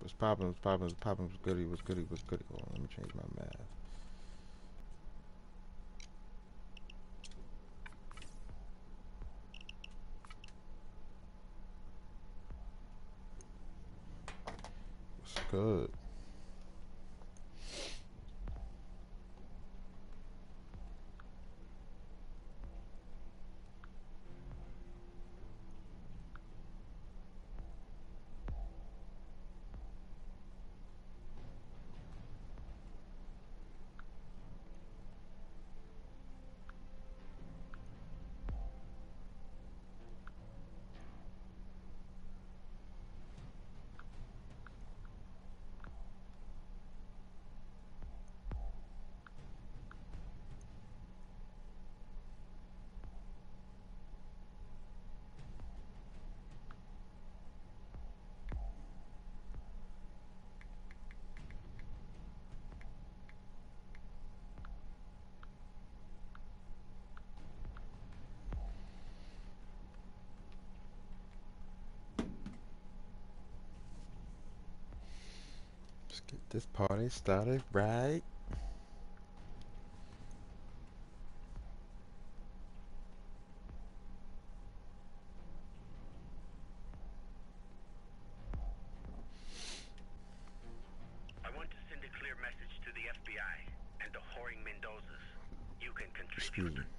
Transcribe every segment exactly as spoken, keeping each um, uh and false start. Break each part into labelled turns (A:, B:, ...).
A: What's poppin'? What's poppin'? What's poppin'? What's goody? What's goody? What's goody? Hold on, let me change my math. What's good? Let's get this party started right.
B: I want to send a clear message to the F B I and the whoring Mendozas. You can contribute.
A: Excuse me.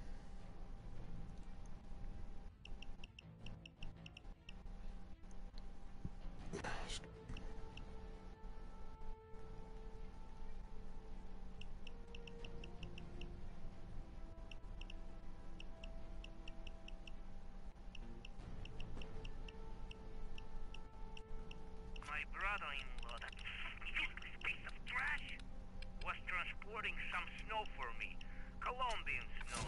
B: My brother-in-law, that useless piece of trash, was transporting some snow for me. Colombian snow.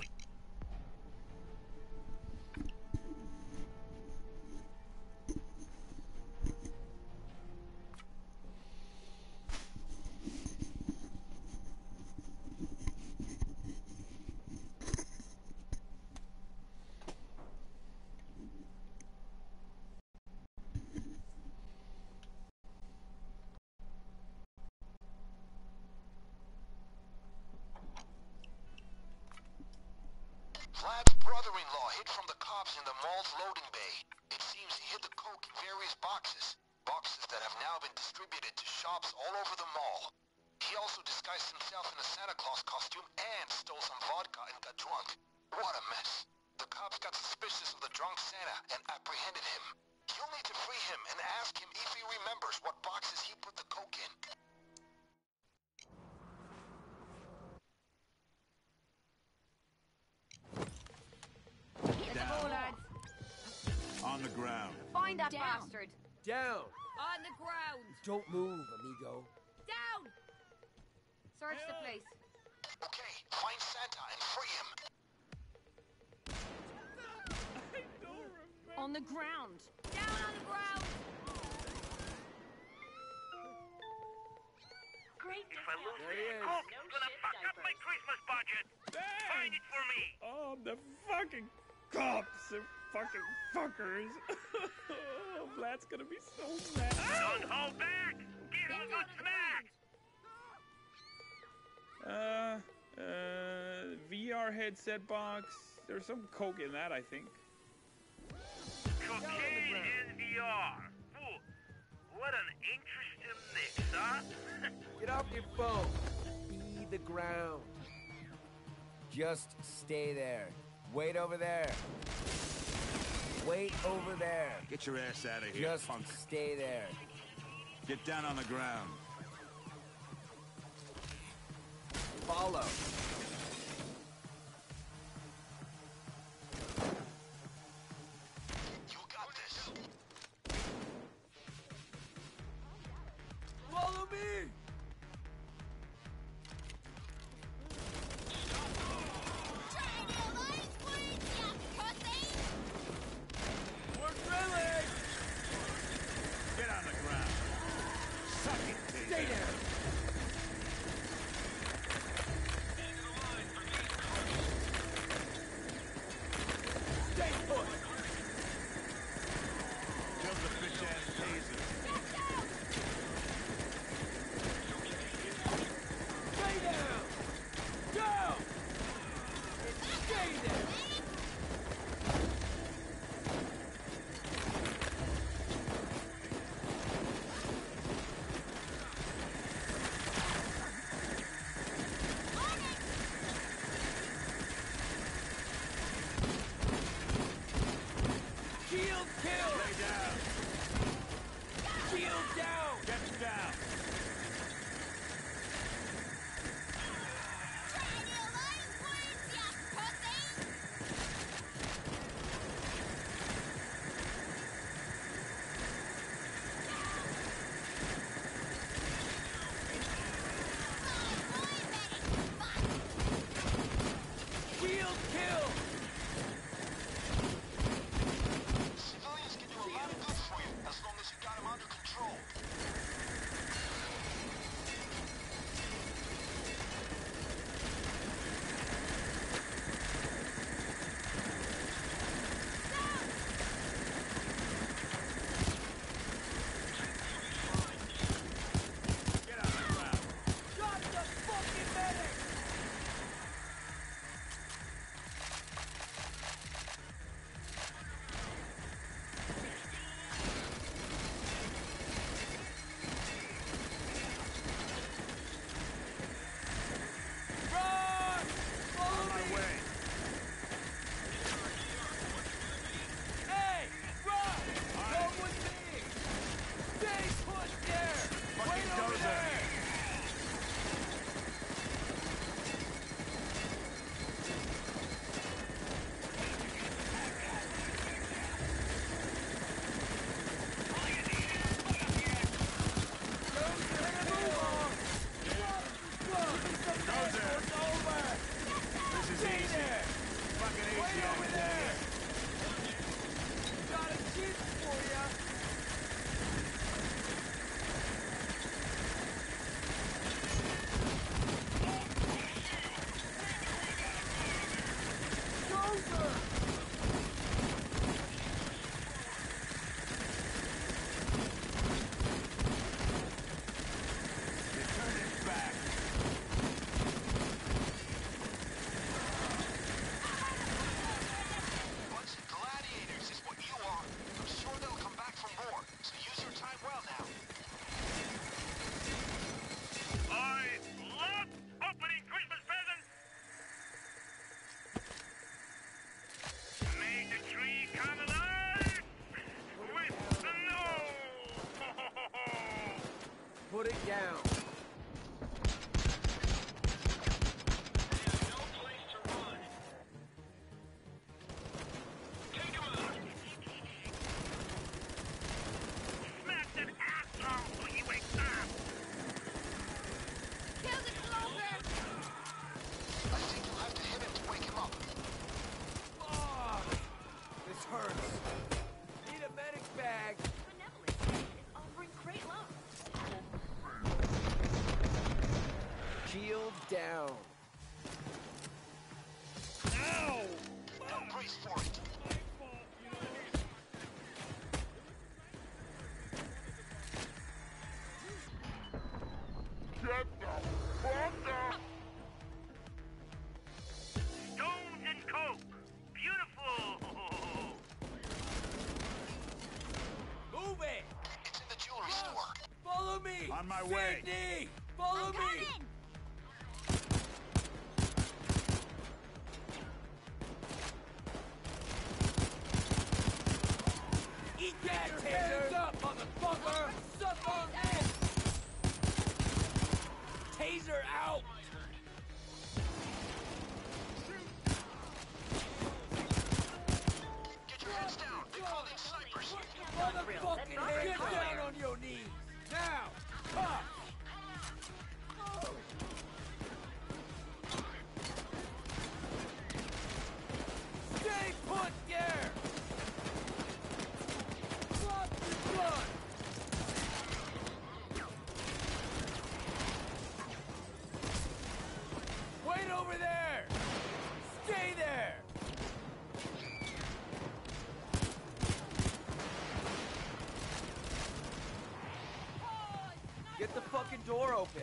C: Vlad's brother-in-law hid from the cops in the mall's loading bay. It seems he hid the coke in various boxes. Boxes that have now been distributed to shops all over the mall. He also disguised himself in a Santa Claus costume and stole some vodka and got drunk. What a mess. The cops got suspicious of the drunk Santa and apprehended him. You'll need to free him and ask him if he remembers what boxes he put the coke in.
D: On the ground.
E: Find that
F: Down.
E: bastard.
G: Down!
E: On the ground.
G: Don't move, amigo.
E: Down. Search the place.
C: Okay, find Santa and free him.
E: On the ground. Down on the ground.
F: Great.
B: If I lose
G: There he
B: this
G: is.
B: coke, it's gonna fuck up my Christmas budget. Find it for me.
H: Oh, the fucking cops and fucking fuckers. Oh, Vlad's gonna be so mad.
B: Don't hold back. Give him a good smack.
H: Uh, uh, V R headset box. There's some coke in that, I think.
B: Cocaine and V R. Ooh, what an interesting mix, huh?
G: Get off your phone. Be the ground. Just stay there. Wait over there. Wait over there.
D: Get your ass out of here,
G: Just
D: punk.
G: stay there.
D: Get down on the ground.
G: Follow.
C: You got this.
G: Follow me! We're friendly!
D: Get on the ground. Suck it, Payday.
G: Stay there! Stay put!
D: Kill the bitch-ass taser.
G: Put it down.
C: No place to run. Take him out.
B: Smack that asshole when he wakes up!
E: Kill the closer!
C: I think you'll have to hit him to wake him up.
G: Oh, this hurts. Need a medic's bag.
F: Benevolent is offering great loans.
G: Shield down.
H: Ow!
C: Now brace for it.
H: My fault, you know.
B: Stones and coke! Beautiful!
G: Move it.
C: It's in the jewelry store.
G: Follow me.
D: On my way.
G: Sydney, follow
E: I'm
G: me.
E: coming!
G: Eat that, Taser! Up, motherfucker! Suck on this! Taser out!
C: Get your heads down. They call these snipers.
G: Motherfucking head! Get down on your knees! Now! Up! Stay put there! Drop your gun! Wait over there! Stay there! Get the fucking door open!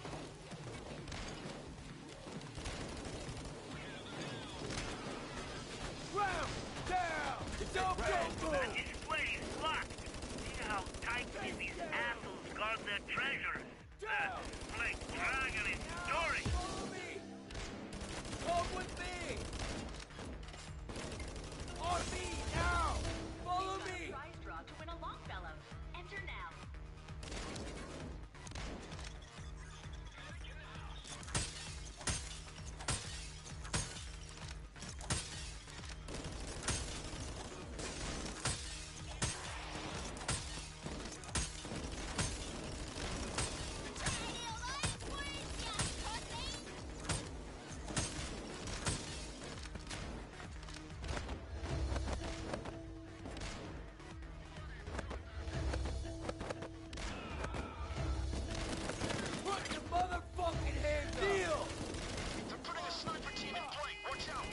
G: Round! Down! Don't go,
B: That display is locked! See how tightly these assholes guard their treasures? Uh, like Dragon in Story!
G: Follow me! Come with me! On me, now! Follow me!
F: Prize draw to win a Longfellow. Enter now.
G: Put your motherfucking hands up! Deal!
C: They're putting a sniper team in play. Watch out.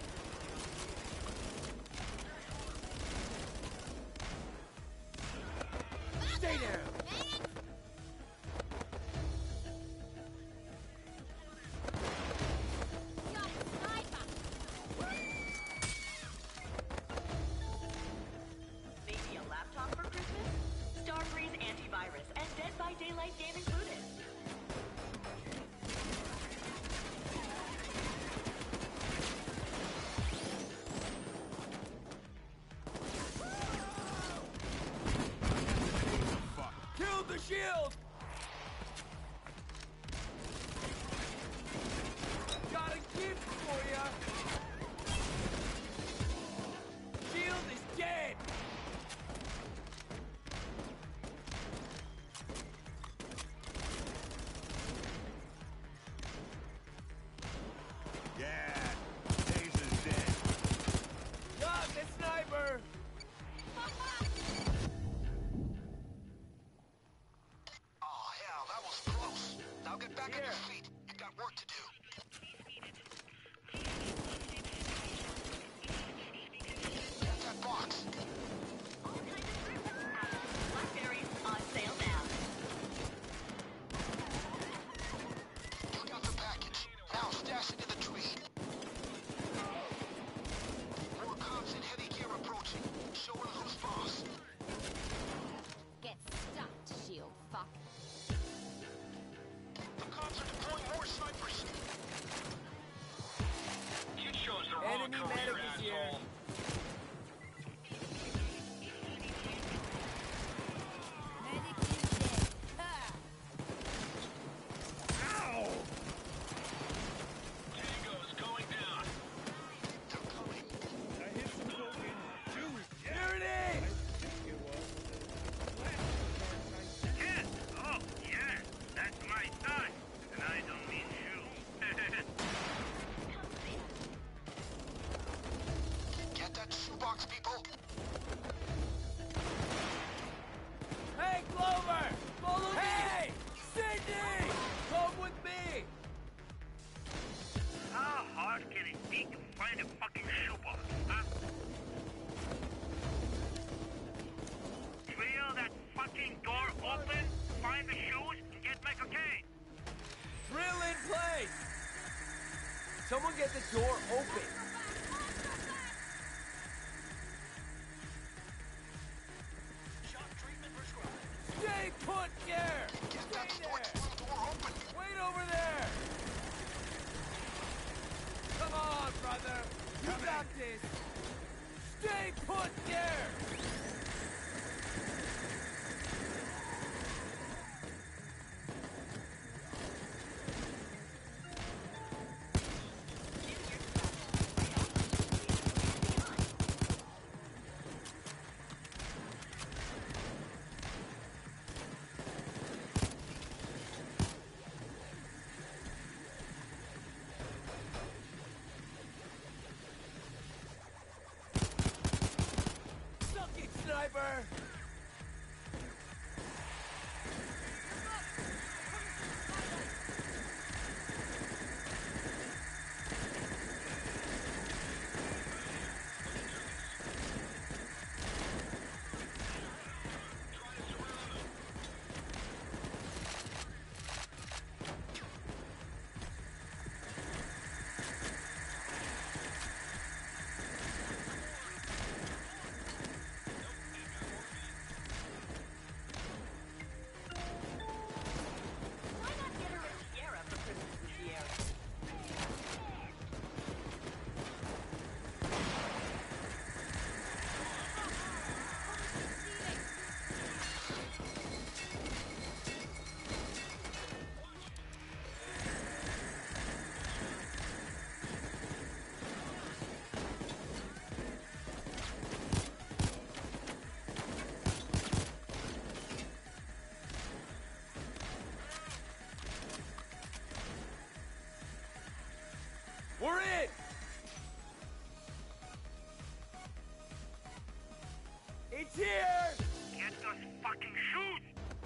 G: Stay down!
E: Got a sniper!
F: Maybe a laptop for Christmas? Starbreeze antivirus and Dead by Daylight game included.
G: Kill the shield! Got a gift for ya! Shield is dead!
D: Yeah, Taser's dead.
G: Got the sniper!
C: Oh, hell, that was close. Now get back on your feet. You got work to do. Get that box.
F: All kinds of fruit. Apples, blackberries on sale now.
C: You got the package. Now stash it in the tree. More cops in heavy gear approaching. Showing who's boss.
E: Get stuffed, shield fuck.
C: The cops are deploying more snipers.
G: Hey! Someone get the door open.
C: Shock treatment prescribed.
G: Stay put there!
C: Get
G: Stay
C: that
G: there!
C: storage door open.
G: Wait over there! Come on, brother! You got this! Stay put there! Suck it, sniper!
F: Why not get her a Sierra for Christmas this year?
G: We're in! It's here!
B: Get those fucking shoes!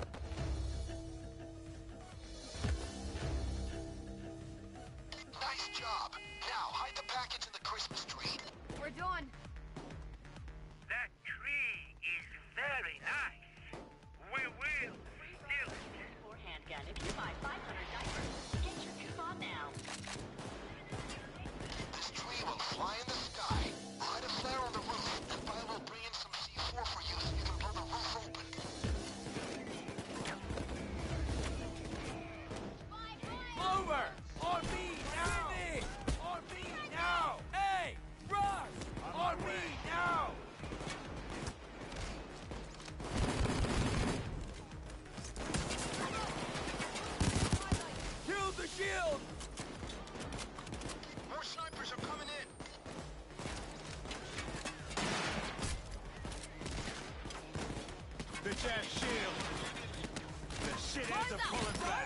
C: Nice job. Now, hide the package in the Christmas tree.
E: We're done.
B: That tree is very nice. We will steal it.
F: Or handgun if you buy five hundred diapers. Get your coupon now.
C: This tree will fly in the sky. Light a flare on the roof, and Bio will bring in some C four for you so you can blow the roof open.
G: Over! On me now! Finish! On me now! Hey! Rush! On me now! Kill the shield!
C: More snipers are coming in.
D: Bitch ass shield. The shitheads are pulling back.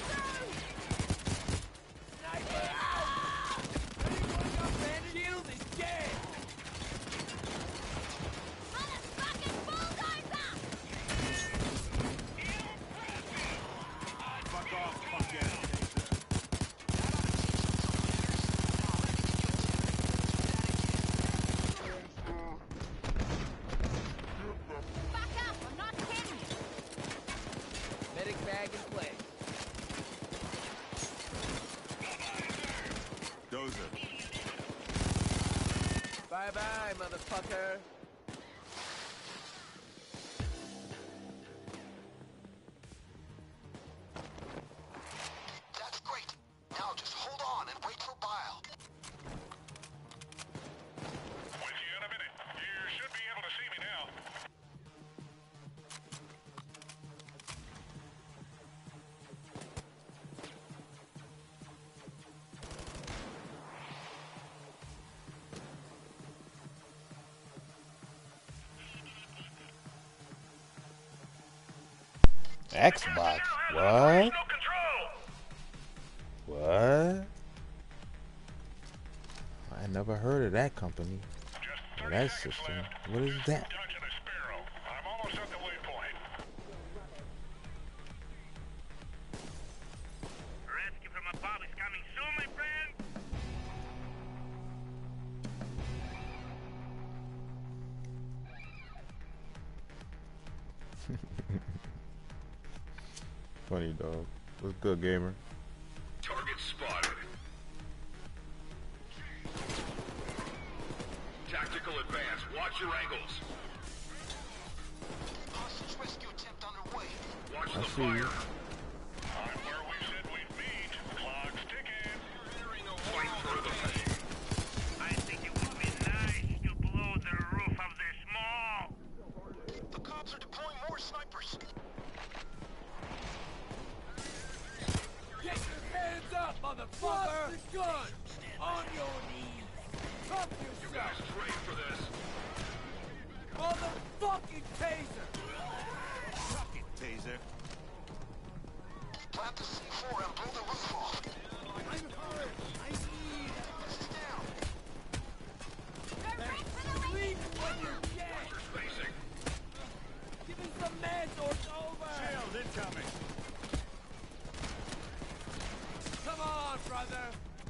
G: Sniper out! Anyone got bandage? Shield is dead!
E: Motherfucking bulldozer!
D: Fuck off, fuck ass.
E: Back up! I'm not kidding!
G: Medic bag in place.
D: Dozer.
G: Bye-bye, motherfucker.
C: That's great. Now just hold on and wait for Bile.
B: With you in a minute. You should be able to see me now.
A: Xbox. What?
B: No control.
A: What? I never heard of that company. Or that system. What is that?
B: Dodging a sparrow. I'm almost at the waypoint. Rescue from above is coming soon, my friend.
A: Funny dog. What's good, gamer?
C: Target spotted. Tactical advance. Watch your angles. Hostage rescue attempt underway. Watch
A: I
C: the
A: see you.
C: fire. I'm where we said we'd meet. Clock's ticking. Entering a fight for the pay.
B: I think it would be nice to blow the roof of this mall.
C: The cops are deploying more snipers.
D: Get your hands up, motherfucker! Drop the gun! On your knees! Drop
C: You
D: yourself!
C: guys trained for this.
D: Motherfucking taser!
I: Suck it, taser.
C: Plant the C four and blow the roof off.
D: I'm hurt! I need...
C: This is down.
E: They're right for the
D: Leave when you're dead!
C: You're spacing.
D: Give me some meds or it's over!
I: Shield incoming.
D: Come on, brother!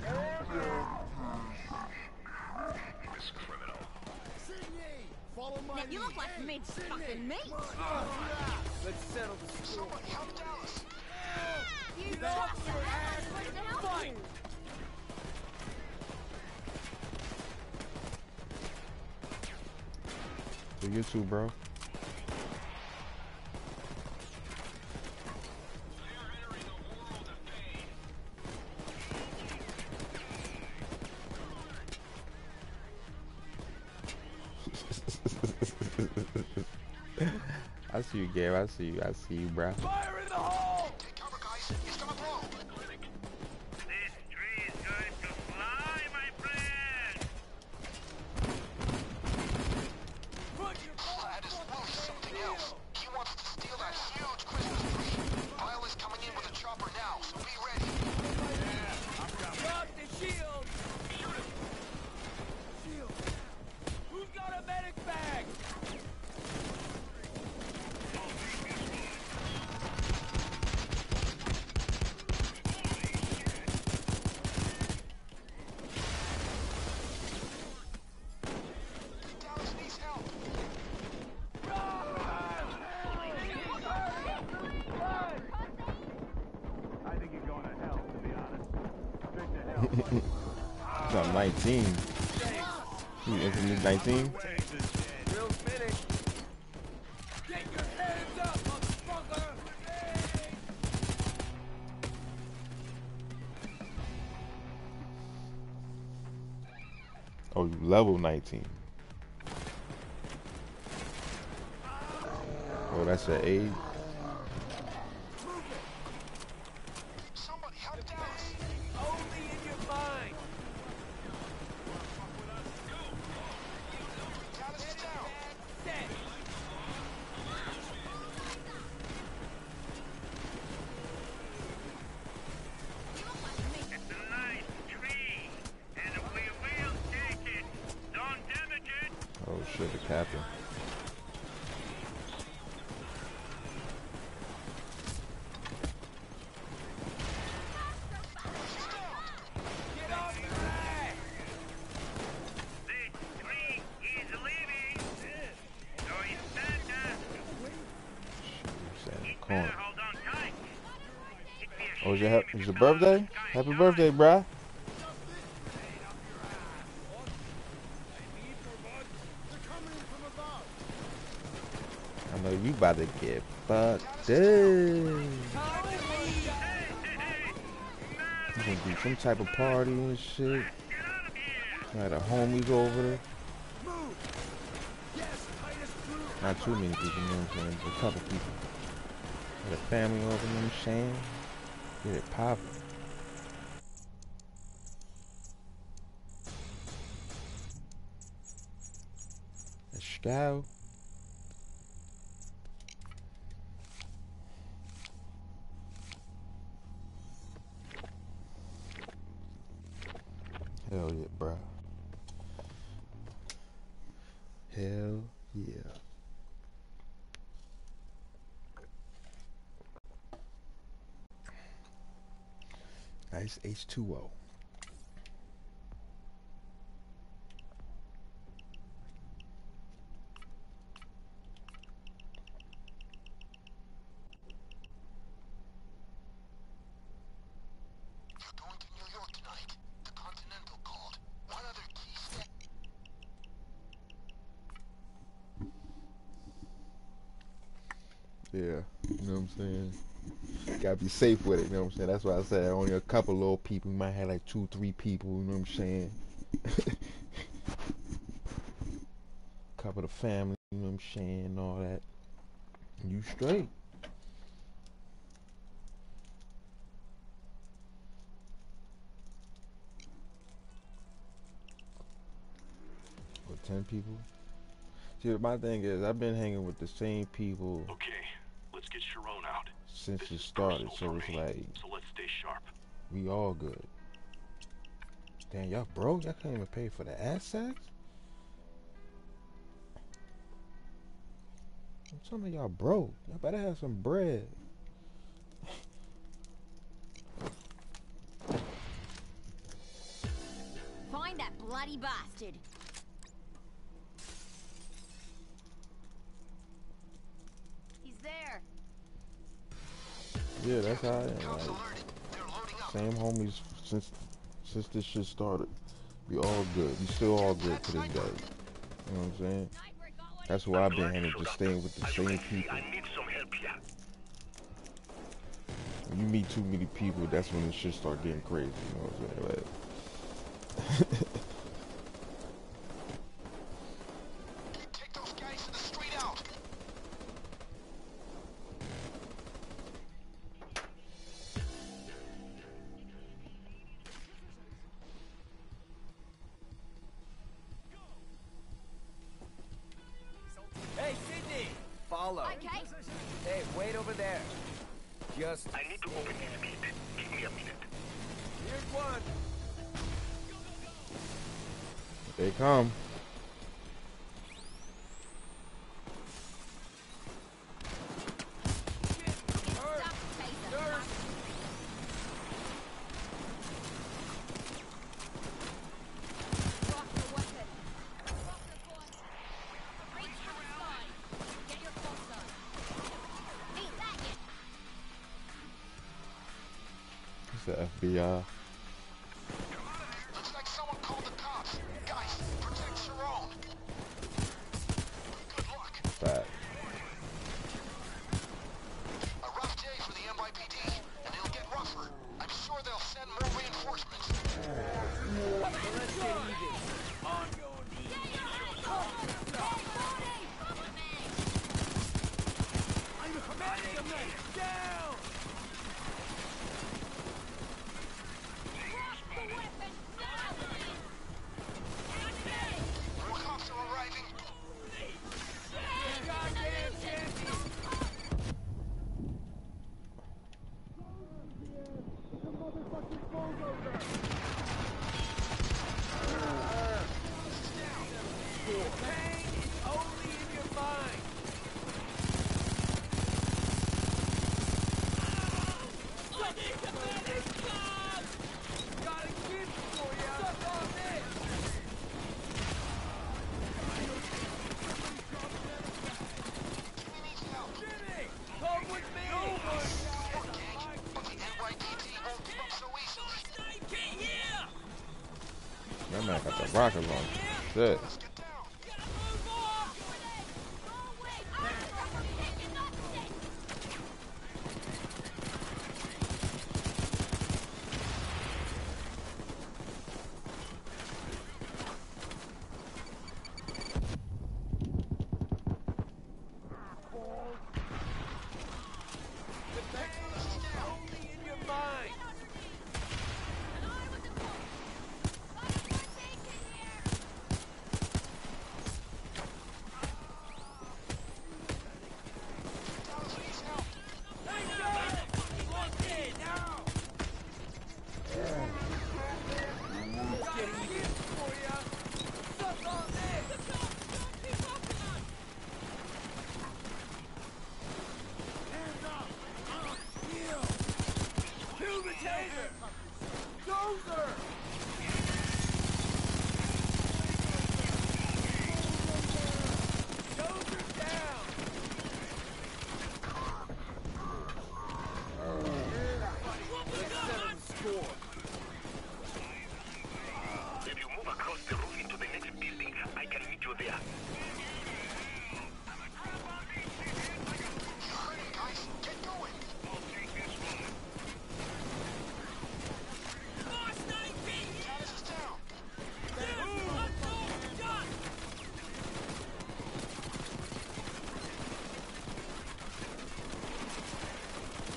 C: This criminal.
D: Follow my
E: Now, you look like mid fucking meat.
G: Let's settle the score.
C: Somebody help Dallas.
E: You
D: Get off
E: tough
D: your
E: ass.
D: ass
E: What the
D: and
E: hell?
D: fight!
A: Do you too, bro. I see you, Gabe. I see you. I see you, bro.
D: Fire in the hole!
C: Take cover, guys. It's gonna blow.
B: This tree is going to fly, my friend.
D: Put your
C: Vlad is really something else. He wants to steal that huge Christmas tree. Kyle is coming in with a chopper now, so be ready.
D: Drop the shield! Shield! Who's got a medic bag?
C: Dallas needs help.
I: I think you're going to hell, to be honest. Straight to hell.
A: He's on nineteen. You infamous nineteen?
G: Real finish.
D: Get your hands up, motherfucker!
A: Oh, you level nineteen. Oh, that's your age.
C: Somebody help Dallas.
D: Only in your mind!
C: Dallas is down.
D: Set!
B: It's a nice tree, and we will take it. Don't damage it.
A: Oh shit, the captain.
D: Get off your ass!
B: This tree is leaving. So is Santa.
A: Shit,
B: He
A: the
B: better
A: corner.
B: hold on tight. It'd be a
A: Oh, is your,
B: shame
A: ha-
B: if
A: is
B: you
A: your
B: come out of
A: birthday?
B: the sky
A: Happy
B: dry.
A: birthday, bruh. I know you about to get fucked up. You gonna do some type of party and shit. Had a homies over there. Not too many people, you know what I'm saying? Just a couple people. Had a family over, you know what I'm saying? Get it poppin'. Let's go. Hell yeah, bro. Hell yeah. Nice H two O.
C: You're going to New York tonight. The Continental called. One other key step.
A: Yeah, you know what I'm saying? Gotta be safe with it, you know what I'm saying? That's why I said only a couple little people. We might have like two, three people, you know what I'm saying? Couple of family, you know what I'm saying, and all that. You straight. Or ten people? See, my thing is, I've been hanging with the same people.
J: Okay, let's get Sharon out.
A: Since
J: This
A: it
J: is
A: started, so
J: personal
A: it's
J: for me,
A: like,
J: so let's stay sharp.
A: we all good. Damn, y'all broke? Y'all can't even pay for the assets? Some of y'all broke. Y'all better have some bread.
E: Find that bloody bastard. He's there.
A: Yeah, that's how I am. Like, same homies since since this shit started. We all good. We still all good to this day. You know what I'm saying? That's why I've been hanging, just staying with the same people.
B: I need some help here.
A: When you meet too many people, that's when the shit start getting crazy. You know what I'm saying? Like,
C: Take those guys in the street out.
G: Hey, Sydney! Follow.
E: Okay.
G: Hey, wait over there. Just...
B: I need to open this gate. Give me a minute.
G: Here's one.
A: they come.
E: Stop the taser. Drop your weapon. Drop the gun. Reach for the side. Get your pulse on. Ain't that yet?
A: It's the F B I.
C: Looks like someone called the cops. Guys, protect Sharon. Good luck.
A: Fact.
C: A rough day for the N Y P D, and it'll get rougher. I'm sure they'll send more reinforcements.
D: Let's get even. On your knees. I'm commanding them. Down.
C: More cops are arriving.
D: Goddamn champion. Pain is only in your mind. I need to manage God. Got a gift for you. Suck on this.
C: Jimmy needs help.
D: Jimmy, come with me.
C: Poor gang, but the N Y P D won't give up so easily.
D: Get here.
A: That man got the rocket launcher. Shit.
C: Let's get down.
D: Gotta move on. The pain is only in your mind.
B: If you move across the roof into the next building, I can meet you there.
C: You heard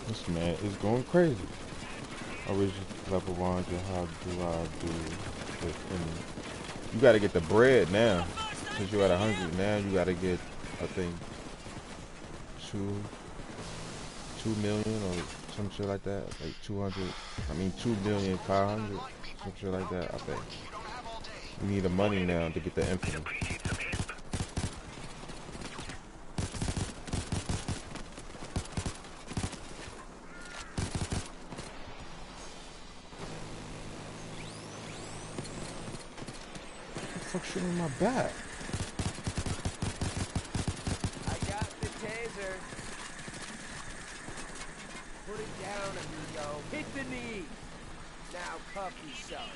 A: This man is going crazy. I reached level one hundred. How do I do it? In, you gotta get the bread now. Since you're at one hundred now, you gotta get, I think, two, two million or some shit like that. Like two hundred, I mean two million five hundred, some shit like that, I think. You need the money now to get the infinite. What the fuck shit on my back?
G: I got the taser. Put it down, amigo. Hit the knee. Now cuff yourself.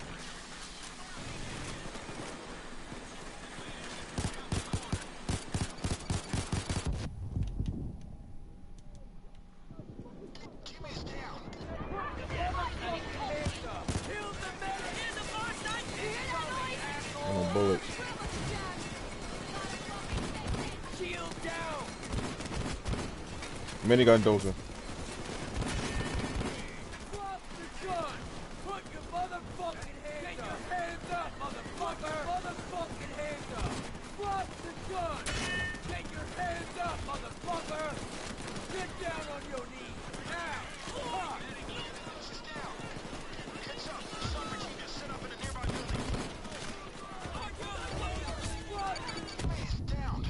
A: Bullets. Minigun dozer.
D: Drop the gun! Put your motherfucking hands up! Get your hands up, motherfucker! Motherfucking hands up! Drop the gun! Get your hands up, motherfucker! Get down on your knees! Now! Fuck!
C: Heads up! Soccer team just set up in a nearby building. He's down.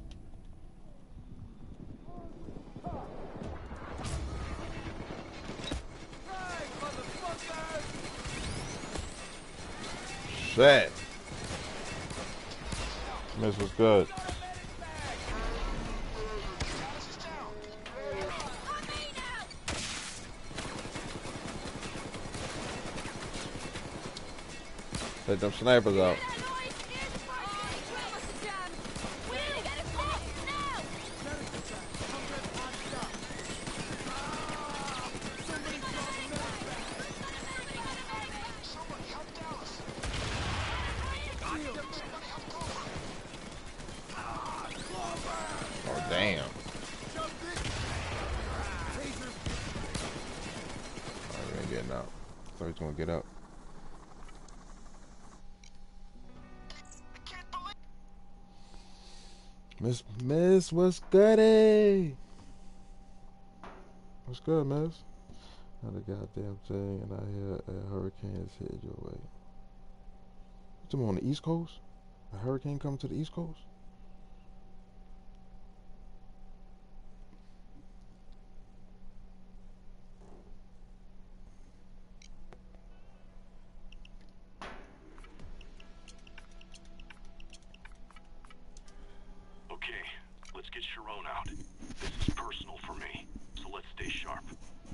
D: Right, motherfucker!
A: Shit. This was good. Let them snipers out. Oh, damn. Oh, he ain't getting out. Thought he was gonna get up. Miss, Miss, what's goody? What's good, Miss? Not a goddamn thing, and I hear a hurricane is headed your way. You on the East Coast? A hurricane coming to the East Coast?
J: Okay, let's get Sharon out. This is personal for me, so let's stay sharp.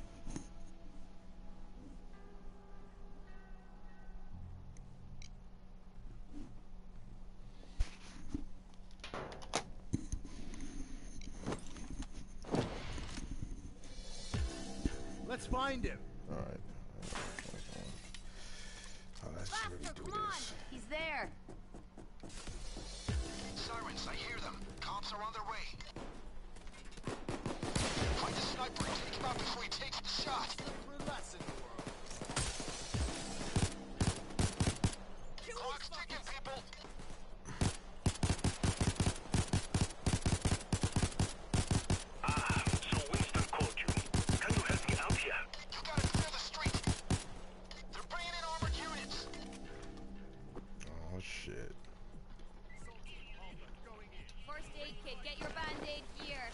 I: Let's find him.
A: All right. Oh, let's really
E: Faster,
A: do
E: come on!
A: this.
E: He's there!
C: Sirens, I hear them. Cops are on their way. Find the sniper and take him out before he takes the shot. Clock's ticking, people.
B: Ah, so Winston called you. Can you help me out here?
C: You gotta clear the street. They're bringing in armored units.
A: Oh, shit.
E: First aid kit, get your band-aid here.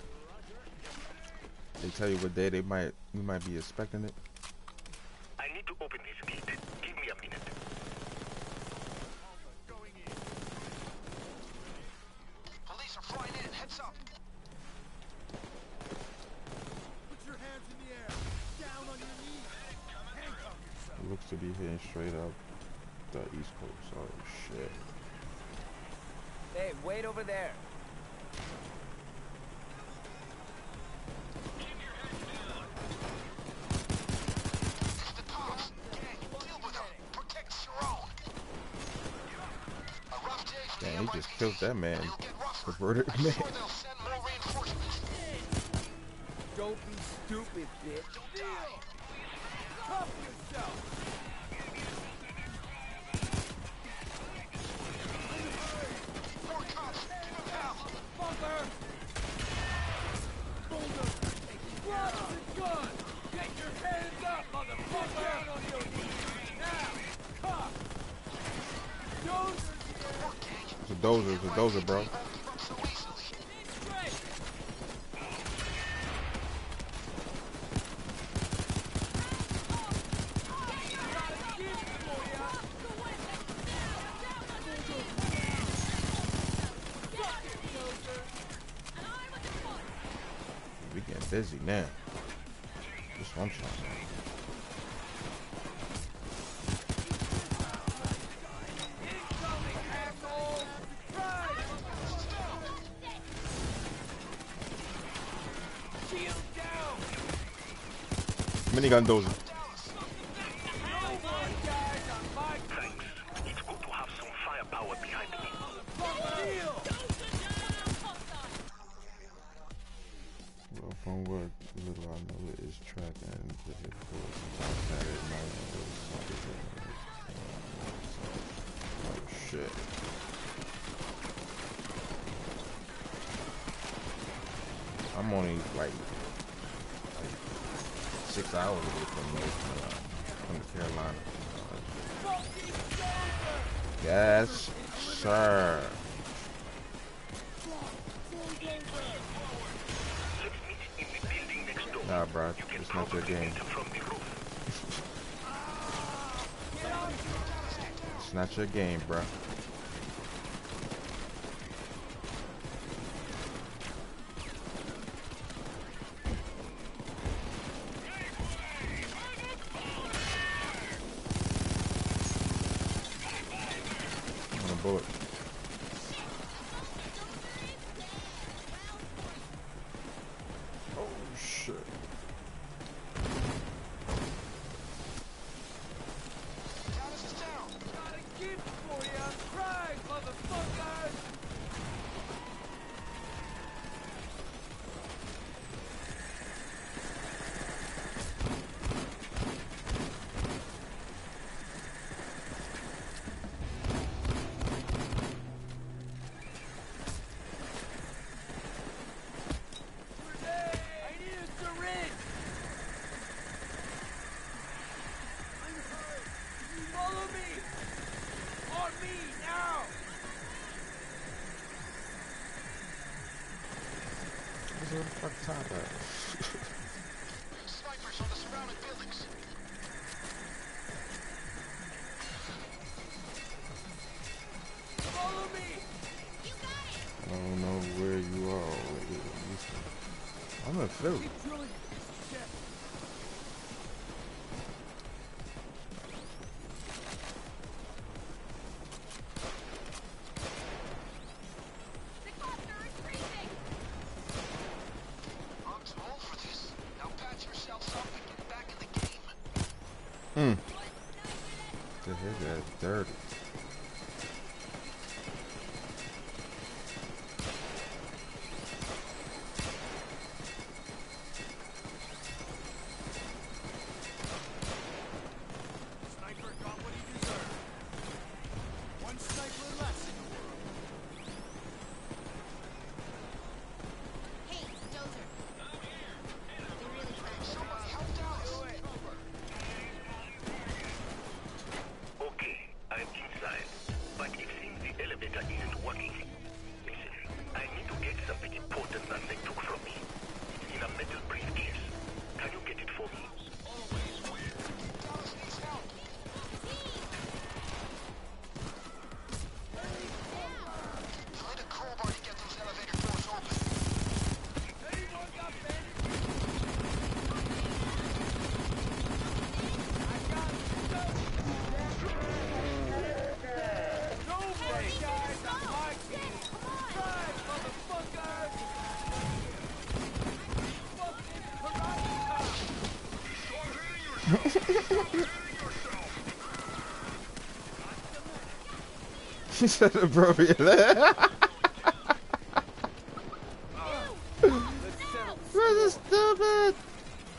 A: They tell you what day they might, we might be expecting it.
B: I need to open this gate. Give me a minute.
C: Police are flying in. Heads up.
I: Put your hands in the air. Down on your knees. Handcuff yourself.
A: It looks to be hitting straight up the East Coast. Oh, shit.
G: Hey, wait over there.
C: The cops. Gang, deal with them. Protect Sharon. A rough day for the
A: Damn, he
C: M I
A: just
C: P D.
A: killed that man.
C: It'll get rougher.
A: Perverted
C: I'm
A: man.
C: sure they'll send more reinforcements.
G: Don't be stupid bitch.
D: Deal! Cuff yourself!
C: More cops! Give him hell!
D: Motherfucker! Boulder! Drop the gun! Get your hands up, motherfucker! Get down on your knees! Now! Cuff! Dozer!
A: It's a dozer, it's a dozer, bro.
C: Give up so easily.
D: Straight!
A: We getting busy now. That's what I'm trying to
D: Incoming, asshole! Surprise! Shield down!
A: Minigun dozer.
D: No more guys on my
J: Thanks. It's good to have some firepower behind me.
D: deal!
A: Well, from what little I know, it is track and the hit force. Saturday night and it was Sunday. Oh shit. I'm only like, like six hours away from uh, from the Carolina. Yes, sir. Nah, bro, it's not your game. It's not your game, bro. I'm on a bullet. Oh shit.
C: Dallas is down.
D: Got a gift for you! Surprise, motherfuckers! Grenade! I need a syringe! I'm hurt! Follow me! On me, now!
A: What's the fuck top at?
C: Snipers on the surrounding buildings.
D: Follow me!
A: I don't know where you are. Where you- you from? I'm in Philly.
D: Keep drilling! Check!
E: The cluster is freezing!
C: I'm too old for this. Now patch yourselves up and get back in the game.
A: Hmm. The heck that's dirty.
I: Sniper got what he deserved. One sniper less in the world.
E: Hey, Dozer. They're really trying to
C: Somebody help Dallas.
J: Okay, I'm inside, but it seems the elevator isn't working. Listen, I need to get something important that they took from me. It's in a metal briefcase. Can you get it for me?
C: Dallas needs help. You'll need a crowbar to get those elevator doors open.
D: Anyone got bandages? I got it! Nobody guys on my team! Surprise, motherfuckers! Fucking karate chop!
A: She said appropriate.
D: Let's settle
A: This is stupid.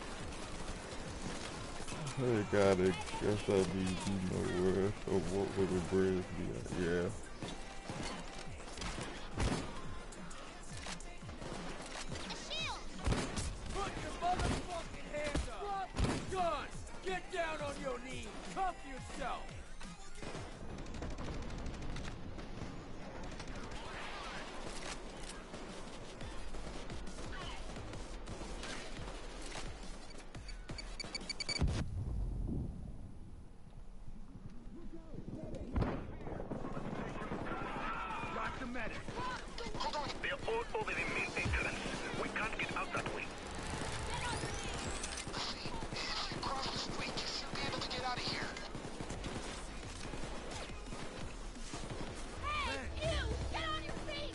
A: Hey, God, I guess I need you know where or what would the bridge be at? Yeah.
D: Put your motherfucking hands up! Drop the gun! Get down on your knees! Cuff yourself!
B: Got the medic. Hold on. They're all over the main entrance. We can't get out that way.
C: See, if you cross the street, you should be able to get out of here.
E: Hey, you! Get on your feet!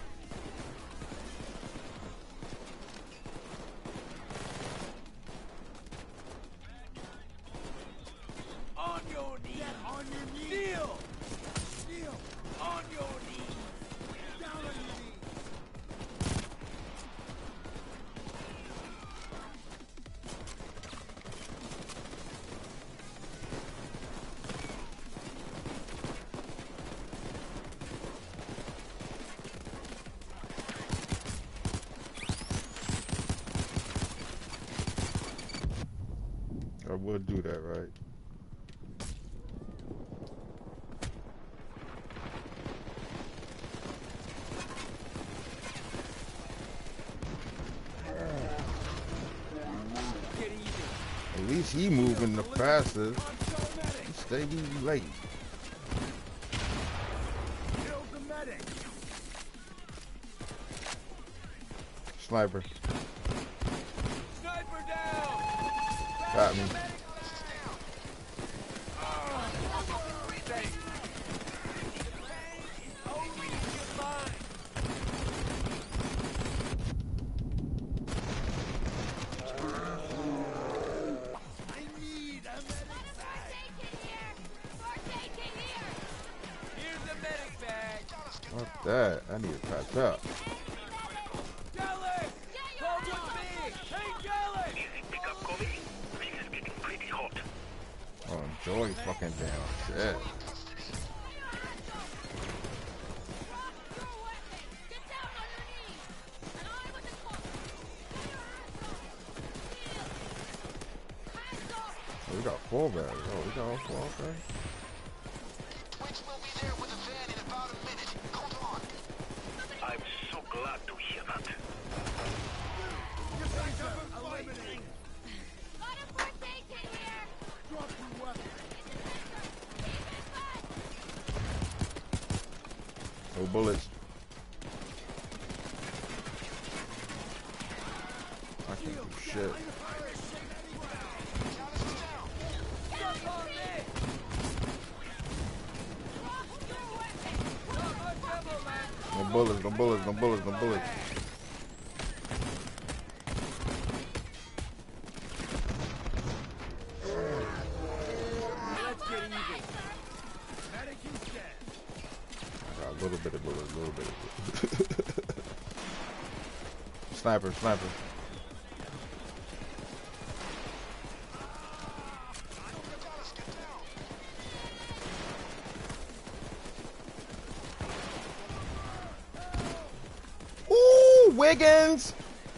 D: On your knees!
I: Get on your knees.
D: Kneel!
I: Kneel.
D: On your knees!
I: Down on your knees.
A: I would do that, right?
D: Get easy!
A: At least he moving the fastest.
D: I'm so medic!
A: He stay be late.
I: Kill the medic.
A: Sniper.
D: Sniper down!
A: Got me.
D: Thanks. The pain is only in your mind.
I: I need a medic bag.
D: Here's the medic bag.
A: Fuck that. I need to patch up.
D: Jelly! Come with me! Hey, Jelly!
J: Easy pickup, Kobe. This is getting pretty hot.
A: Oh, Joy fucking down. Shit. Oh, we got four bags. Oh, we got all four, okay.
C: Twitch will be there with a van in about a minute. Hold on.
J: I'm so glad to hear that.
I: Eliminate. Drop your weapon.
A: No bullets. I can't do shit.
D: Jump on me! Not much ammo, man.
A: No bullets, no bullets, no bullets, no bullets.
D: Let's get even.
I: Medic is dead.
A: I got a little bit of bullets, a little bit of bullets. Sniper, sniper. Ooh, Wiggins!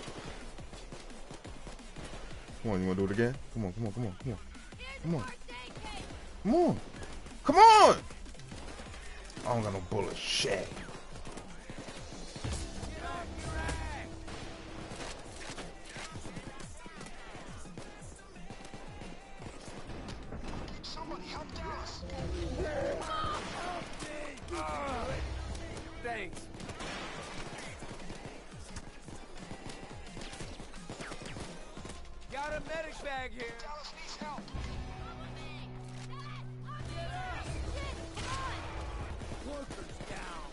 A: Come on, you wanna do it again? Come on, come on, come on, come on. Come on. Come on. Come on! I don't got no bullets. Shit.
C: Somebody help Dallas.
D: Thanks. Got a medic bag here.
C: Dallas needs help.
I: Workers down.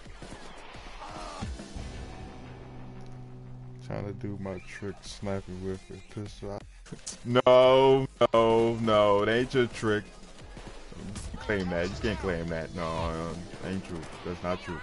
A: Trying to do my trick sniping with a pistol. No, no, no. It ain't your trick. Claim that. You can't claim that. No, no, that ain't true. That's not true.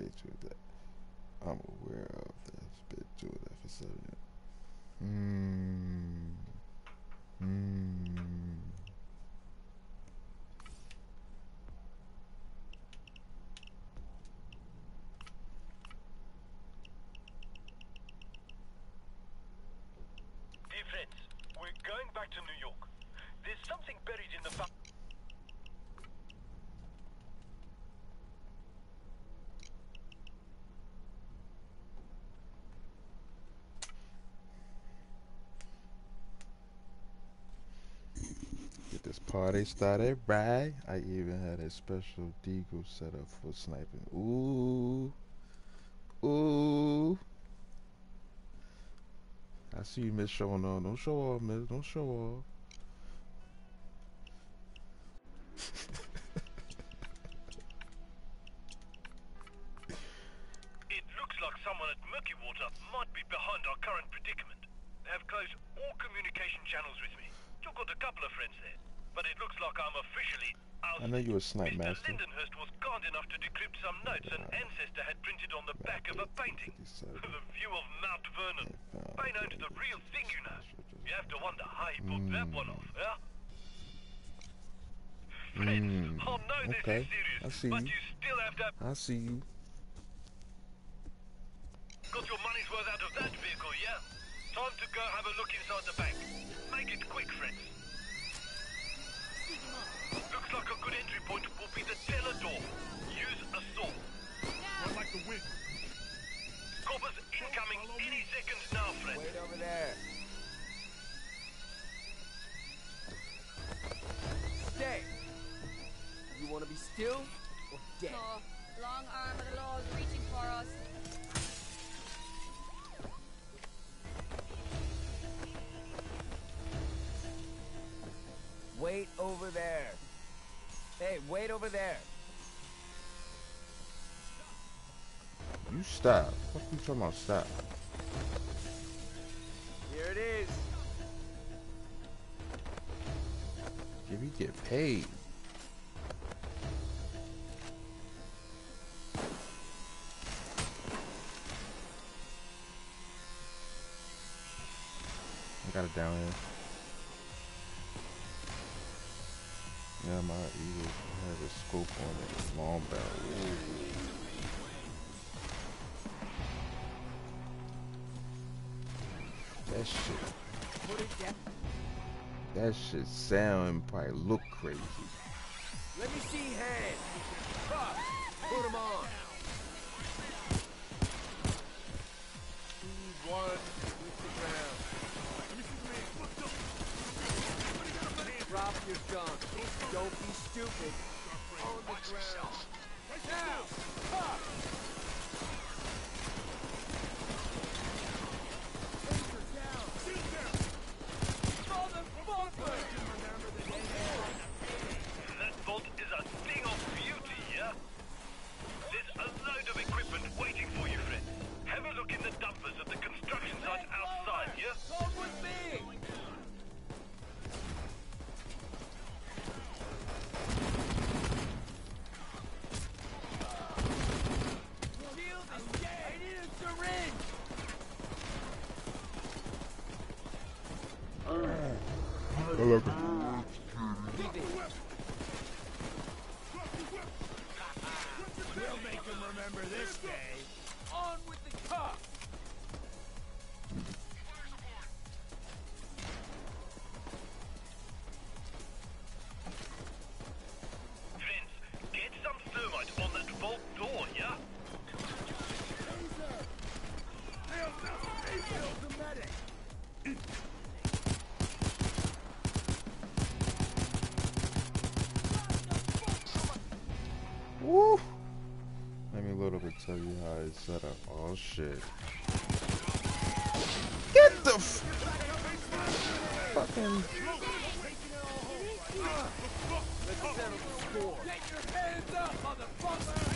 A: stay tuned that. I'm aware of that. Bit to it for seven. Hmm. Hmm.
J: Dear friends, we're going back to New York. There's something buried in the back.
A: Get this party started right. I even had a special deagle set up for sniping. Ooh. Ooh. I see you, Miss showing off. Don't show off, Miss. Don't show off.
J: It looks like someone at Murky Water might be behind our current predicament. They have closed all communication channels with me. Still got a couple of friends there, but it looks like I'm officially out.
A: I know you a snipe
J: Mister
A: master.
J: Lindenhurst was kind enough to decrypt some notes an ancestor had printed on the back of a painting. The view of Mount Vernon. Payne owns the real thing, you know. You have to wonder how he pulled that one off, yeah? Friends,
A: Mm,
J: I know this
A: okay.
J: is serious,
A: I see
J: but
A: you.
J: you still have to...
A: I see you.
J: Got your money's worth out of that vehicle, yeah? Time to go have a look inside the bank. Make it quick, friends. Looks like a good entry point will be the cellar door. Use a saw.
I: Run like the wind.
J: Coppers incoming any second now, friends.
G: Wait over there. Stay. You want to be still or dead?
E: Oh, long arm of the law is reaching for us.
G: Wait over there. Hey, wait over there.
A: You stop. What you talking about? Stop.
G: Here it is.
A: If you get paid. I got it down here. Yeah, my Eagle has a scope on it. Long barrel. Ooh. That shit.
G: Put it down.
A: That shit sound and probably look crazy.
G: Let me see hands. Cross. Put them on. Speed one with the ground. Drop your gun. Don't be stupid. On the ground. Now. Up.
J: That vault is a thing of beauty, yeah? There's a load of equipment waiting for you, friends. Have a look in the dumpers at the construction site outside, yeah?
D: Come with me! Shield is dead! I need a syringe!
A: Hello.
I: We'll make him remember this day.
D: On with the cuffs!
J: Friends, get some thermite on that vault door, yeah?
A: Woo! Let me a little bit tell you how it's set up. Oh shit. Get the f fucking.
D: Let's settle the score! Get your hands up, motherfucker!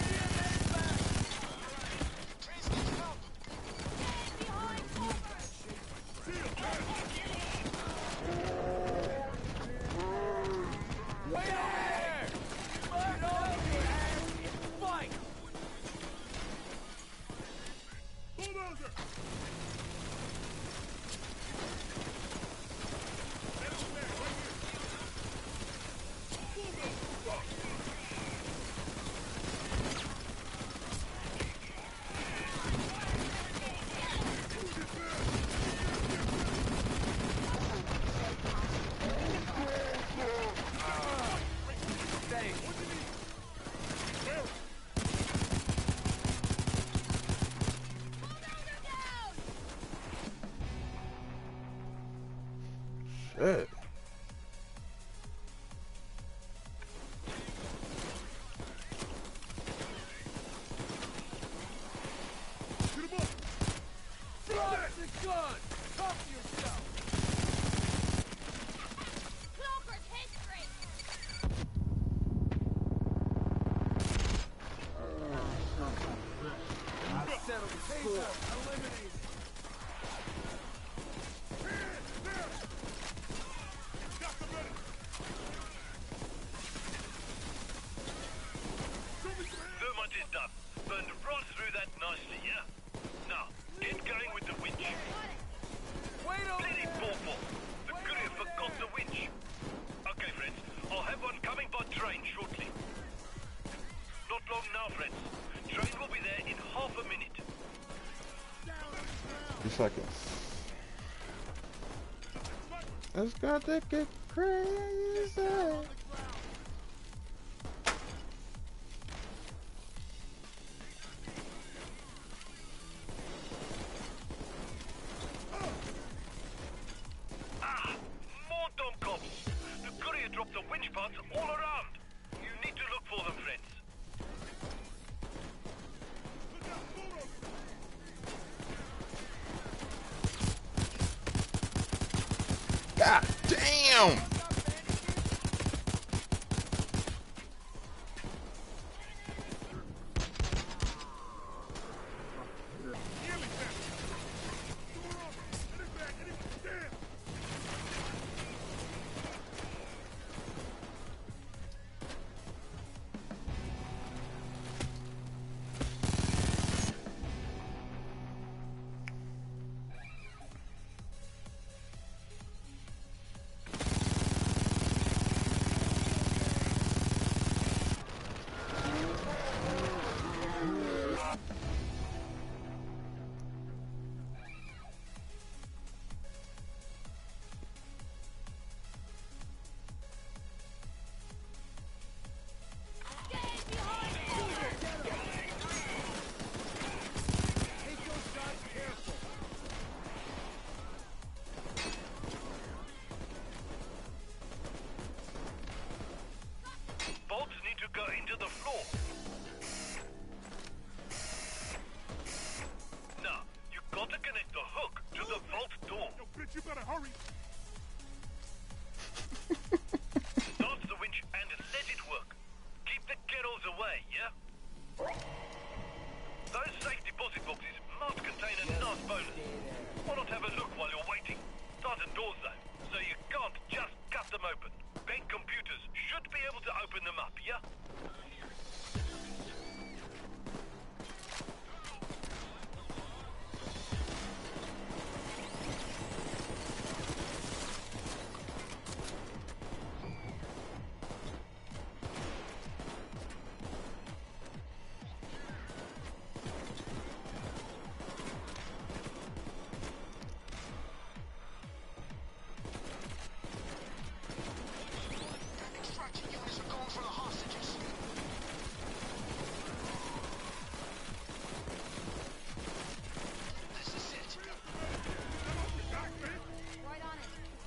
A: Shit.
D: Drop the gun! Talk to yourself!
E: Cloaker's history!
D: Settle the score. Eliminated.
J: Thermite is done. Burned right through that nicely, yeah? Now, get going with the winch.
D: Wait over
J: Bloody
D: there!
J: ball. The courier forgot the winch. Okay, friends. I'll have one coming by train shortly. Not long now, friends. Train will be there in half a minute.
A: Two seconds. It's got to get crazy.
J: Ah, more dumb cops. The courier dropped the winch parts all around. You need to look for them, friends.
A: God damn!
J: Bolts need to go into the floor. Now, you gotta connect the hook to the vault door.
I: Yo, bitch, you better hurry.
J: Start the winch and let it work. Keep the ghettos away, yeah? Those safe deposit boxes must contain a nice bonus. Why not have a look while you're waiting? Tighten doors though, so you can't just cut them open. Bank computers should be able to open them up, yeah?
C: Extraction units are going for the hostages. This is it.
E: Right on it.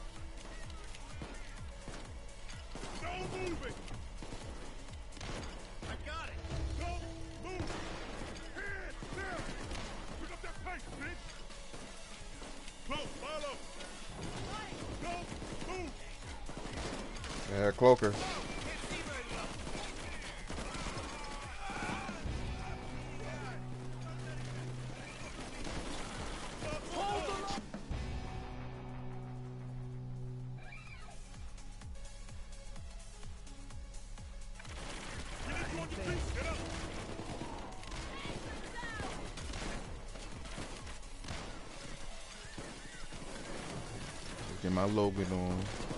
I: No moving. I got it. Don't move. Hands down. Pick up that pace, bitch. Close, follow. Don't move.
A: Yeah, Cloaker.
I: Get up.
A: Get my Logan on.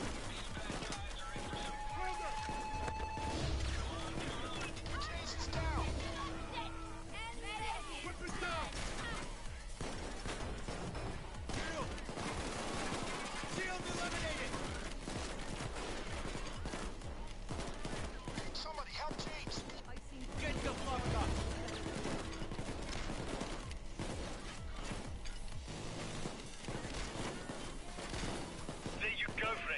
C: Jesus down.
I: Put this down. Shield. Shield eliminated.
C: Somebody help James.
D: Get the fuck up!
J: There you go, friends.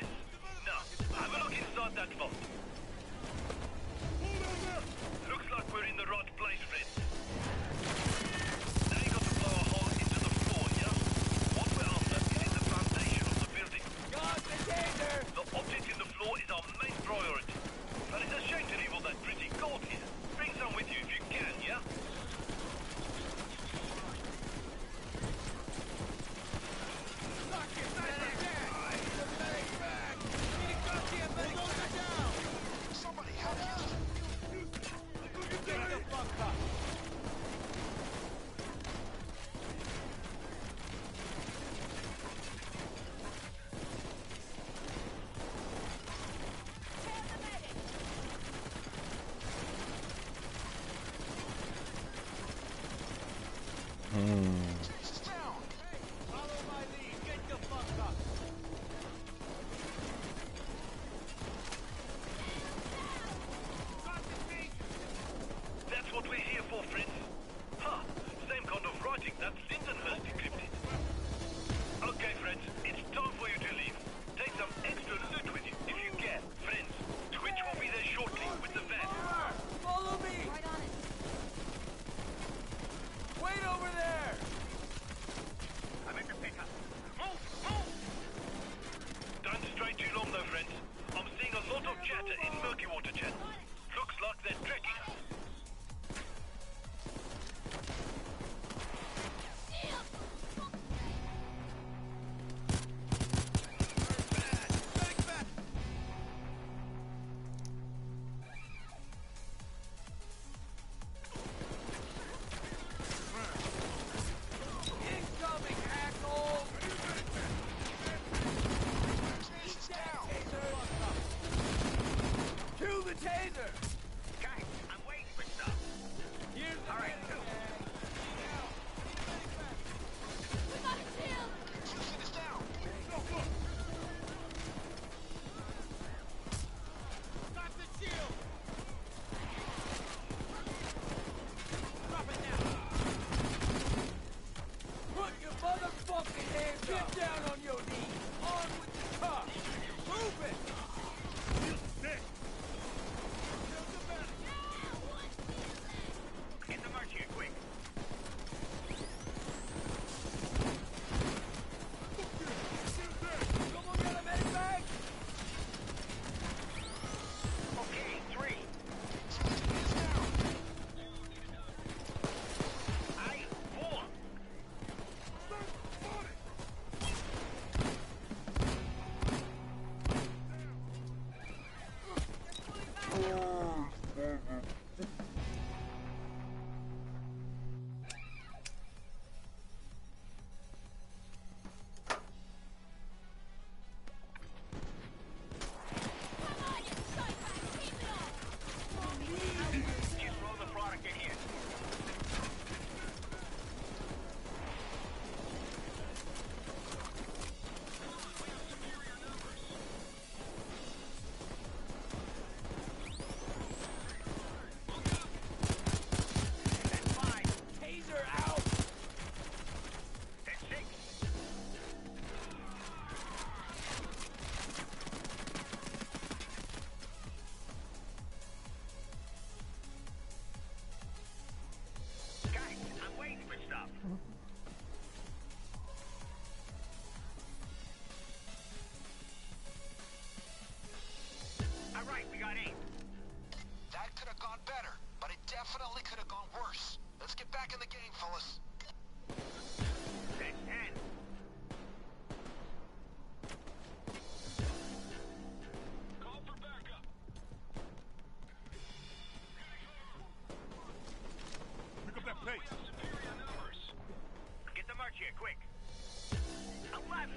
D: Get down on your knees. On with the cup. Move it.
B: Get the march here, quick.
D: Someone got a medic bag?
B: Okay, three. Aye, four. Just roll the product in here. That's five.
D: Taser out.
B: That's six. Guys, I'm waiting for stuff. All right, we got eight.
C: That could have gone better, but it definitely could have gone worse. Let's get back in the game, fellas.
B: That's ten. Call for backup.
I: Pick up that pace.
B: Superior numbers. Get the march here, quick. Eleven.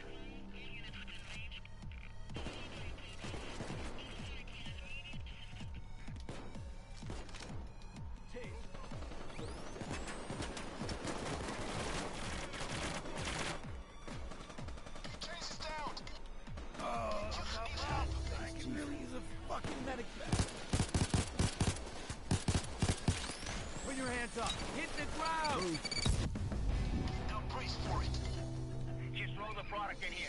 C: Chase is down.
D: Oh, I can really use a fucking medic bag. Put your hands up. Hit the ground.
C: Now brace for it.
B: Just roll the product in here.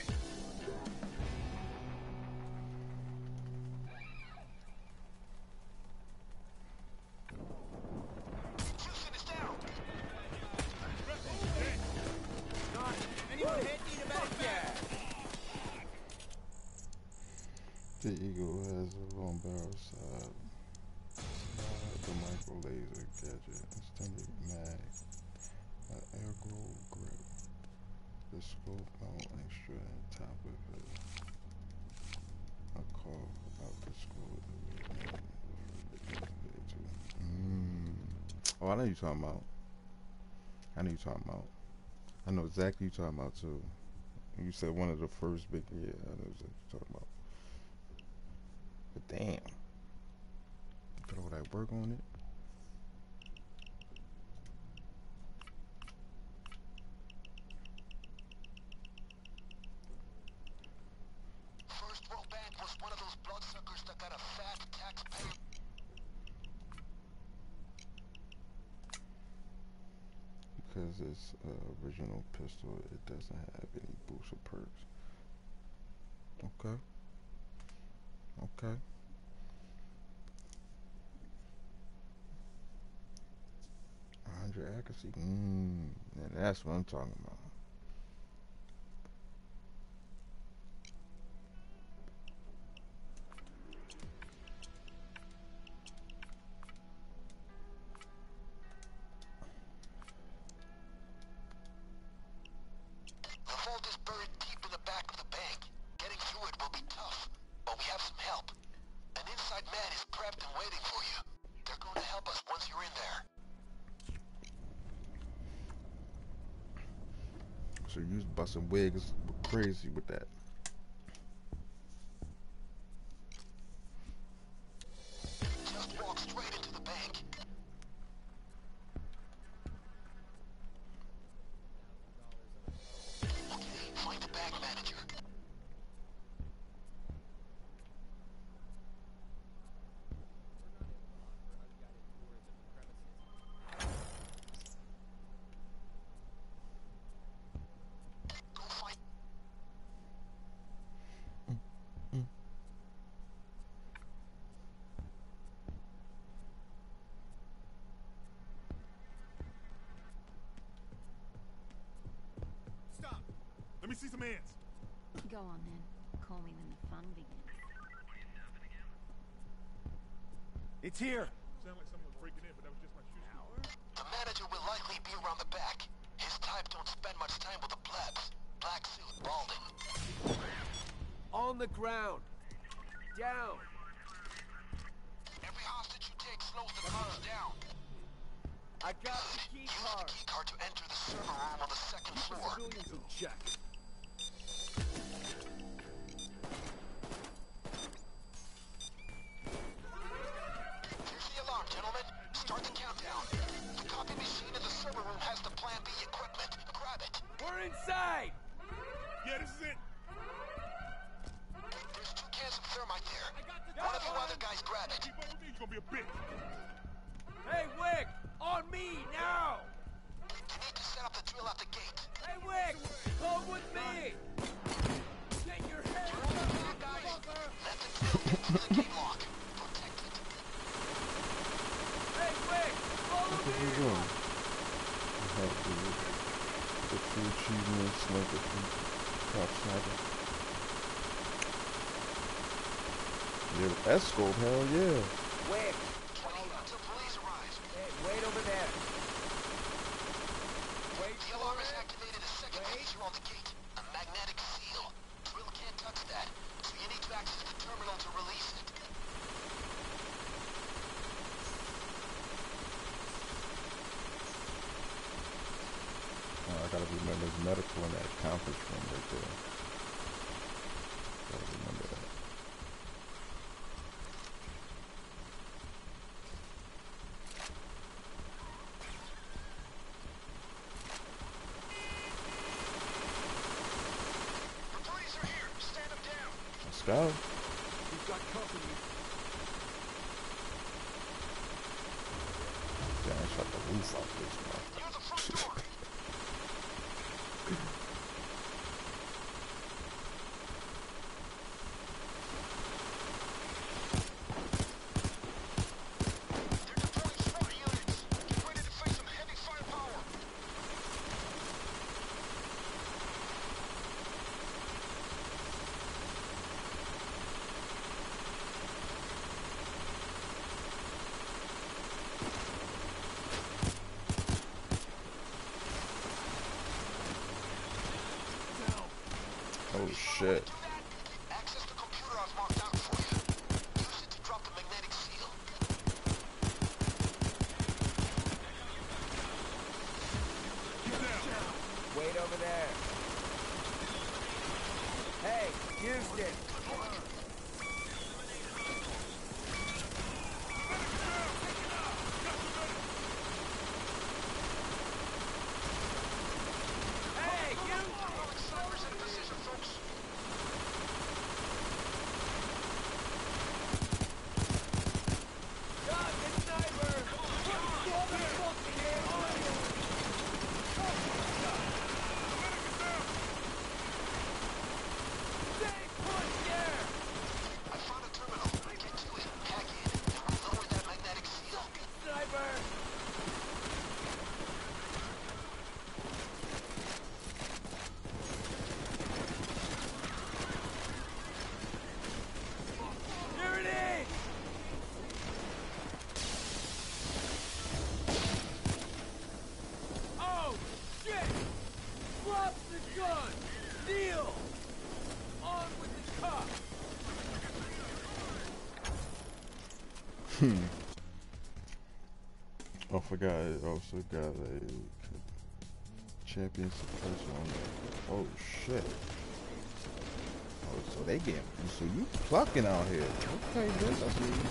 C: Houston is down.
D: John, anyone hit? Need a medic bag.
A: The Eagle has a long barrel side, side the micro laser gadget, extended mag, an air glow grip, the scope mount extra and top of it, a call out the scope. Mm. Oh, I know you're talking about. I know you're talking about. I know exactly what you're talking about too. You said one of the first big, yeah, I know exactly what you're talking about. But damn, put all that work on it.
C: First World Bank was one of those bloodsuckers that got a fat taxpayer.
A: Because it's uh, original pistol, it doesn't have any booster perks. Okay. Okay. one hundred accuracy. Mmm. That's what I'm talking about.
C: The vault is buried deep in the back of the bank. Getting through it will be tough, but we have some help. An inside man is prepped and waiting for you. They're going to help us once you're in there.
A: So you was busting wigs crazy with that.
C: Just walk straight into the bank. Okay, find the bank manager. Go find...
I: me see some hands.
E: Go on then. Call me when the fun begins.
H: It's here.
I: Sound like someone breaking in, but that was just my shoe.
C: The manager will likely be around the back. His type don't spend much time with the plebs. Black suit, balding.
G: On the ground. Down.
C: Every hostage you take slows the cops down.
G: I got the key
C: Use
G: card.
C: the key card to enter the server room on the second floor.
H: Civilians in check.
C: Here's the alarm, gentlemen. Start the countdown. The copy machine in the server room has the Plan B equipment. Grab it.
G: We're inside.
I: Yeah, this is it.
C: There's two cans of thermite there.
G: Got
C: One of you
G: one.
C: other guys grab it.
I: Keep up with me, you're gonna be a bitch.
G: Hey, Wick. On me now.
C: You need to set up the drill at the gate.
G: Hey, Wick. Come with me. Get your head
C: You're on the back, guys. Let the drill get through the gate lock. Protect it.
G: Hey, Wick. Follow
A: What are you
G: me.
A: doing? How do you the true achievement, sniper, top sniper. Yeah, escort, hell yeah.
G: Wick.
C: twenty until police arrive.
G: Hey, wait over there. Wait
C: The
G: for
C: alarm is
G: it.
C: activated a second feature on the gate. A magnetic seal. Drill can't touch that, so you need to access the terminal to release it.
A: Oh, I gotta remember there's medical in that conference room right there. Gotta remember that.
C: Authorities are here. Stand them down.
A: Let's go.
H: We've got company.
A: Yeah, I shut the roof off this one.
C: Near the front door. They're deploying SWAT units. Get ready to face some heavy firepower.
A: Oh shit.
C: Do that. Access the computer I've marked out for you. Use it to drop the magnetic seal.
I: Get down.
G: Wait over there. Hey, Houston. Hey, get
C: Throwing snipers into position, folks.
G: God, the sniper. Stay put there.
C: I found a terminal. Get to it. Hack in. And we'll lower that magnetic seal.
G: Sniper. Here it is. Oh, shit. Drop the gun. Kneel. On with the cop.
A: Hmm. I forgot it also got a champion suppression on there. Oh shit. Oh, so they getting, so you plucking out here. Okay, bitch, I see you.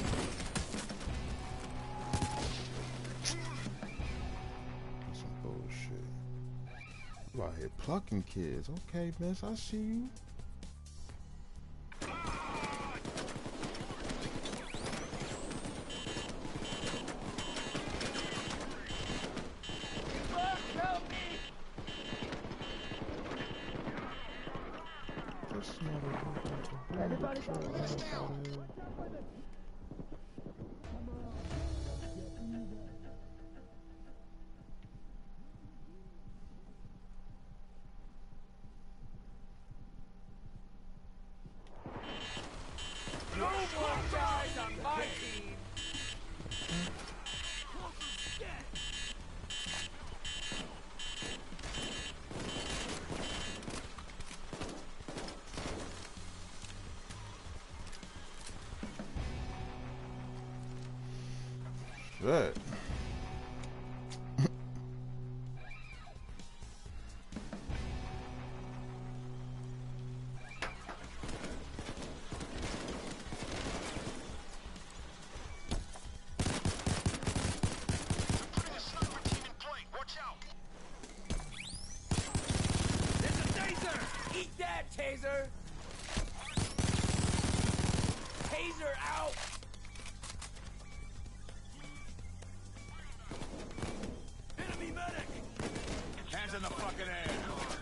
A: That's some bullshit. You out here plucking kids. Okay, miss, I see you.
G: Help me.
A: That's not a Everybody Shit.
D: Taser! Taser out! Enemy medic! Hands in the fucking air!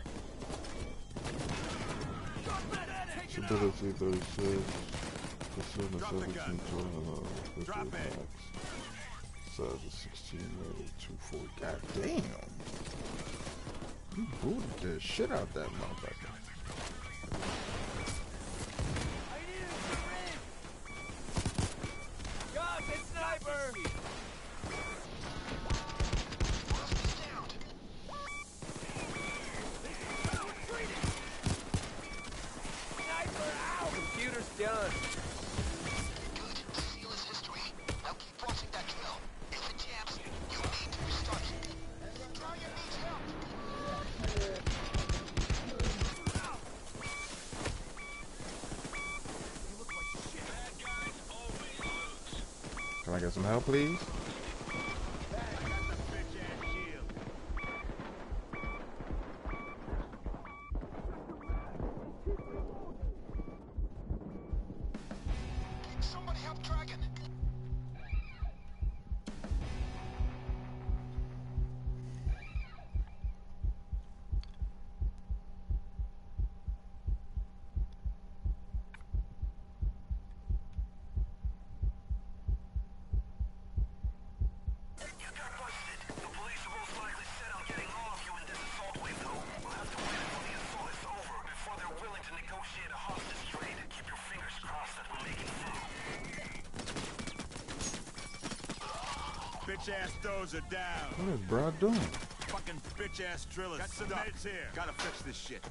A: Stability thirty-six. Percent of seventeen twenty. Drop it! Size of sixteen, two forty. God damn! You booted the shit out that motherfucker.
D: Done.
C: Good. The seal is history. Now keep watching that drill. If it jams, you need to restart it. Dragon needs help.
D: You look like shit. Bad guys always lose.
A: Can I get some help, please?
I: Bitch ass dozer down.
A: What is bro doing?
I: Fucking bitch ass driller. Got some meds here. Gotta fix this shit.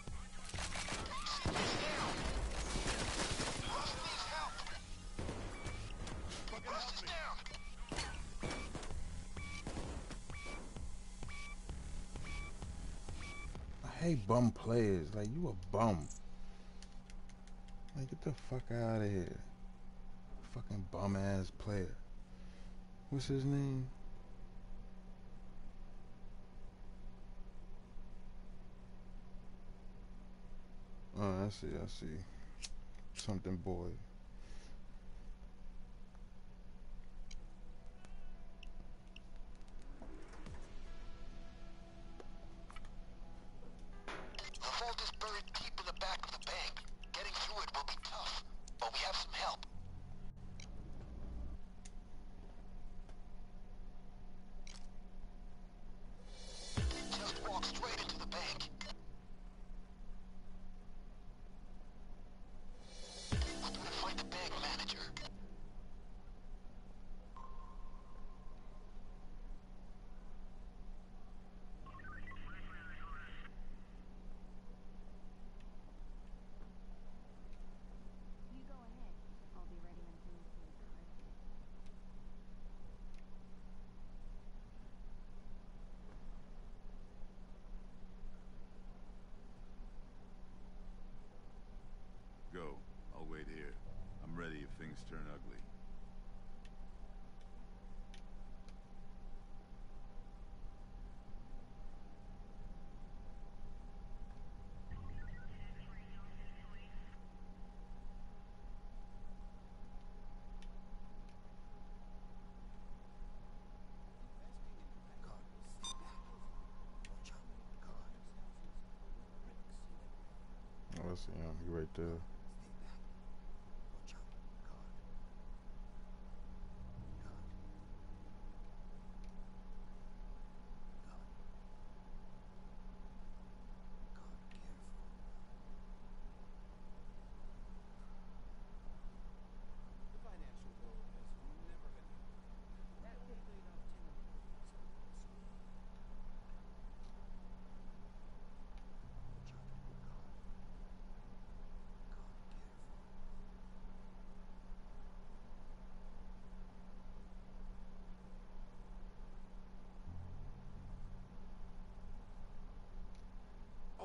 A: I hate bum players. Like, you a bum. Like, get the fuck out of here. Fucking bum ass player. What's his name? Oh, I see, I see. Something boy.
C: The vault is buried deep in the back of the bank. Getting through it will be tough, but we have some help. Just walk straight into the bank. We're gonna find the bank manager.
E: You go ahead. I'll be ready when things get corrected.
I: Go. I'll wait here. I'm ready if things turn ugly.
A: Oh, I see him. He right there.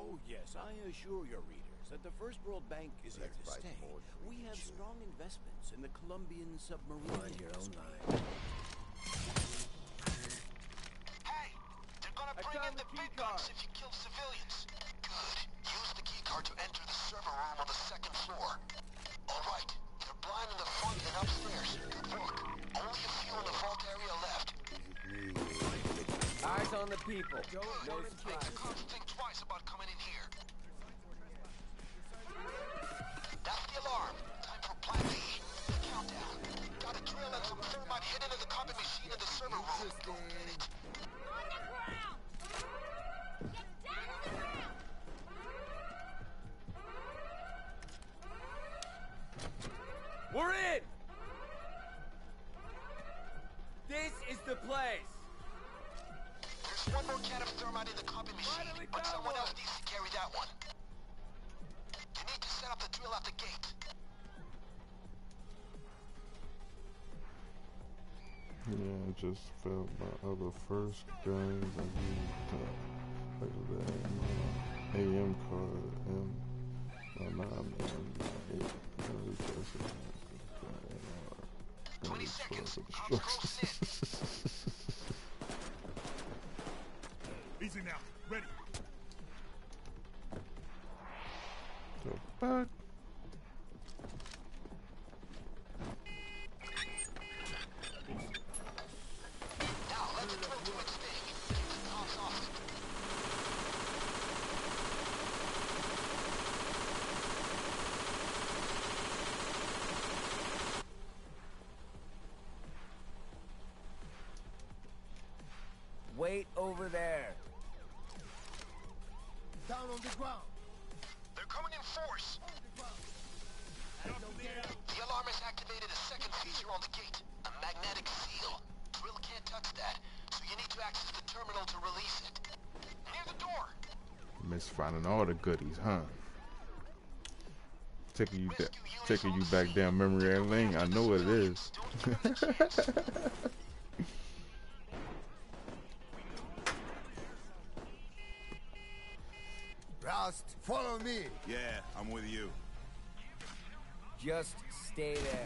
D: Oh, yes, I assure your readers that the First World Bank is here to stay. We have strong investments in the Colombian submarine. Mind your own line.
C: Hey, they're gonna
D: I
C: bring in
D: found
C: the
D: the
C: big
D: key card.
C: guns if you kill civilians. Good. Use the key card to enter the server room on the second floor. All right, they're blind in the front and upstairs. Good work. Only a few in the vault area left.
G: Eyes on the people.
C: Good.
G: No
C: Make the
G: surprise.
C: cops think twice about coming in here. That's the alarm. Time for plan B. The countdown. Got a drill and some thermite hidden in the copy machine in the server room. Go get it.
E: On the ground! Get down on the ground!
G: We're in! This is the place!
C: There's one more can of thermite in the copy machine,
D: Finally
C: but
D: found
C: someone
D: one.
C: else needs to carry that one. You need to set up the drill at the gate.
A: Yeah, I just felt my other first guns. I used uh, like the uh, A M card and my nine and eight.
C: Twenty seconds. Cops close in.
I: Easy now. Ready.
A: The fuck?
C: Now let the drill do its thing. Keep the cops off it.
G: Wait over there.
D: Down on the ground.
C: They're coming in force. The alarm has activated a second feature on the gate, a magnetic seal. Drill can't touch that, so you need to access the terminal to release it. Near the door.
A: Miss finding all the goodies, huh? Taking you, taking you back down memory lane. I know what it is.
D: Roust, follow me.
I: Yeah, I'm with you.
G: Just stay there.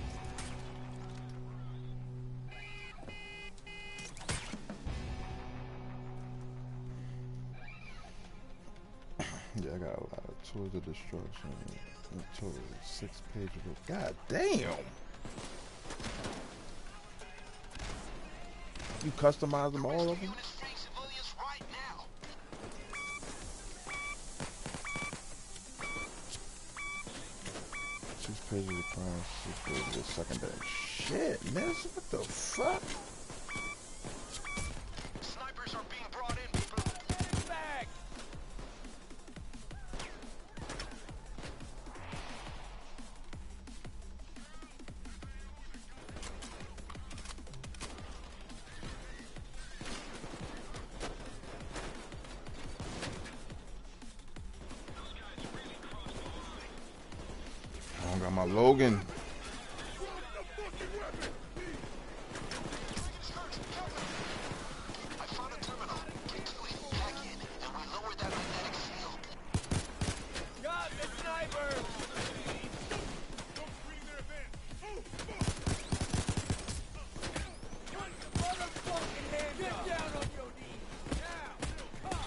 A: Yeah, I got a lot of tools of destruction. A total of six pages of. God damn! You customize them all of them?
C: Units freeing civilians right now.
A: Six pages of crime, six pages of secondary. Shit, man, what the fuck?
C: Snipers are being brought in, people.
D: Back.
A: I don't got my Logan.
C: I found a terminal. Get to it, hack in, and we lower that magnetic seal.
D: Got the sniper. Put your motherfucking hands Get up. down on your knees. Now. Come.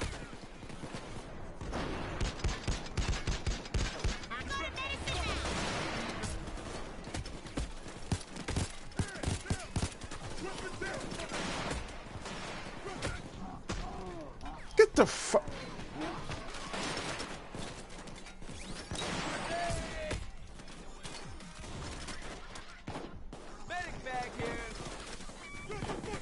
A: Get the fuck.
D: Medic bag here.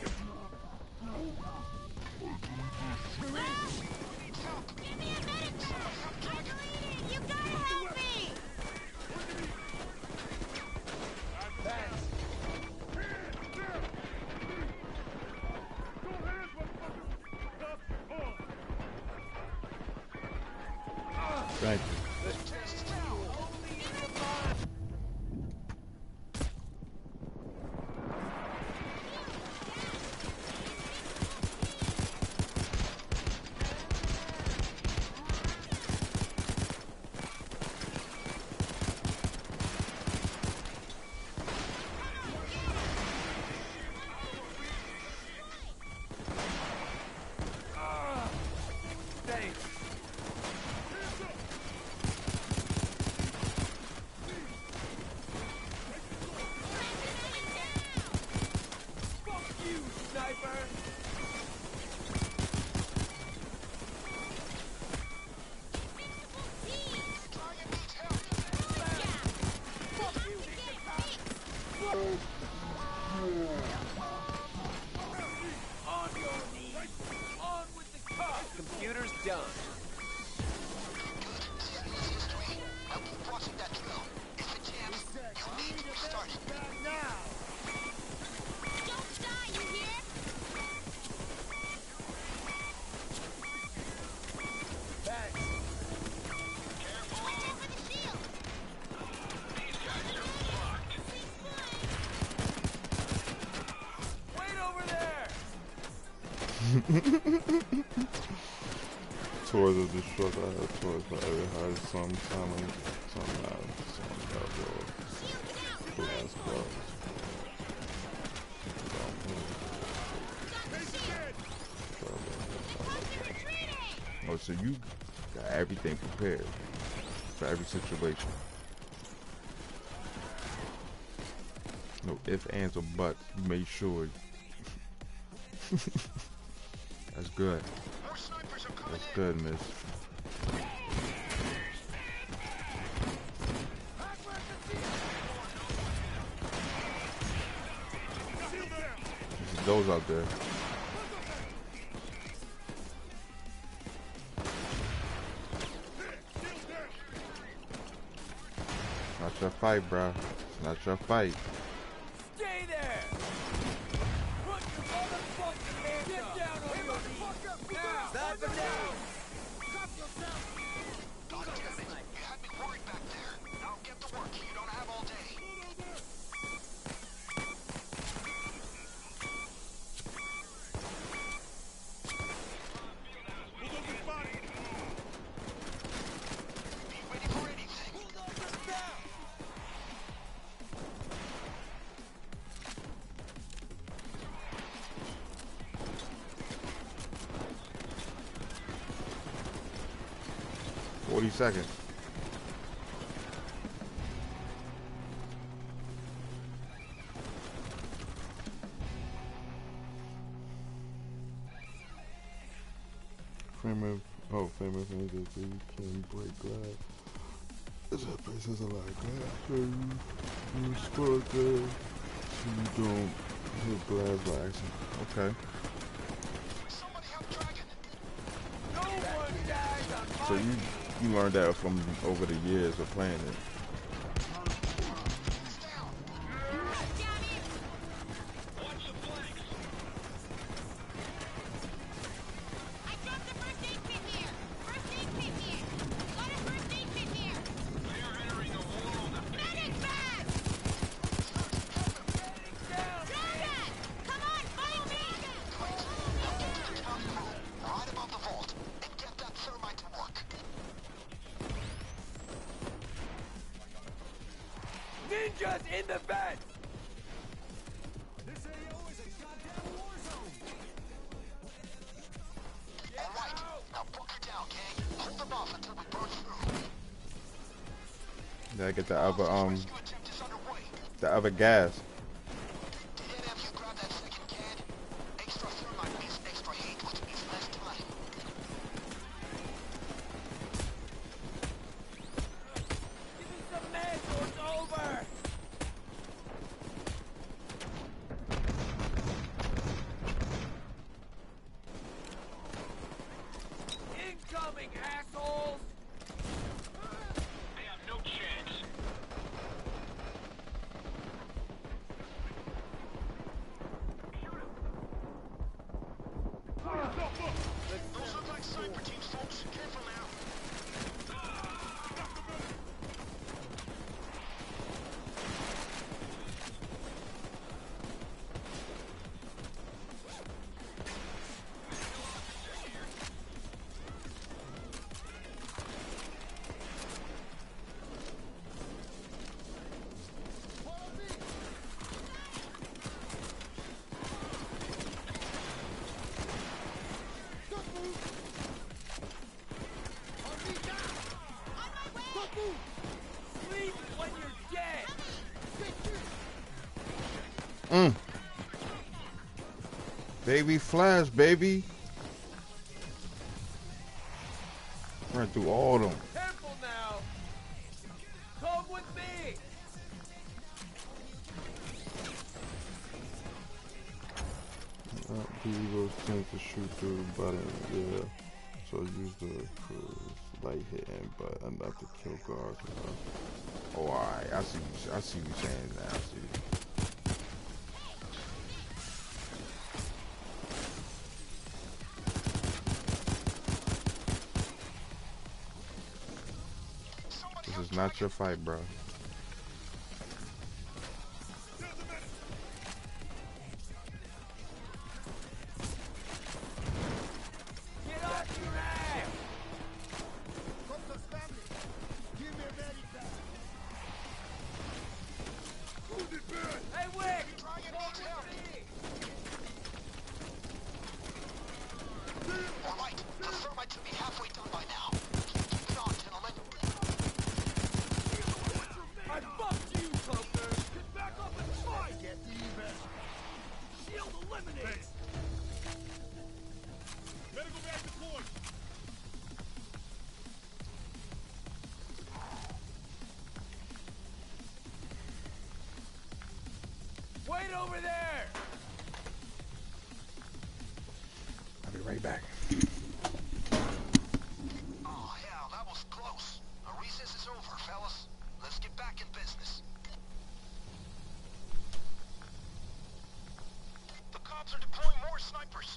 E: Give me a medic bag! I'm bleeding! You gotta help me!
A: Thank you. Tours of the struggle. I have tours for every hard some time, some loud, some elbow, glass gloves. Oh, so you got everything prepared for every situation. No ifs, ands, or buts. You made sure. That's good. That's good, miss. There's those out there. Not your fight, bro. It's not your fight.
D: Stay there! Put your motherfucking hands Get up! Down on your knees! Now! Stand for down! Drop yourself!
C: God damn it! You had me worried back there. Now get to work. You don't have all day. Be ready for anything.
A: Forty seconds. Frame of oh, frame of things that you can break glass. That place has a lot of glass. So you, you score good. So you don't hit glass by accident. Okay.
C: Somebody help Dragon.
D: No one dies on my
A: So you you learned that from over the years of playing it.
C: Right above the vault. And get that thermite to work.
D: ninjas in the vent!
I: This A O is a goddamn war zone.
C: All right. Now bunker down, gang. Hold them off until we burn through.
A: Gotta get the other um
C: Rescue attempt is underway.
A: the other gas.
C: Did any of you grab that second can? Extra thermite means extra heat, which means less time.
D: Give me some meds or it's over! Incoming, assholes!
J: They have no chance.
C: Those look like sniper teams, folks. Careful now.
D: Sleep when you're dead!
A: Mm. Baby flash, baby. Ran through all of them.
D: Careful now! Come with me!
A: Uh, Those tend to shoot through the button, yeah. So use the cruise light hitting, but enough to kill guards. Uh, oh, alright. I see. You, I see you saying that. I see. This is not your fight, bro.
H: Eliminate!
I: Medical bag deployed!
D: Wait over there!
A: I'll be right back.
C: Oh, hell, that was close. Our recess is over, fellas. Let's get back in business. The cops are deploying more snipers.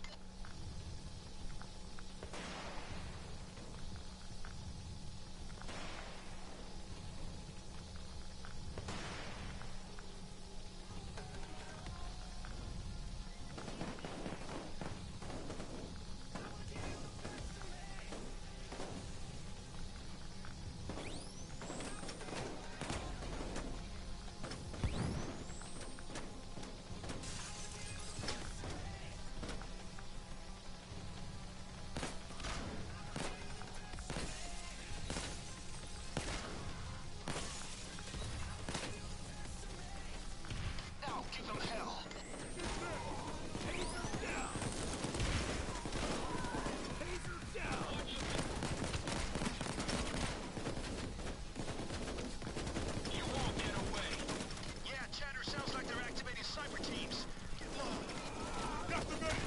C: Now give them hell.
D: Taser down! Taser down!
C: You won't get away. Yeah, chatter sounds like they're activating cyber teams. Get low.
I: Got the medic!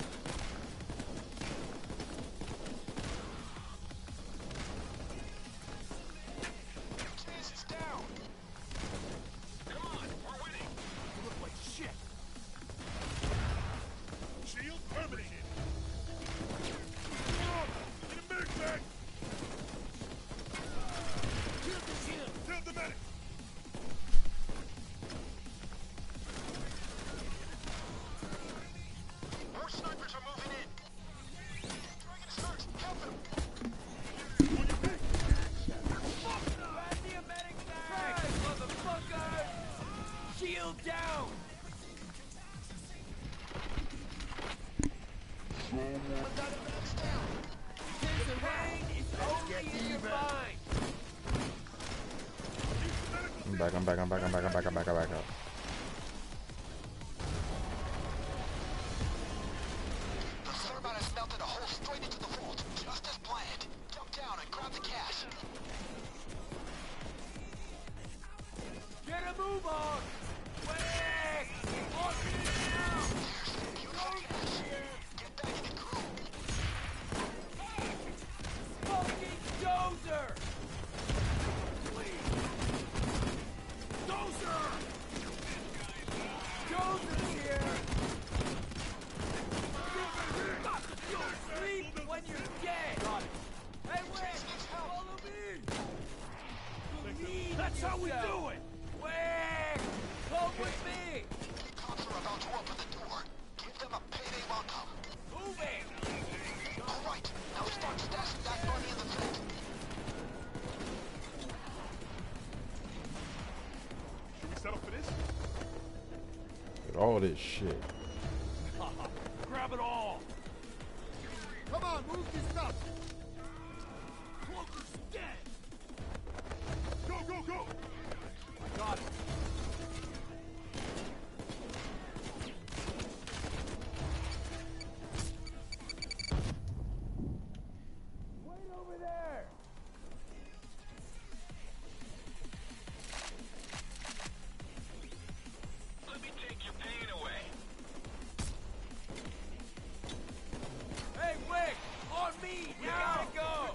C: Chase is down. Come on, we're winning.
D: You look like shit!
I: Shield terminated! Get a medic bag!
D: Kill the shield!
I: Tell the medic!
C: More snipers are moving in. Dragon is hurt. Help him.
I: On your feet!
D: Grab the medic bag! Motherfucker! Shield down! The pain is only in your mind!
A: I'm back, I'm back, I'm back, I'm back, I'm back, I'm back, I'm back up.
C: The thermite has melted a hole straight into the vault, just as planned. Jump down and grab the cash.
D: Get a move on! Quick! On me now!
C: Beautiful cash. Get back in the crew.
D: Fucking dozer! Please! Dozer! Dozer's here! You'll sleep when you're dead! Got it. Hey, wait! Follow me! Believe That's how we do it! Quick! Come with me!
C: Cops are about to open the door. Give them a payday welcome.
D: Moving!
C: All right, now start stashing that money in the vault.
I: Should we settle for this?
A: With all this shit.
D: Grab it all!
H: Come on, move your stuff!
D: Cloaker's dead!
I: Go, go, go!
D: I got it! Wait over there!
C: Let me take your pain away.
D: Hey, Wick! On me! Now! Go!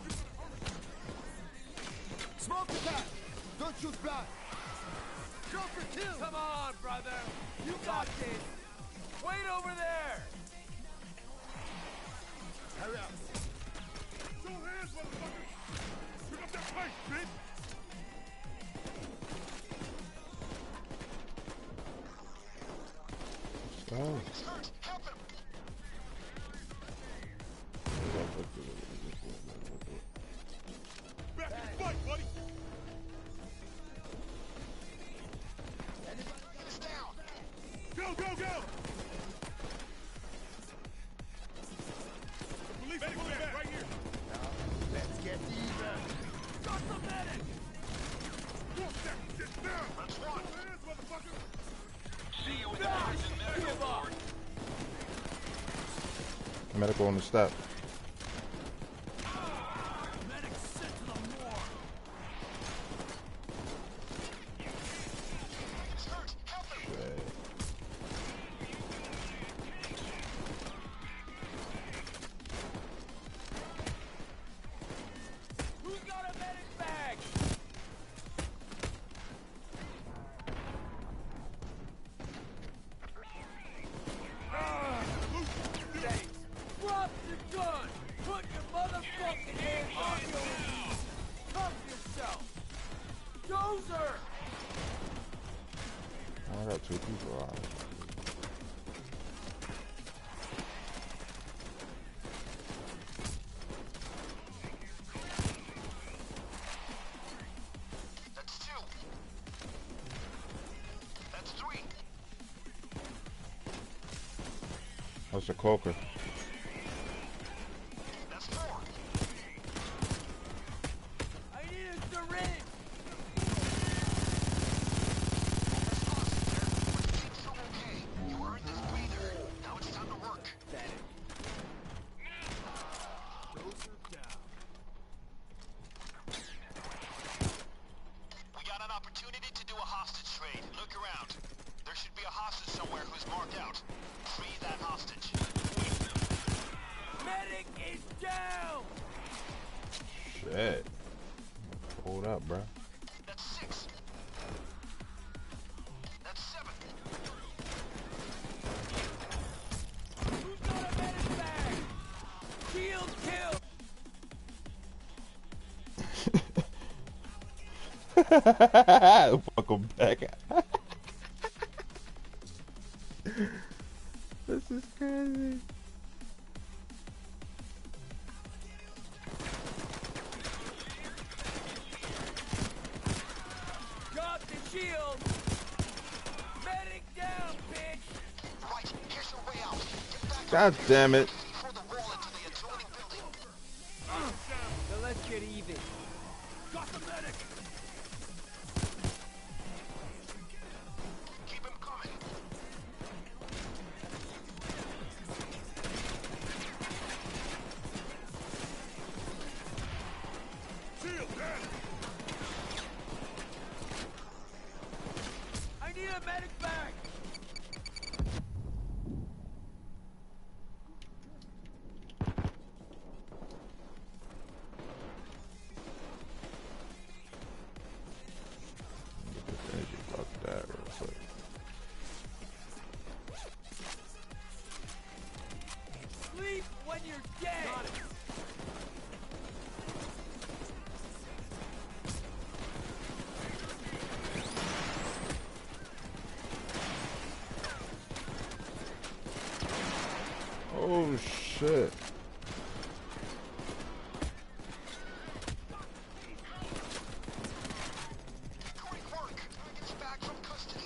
H: Smoke attack! Don't shoot blind! Go for kill!
D: Come on, brother! You got this! Wait over there!
H: Hurry up!
I: Two hands, motherfucker! Pick up that pace, bitch!
A: Oh.
C: He's hurt. Help him.
I: Back in the fight, buddy!
C: He's down.
I: Go, go, go! The police medic bag right here!
H: Let's get even!
D: Got the medic!
I: Walk that shit down!
C: That's one.
I: Two hands, motherfucker!
J: See you with
D: Gosh!
J: the medical
D: Give up!
J: board.
A: medical on the step. I got two people on.
C: That's two. That's three.
A: That's a coker.
C: That's four.
D: I need a syringe.
A: Shit. Hold up, bro.
C: That's six. That's seven.
D: Who's got a medic bag? Shield kill.
A: Fuck him back. This is crazy.
D: Got the shield. Medic down, bitch.
C: Right, here's your way out. Get back
A: God damn it.
C: before the wall into the adjoining building.
D: Now let's get even. Got the medic.
C: Keep him coming.
I: Shield, down.
D: I need a medic bag.
A: Fuck that real quick.
D: Sleep when you're dead.
A: Oh shit.
C: Great work. Target's back from custody.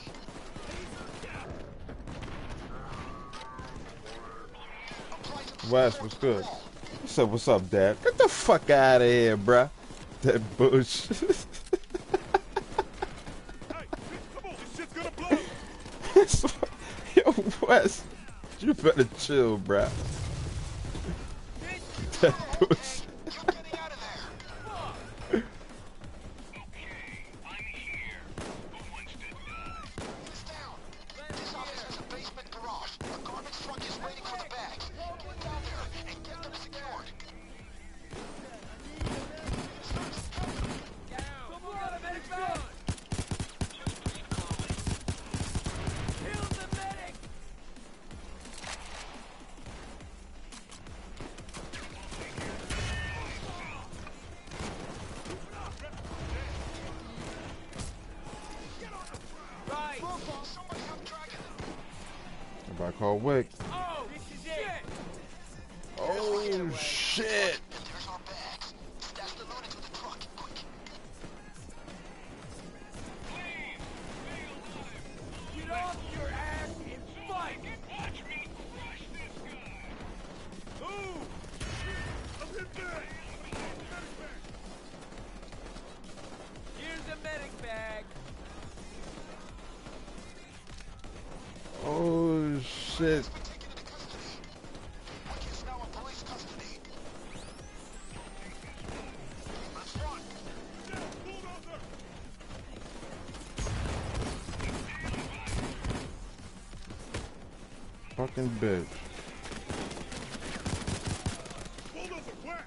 C: Apply some
A: Wes,
C: support
A: what's
C: to the
A: good?
C: wall.
A: What's up, what's up, Dad? Get the fuck out of here, bruh. That bush.
I: Hey, bitch, come on. This shit's gonna blow.
A: Yo, Wes, you better chill, bruh. That bush.
C: You're getting out of there. It's down. This office has a basement garage. A garbage truck is waiting for the bags. Get down there and get them secured.
D: Someone got a medic bag. Kill the medic. Right.
C: Somebody help Dragon.
A: Everybody call Wick.
D: Oh, this is it.
A: Oh shit.
C: And there's our bags. Stash the loot into the truck, quick.
D: Get off your ass and fight.
I: Watch me crush this guy. Ooh. I'm hit there.
D: Here's the medic bag.
A: Oh shit.
C: Been taken into custody. Wick is now a
A: fucking bitch.
I: Bulldozer class.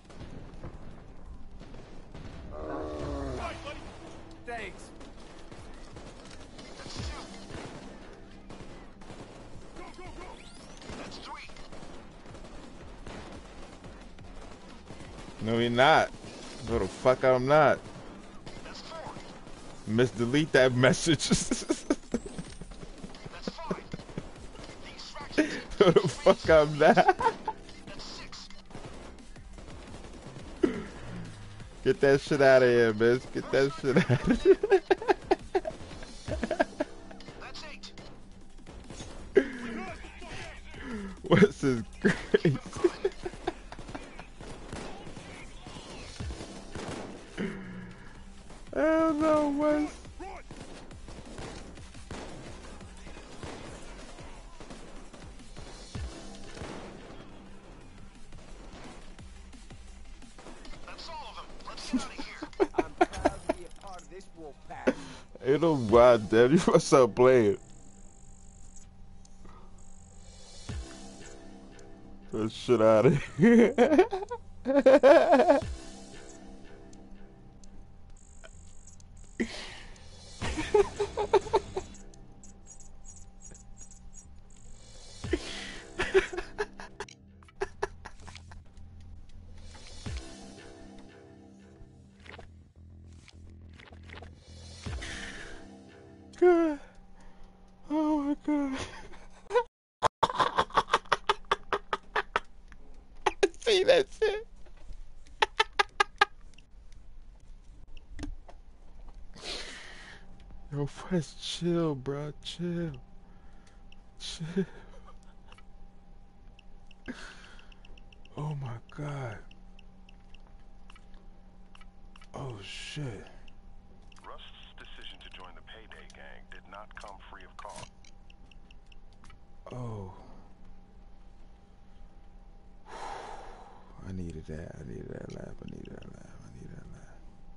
G: Thanks.
C: That's two.
I: Go, go, go.
C: That's three.
A: No, you're not. No, the fuck I'm not.
C: That's four.
A: Miss delete that message.
C: That's five. The extraction team.
A: No, the fuck I'm not.
C: That's six.
A: Get that shit out of here, miss. Get that shit out of here.
C: That's eight.
A: What's this crazy? Hell no, Wes.
C: That's all of them. Let's get out of here.
G: I'm proud to be a part of this wolf pack.
A: Ain't no wild damn. You must stop playing. That shit out of here. God. Oh my God. See that shit? Yo, Wes, chill, bro. Chill. Chill. Oh my God. Oh shit.
K: Rust's decision to join the Payday gang did not come free of cost.
A: Oh. I needed that. I needed that laugh. I needed that laugh. I needed that laugh.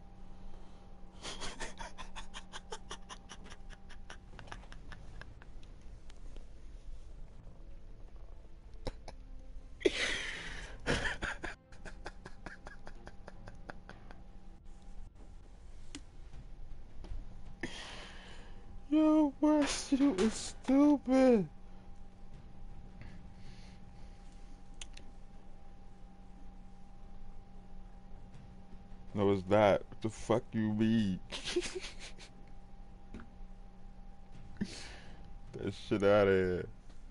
A: Yo, Wes, you is stupid. No, it's not. What the fuck you mean? That shit out of here.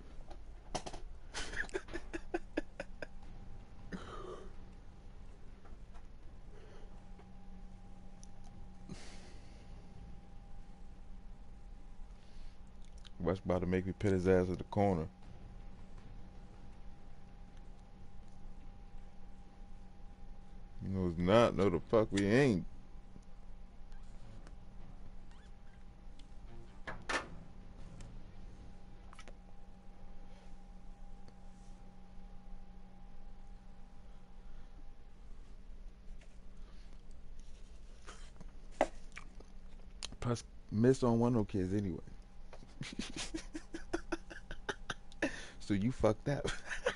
A: Wes about to make me pit his ass at the corner. No, it's not. No, the fuck we ain't. Plus, miss on one of those kids anyway. So you fucked up.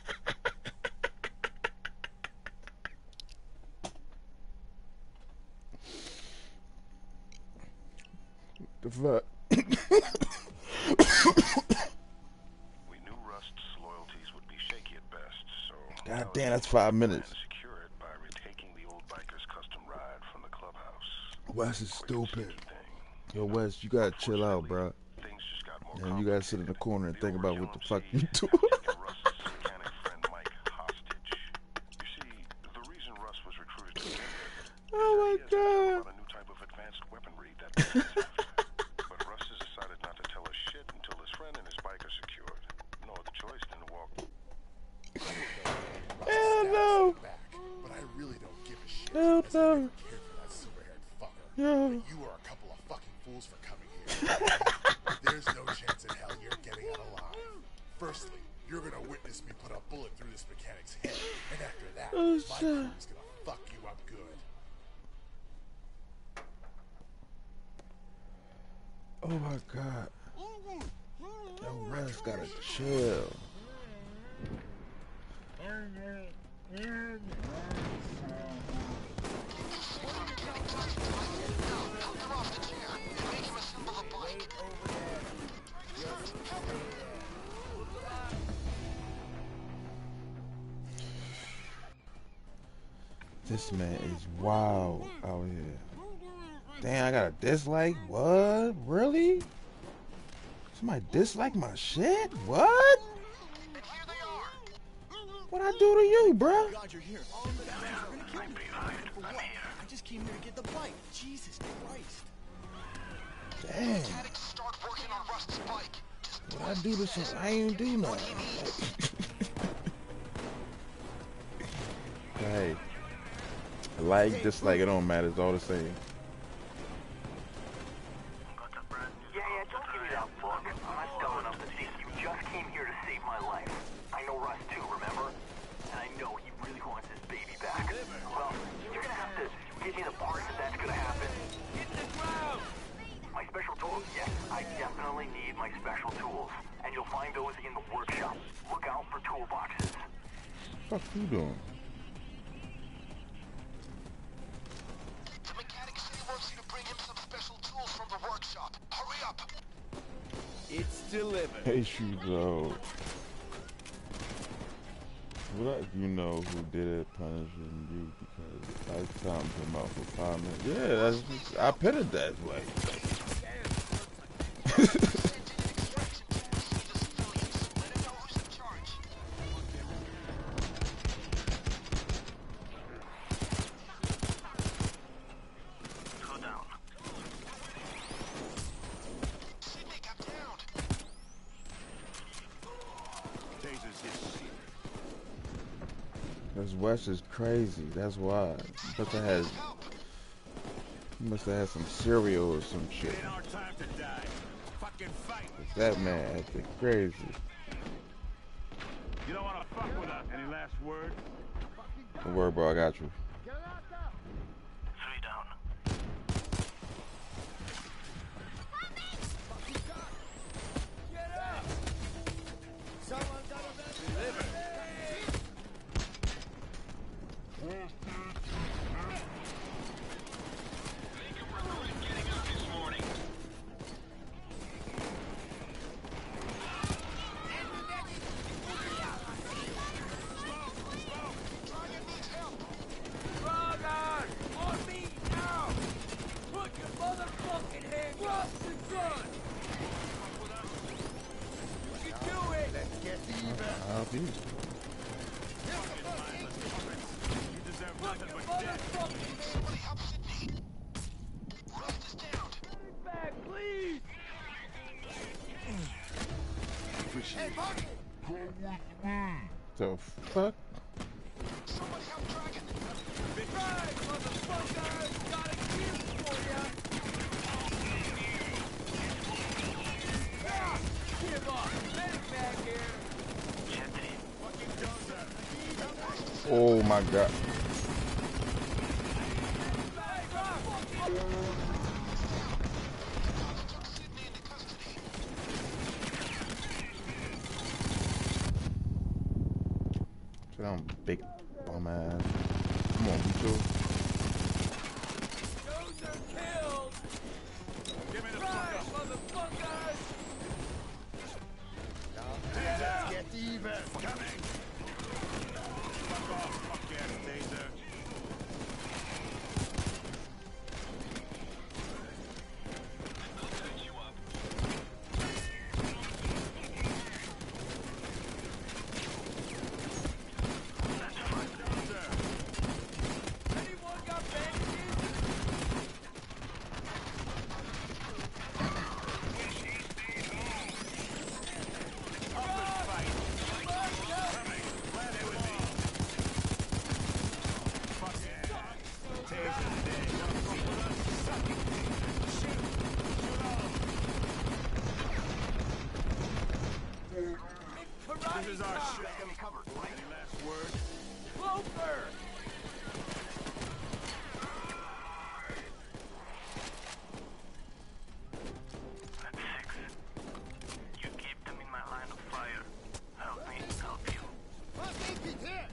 A: The fuck?
K: We knew Rust's loyalties would be shaky at best, so
A: God damn, that's five minutes.
K: secure it by retaking the old biker's custom ride from the clubhouse.
A: Wes is stupid. Yo, Wes, you gotta chill out, bro. And you gotta sit in the corner and think about what the fuck you do. Oh my God.
K: A new type of advanced weaponry that but Russ has decided not to tell us shit until his friend and his bike are secured. No other choice than to walk.
A: Hell no.
I: But I really don't give a shit.
A: Hell
I: as
A: no.
I: I never cared for that silver-haired fucker.
A: Yo.
I: But you are a couple of fucking fools for coming here. There's no chance in hell you're getting out alive. Firstly, you're gonna witness me put a bullet through this mechanic's head, and after that,
A: Oh,
I: my
A: shit.
I: crew is gonna fuck you up good.
A: Oh my God. Yo, Wes gotta chill. This man is wild out here. Damn, I got a dislike? What? Really? Somebody dislike my shit? What? What I do to you, bruh?
L: God, you're here. Oh, the guys are gonna kill me. For what? I just came here to get the bike. Jesus Christ.
A: Damn. What I do to some? I ain't do nothing. Hey. Like, dislike, it don't matter. It's all the same.
B: Yeah, yeah, don't give me that look. I'm not dumb enough to think you just came here to save my life. I know Russ too, remember? And I know he really wants his baby back. Well, you're gonna have to give me the part that that's gonna happen.
D: Hit the ground!
B: My special tools? Yes, I definitely need my special tools. And you'll find those in the workshop. Look out for toolboxes.
A: What the fuck you doing?
D: It's delivered.
A: Hey, you though. What you know who did it punishing you because I timed him out for five minutes. Yeah, that's just, I put it that way. Because West is crazy. That's why. He must have had, he must have had some cereal or some shit. That man acting crazy.
I: You don't want to fuck with us. Any last word?
A: Don't worry, bro. I got you.
B: Three down.
D: Get up! Someone got a message. Deliver.
A: The fuck?
D: Somebody help Dragon! Right, motherfuckers! Got a gift for ya! Ah! Give up! Medic back here!
A: Oh my god. Sit down, big bum ass. Come on, Bicho.
D: Those are killed! Give me the right, motherfuckers! Get up!
I: Get even! Coming! Fuck off, fuck ass taser. This is our shit. Any last word?
D: Clover!
B: That's six. You keep them in my line of fire. Help me help you.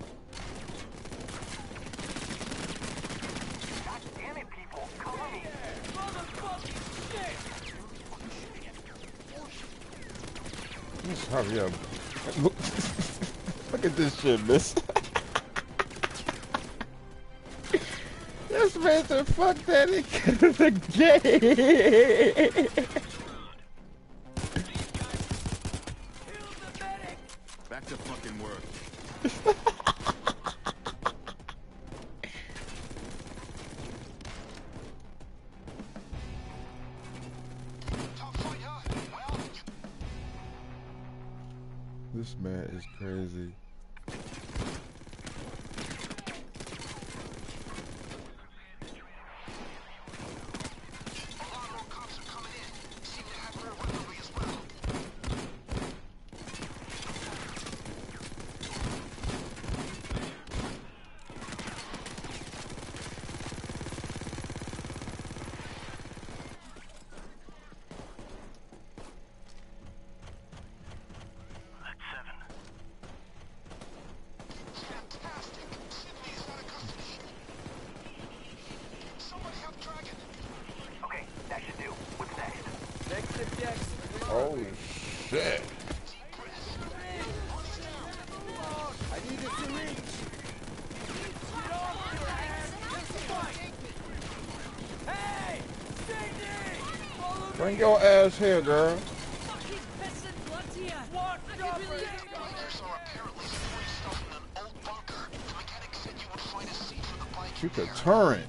A: Hurry up. Look at this shit, miss. This man said, fuck that, he got the game.
I: Back to fucking work.
A: This man is crazy. Oh shit.
D: I need a syringe. Hey!
A: Bring your ass here, girl.
E: Fucking peasant blood here.
D: What?
E: I could really get
C: Leaders are apparently storing stuff in an old bunker. The mechanic said you would find a seat for the bike.
A: Shoot the turret.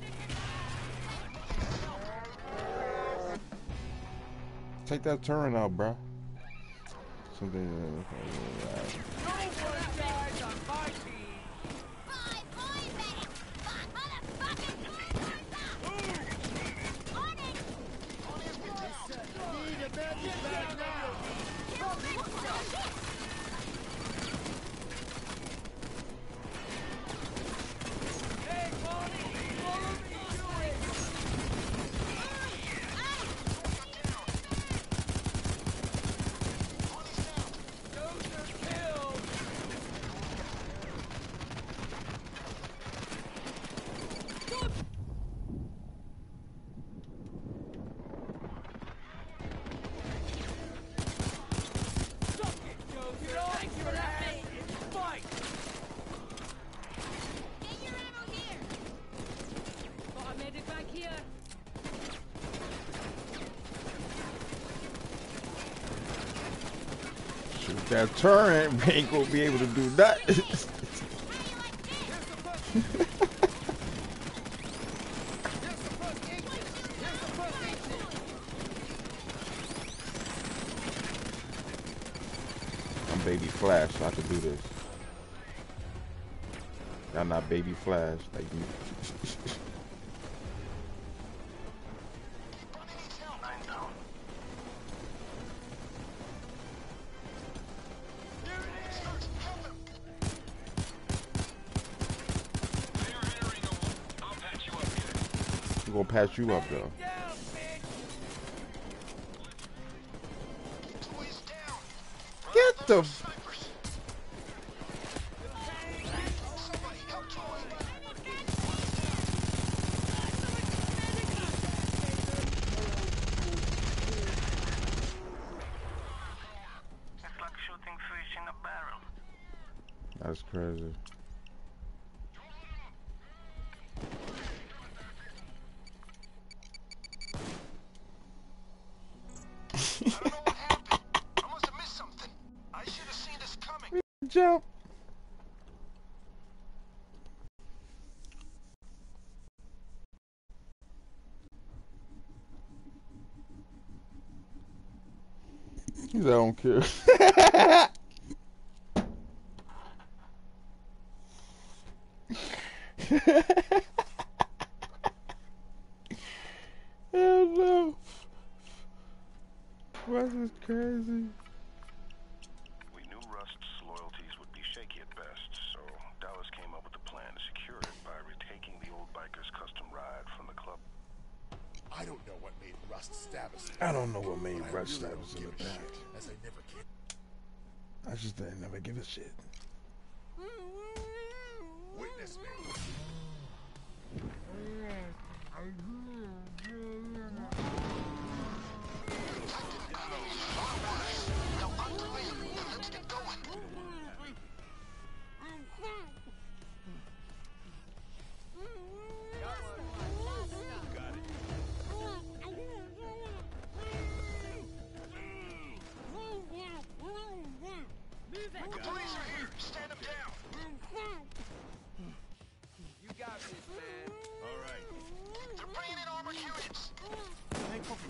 A: Take that turret out, bro. Something. Uh,
D: no one dies on my team.
A: Shoot that turret. We ain't gonna be able to do that. I'm Baby Flash, so I can do this. Y'all not Baby Flash like me. I'm gonna patch you up though. Get the f
B: It's like shooting fish in a barrel.
A: That's crazy.
C: I don't know what happened. I must have missed something. I should have seen this coming.
A: Jump. He said, I don't care. Hell no. Russ is crazy.
K: We knew Rust's loyalties would be shaky at best, so Dallas came up with a plan to secure it by retaking the old biker's custom ride from the club.
I: I don't know what made Rust stab us.
A: I don't know what made
I: But I
A: Rust
I: really
A: stab us
I: don't
A: in the
I: give a
A: back.
I: shit, as I never can.
A: I just didn't never give a shit.
I: Witness me.
C: Now, I'm the man who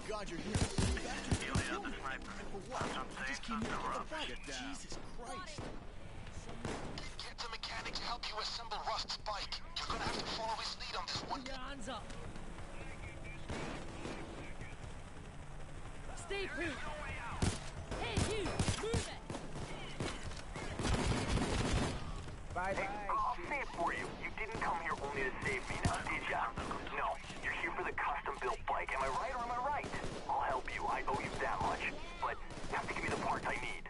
L: God you're here. You bastard. And for what? I just came here to get the bike. Jesus Christ.
C: Get the mechanic to help you assemble Rust's bike. You're gonna have to follow his lead on this one.
D: Put your hands up. Stay put. Hey, you, move it.
G: Bye
B: Hey,
G: bye.
B: I'll say it for you. You didn't come here only to save me now, did ya? No, you're here for the custom-built bike. Am I right or am I right? I'll help you. I owe you that much. But you have to give me the parts I need.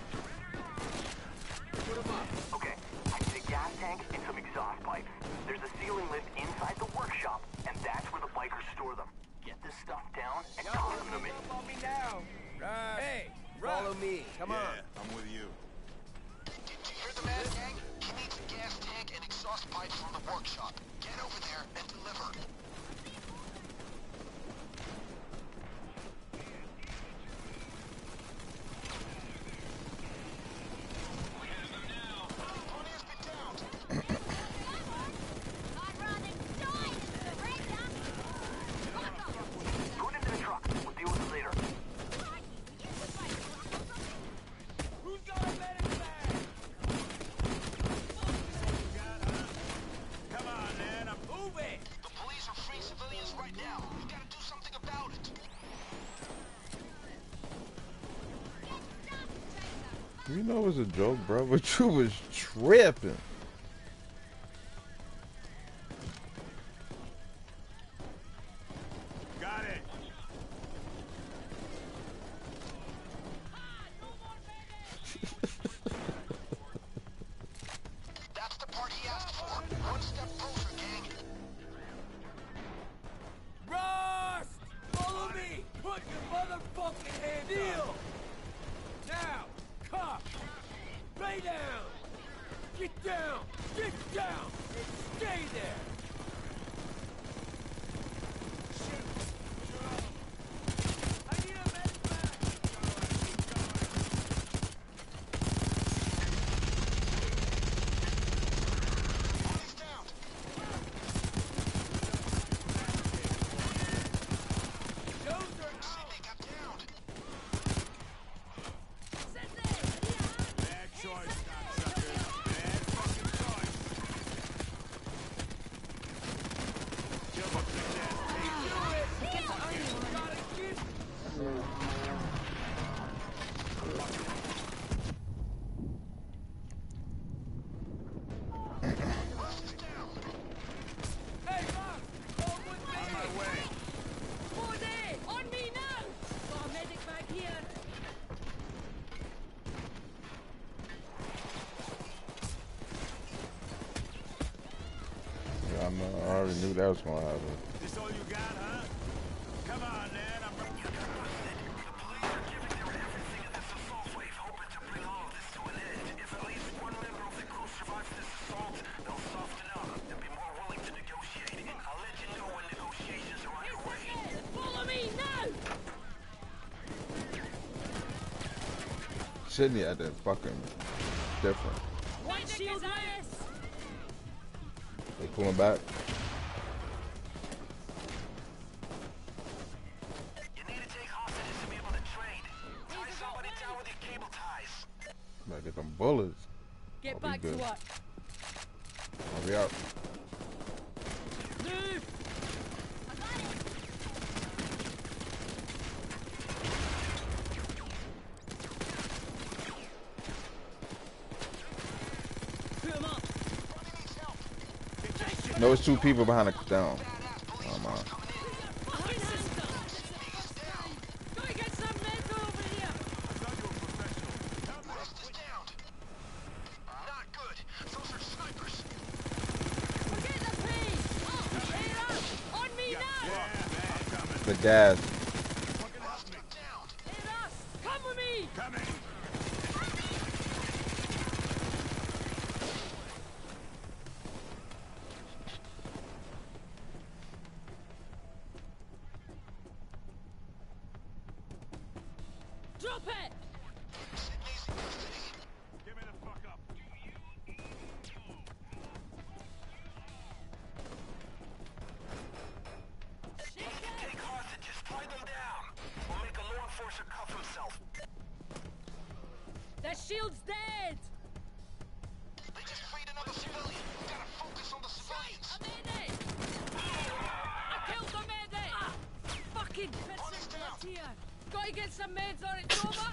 D: Put them up.
B: Okay, I need a gas tank and some exhaust pipes. There's a ceiling lift inside the workshop, and that's where the bikers store them. Get this stuff down and toss them to me.
G: Jump on me now. Russ.
D: Hey,
G: Follow
D: Russ.
G: me. Come on.
I: Yeah, I'm with you.
C: Did you hear the man, gang? He needs a gas tank and exhaust pipes from the workshop. Get over there and deliver. Pony has been downed.
E: I'd rather die than surrender.
B: Go into the truck. We'll deal with it later.
D: Who's got a medic bag?
I: Come on, man. I'm
D: Move it.
C: The police are freeing civilians right now. We gotta do something about it.
A: You know it's a joke, bro, but you was tripping.
I: got it.
C: That's the part he asked for. One step closer, gang.
D: Rust! Follow me! Put your motherfucking hands Deal! Now! Cop! Lay down! Get down! Get down! And stay there! I need a medic bag!
C: Pony's down.
D: Those are out!
C: They got downed.
I: Bad choice, cocksuckers. Bad fucking choice. Jump up, bitch ass.
D: Gotta get...
C: Rust is down.
D: Hey, Rob! Come with me!
I: On my way.
E: Body! On me now! Got a medic bag here.
A: Yeah, I know. I already knew that was gonna happen.
I: This all you got, huh? Come on, man. I'm
K: The police are giving their everything in this assault wave, hoping to bring all of this to an end. If at least one member of the crew survives this assault, they'll soften up and be more willing to negotiate. I'll let you know when negotiations are underway.
E: Follow me now!
A: Sydney at that fucking different.
E: White shield Iris!
A: They pulling back.
K: You need to take hostages to be able to trade. Tie somebody down with your cable ties.
A: Better get them bullets.
E: Get
A: I'll be
E: back to
A: good.
E: work.
A: I'll be out.
E: Move! I got it! Put him up!
A: No, it's two people behind the down. Oh my.
E: Fucking hands up! Gotta get some men over here!
C: Rust is down. Not good. Those are snipers.
E: Forget the pace! Oh, hey, Russ! On me now!
A: The gas.
C: Rust is down.
E: Hey, Russ! Come with me!
I: coming.
E: Drop it!
C: Sydney's in custody.
I: Give me the fuck up.
K: Take hostages, tie them down. force to cuff himself.
E: That shield's dead!
C: They just freed another civilian. We gotta focus on the civilians.
E: A medic! I killed the medic! Ah, fucking pissing blood here! Gotta get some meds on it, over!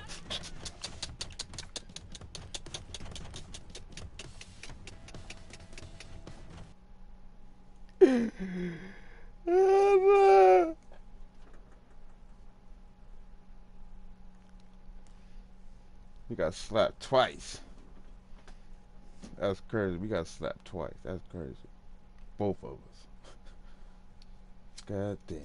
A: We got slapped twice. That's crazy. We got slapped twice. That's crazy. Both of us. God damn.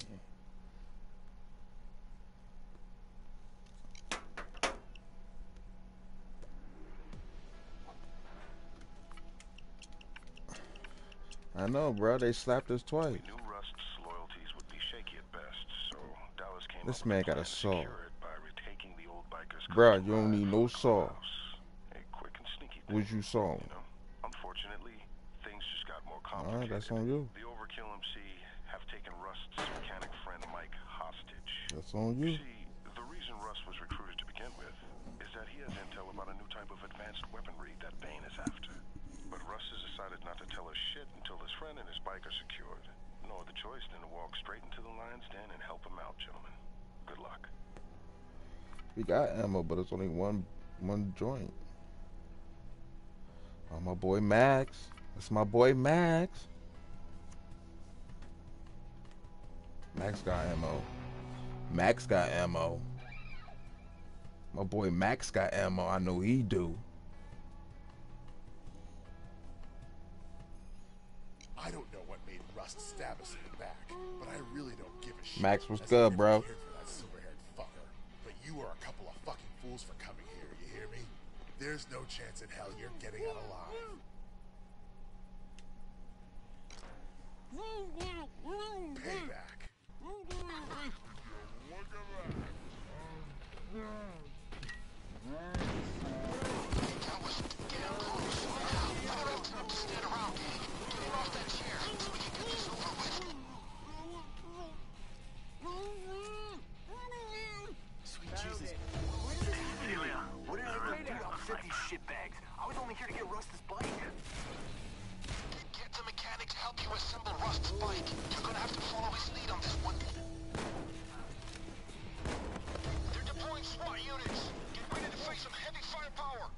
A: I know, bro. They slapped us twice.
I: We knew Rust's loyalties would be shaky at best, so Dallas came
A: This
I: up
A: man
I: with a
A: got a
I: plan to
A: saw.
I: secure it by retaking the old biker's
A: Bro,
I: code
A: you don't need no saw.
I: A quick and sneaky thing,
A: What you saw?
I: you know. Unfortunately, things just got more
A: Alright,
I: complicated.
A: that's on you.
I: The Overkill M C have taken Rust's mechanic friend Mike hostage.
A: That's on you.
I: See, the reason Rust was recruited to begin with is that he has intel about a new type of advanced weaponry that Bane is after. But Rust has decided not to tell us shit until his friend and his bike are secured. No other choice than to walk straight into the lion's den and help him out, gentlemen. Good luck.
A: We got ammo, but it's only one one joint. Oh, my boy Max. That's my boy Max. Max got ammo. Max got ammo. My boy Max got ammo. I know he do.
M: I don't know what made Rust stab us in the back, but I really don't give a shit.
A: Max, what's
M: As
A: good,
M: I'm
A: bro?
M: here for that silver-haired fucker. But you are a couple of fucking fools for coming here, you hear me? There's no chance in hell you're getting out alive. Payback.
L: Sweet Jesus.
B: Celia, what did I do to upset these shitbags? I was only here to get Rust's bike.
C: Get the mechanic to help you assemble Rust's bike. You're gonna have to follow his lead on this one. They're deploying SWAT units. Get ready to face some heavy firepower.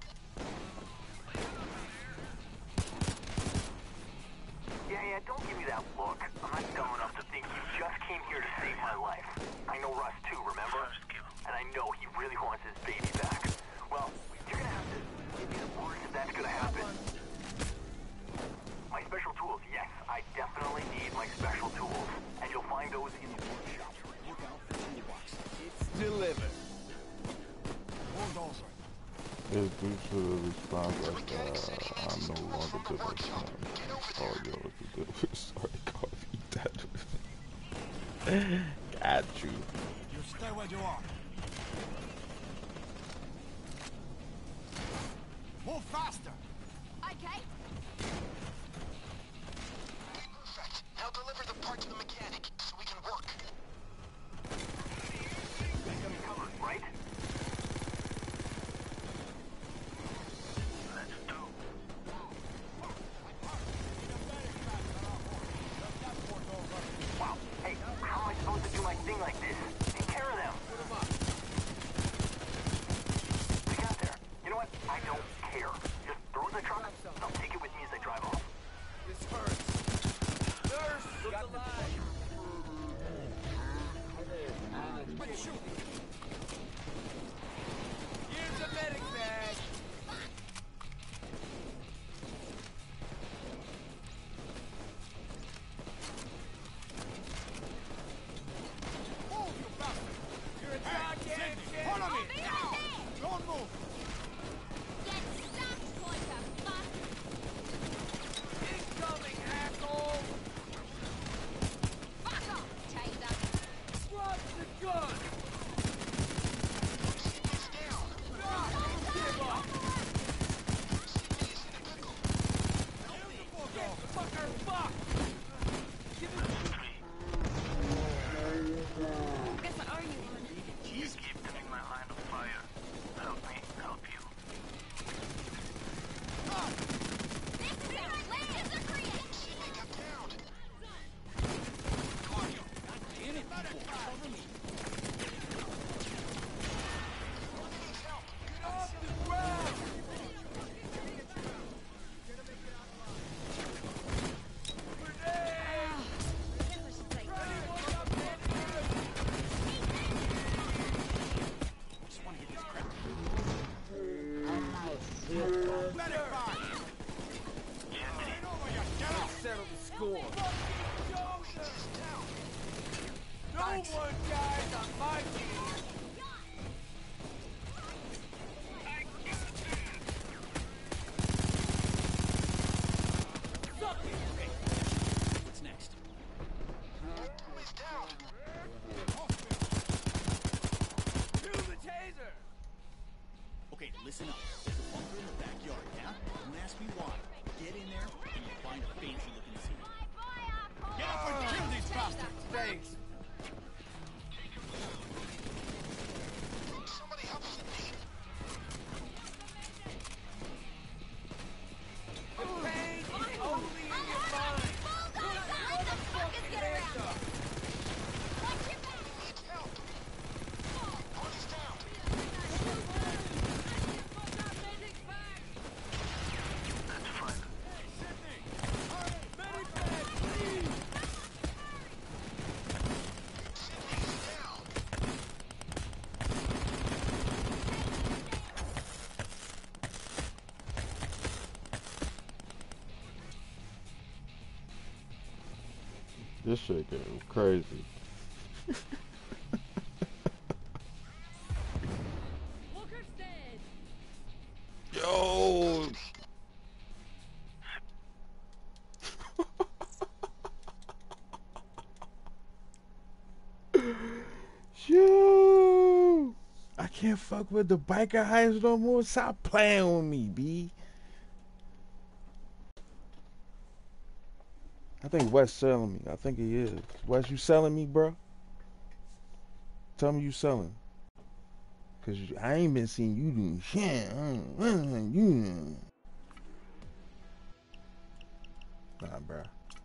B: Yeah, yeah, don't give me that look. I'm not dumb enough to think you just came here to save my life. I know Rust too, remember? And I know he really wants his baby back. Well, you're gonna have to give me the words if that's gonna happen. My special tools, yes, I definitely need my special tools. And you'll find those in the workshop.
L: Look out for toolbox.
G: It's delivered.
L: Bulldozer.
A: It's due to the response that uh, I'm no longer good at time. Oh, yo, if you did it, sorry, coffee, that was... Got you.
L: You stay where you are. Move faster.
E: Okay.
C: Perfect. Now deliver the part to the mechanic so we can work.
B: Covered, right? Let's do. Wow. Hey, how am I supposed to do my thing like this? Take care of them. We got there. You know what? I don't care. Just throw it in the truck. I'll take it with me as I drive off.
G: This hurts. Nurse! Look alive!
L: Quit shooting.
G: Here's the medic bag!
L: Move, you bastard.
G: You're a
L: Hey,
G: goddamn
L: Sidney,
G: shit!
L: follow me. Now. Don't move.
E: Get stacked like a bastard!
G: Incoming, asshole!
E: Fuck off, taser!
D: Drop the gun!
C: He's down.
D: Give up!
C: He's in a pickle.
D: Get fucker fuck! Give it
E: Guess what are you on?
B: You keep doing
L: people. Cover me.
D: Get off the ground!
G: Settle the score.
D: No one dies on my team!
L: What's next?
C: He's down.
D: Do the taser!
L: Okay, listen up. There's a bunker in the backyard, yeah? Don't ask me why. Get in there, and you'll find a fancy looking scene. Get up and kill these bastards!
D: Thanks.
C: Somebody help me.
D: The pain is only in your mind. Put your motherfucking hands up.
C: Needs help. Party's down.
A: This shit getting crazy. Yo! Yo! I can't fuck with the biker heists no more. Stop playing with me, B. I think Wes selling me. I think he is. Wes, you selling me, bro? Tell me you selling. Cause you, I ain't been seeing you doing shit. You. Nah, bro.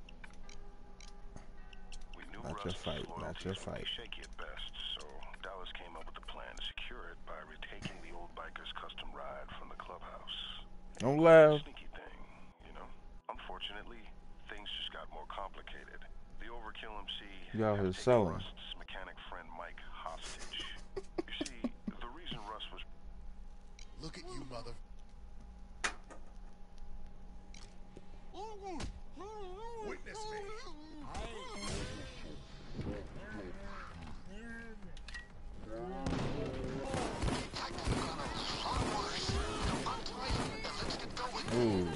A: Not your fight. Not your fight.
I: Shaky at best, so Dallas came up with a plan to secure it by retaking the old biker's custom ride from the clubhouse.
A: Don't laugh.
I: Sneaky thing, you know. Unfortunately, things just got more complicated. The overkill M C
A: You out here selling.
I: Rust's mechanic friend Mike hostage. You see, the reason Russ was...
M: Look at you, mother... Witness me.
A: Ooh.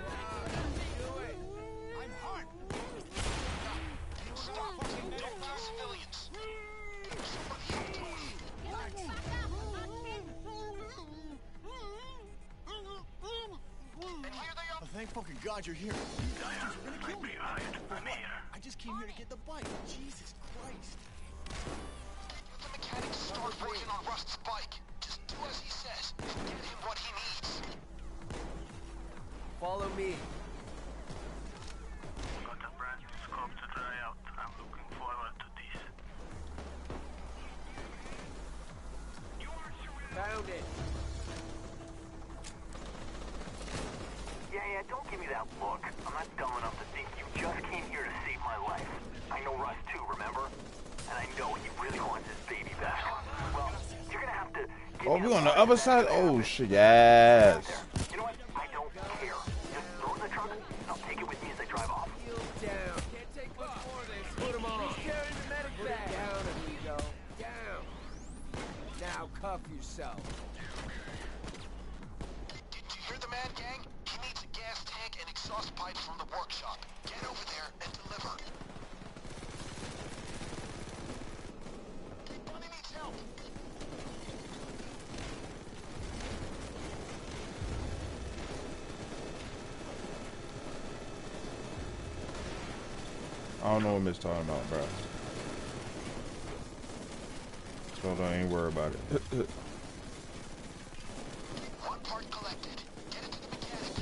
L: Oh, thank fucking God you're here.
K: Diane, I'm behind. I'm here.
L: I just came here to get the bike. Jesus Christ.
C: The mechanic start working on Rust's bike. Just do as he says and get him what he needs.
G: Follow me.
K: Got a brand new scope to try out. I'm looking forward to this.
G: Found it.
B: Yeah, yeah, don't give me that look. I'm not dumb enough to think you just came here to save my life. I know Russ too, remember? And I know he really wants his baby back. Well, you're gonna have to...
A: Oh, we on the other side? Oh, shit, yes.
B: You know what? I don't care. Just throw it in the truck. I'll take it with me as I drive off.
G: Heel down. Can't take much more of this. Put him on.
D: He's carrying the medic
G: Put
D: bag.
G: it down, amigo. Down. Now cuff yourself.
C: Did you hear the man, gang? He needs a gas tank and exhaust pipe from the workshop. Get over there and deliver. Bunny needs help.
A: I don't know what Miss talking about, bro. So don't even worry about it.
C: One part collected. Get it to the mechanic.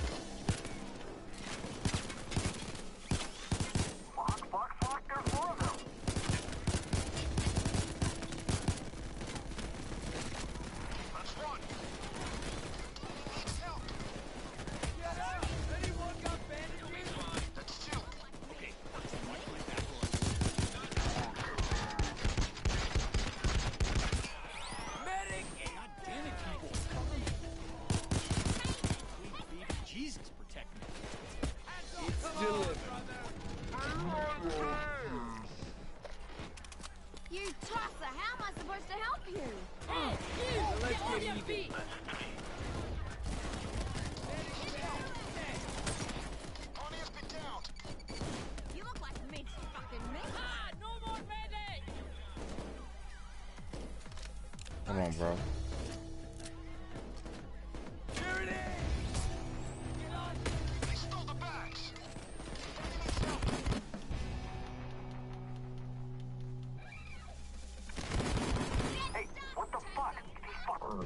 B: Fuck, fuck, fuck, there's more of them.
E: Tressa, how am I supposed to help you?
D: Hey, you! Let's get on your feet!
E: You look like minced fucking meat.
D: Ah, no more Payday!
A: Come on, bro.
D: Here it is! Get on!
C: They stole the bags.
B: Hey, what the fuck? These fuckers.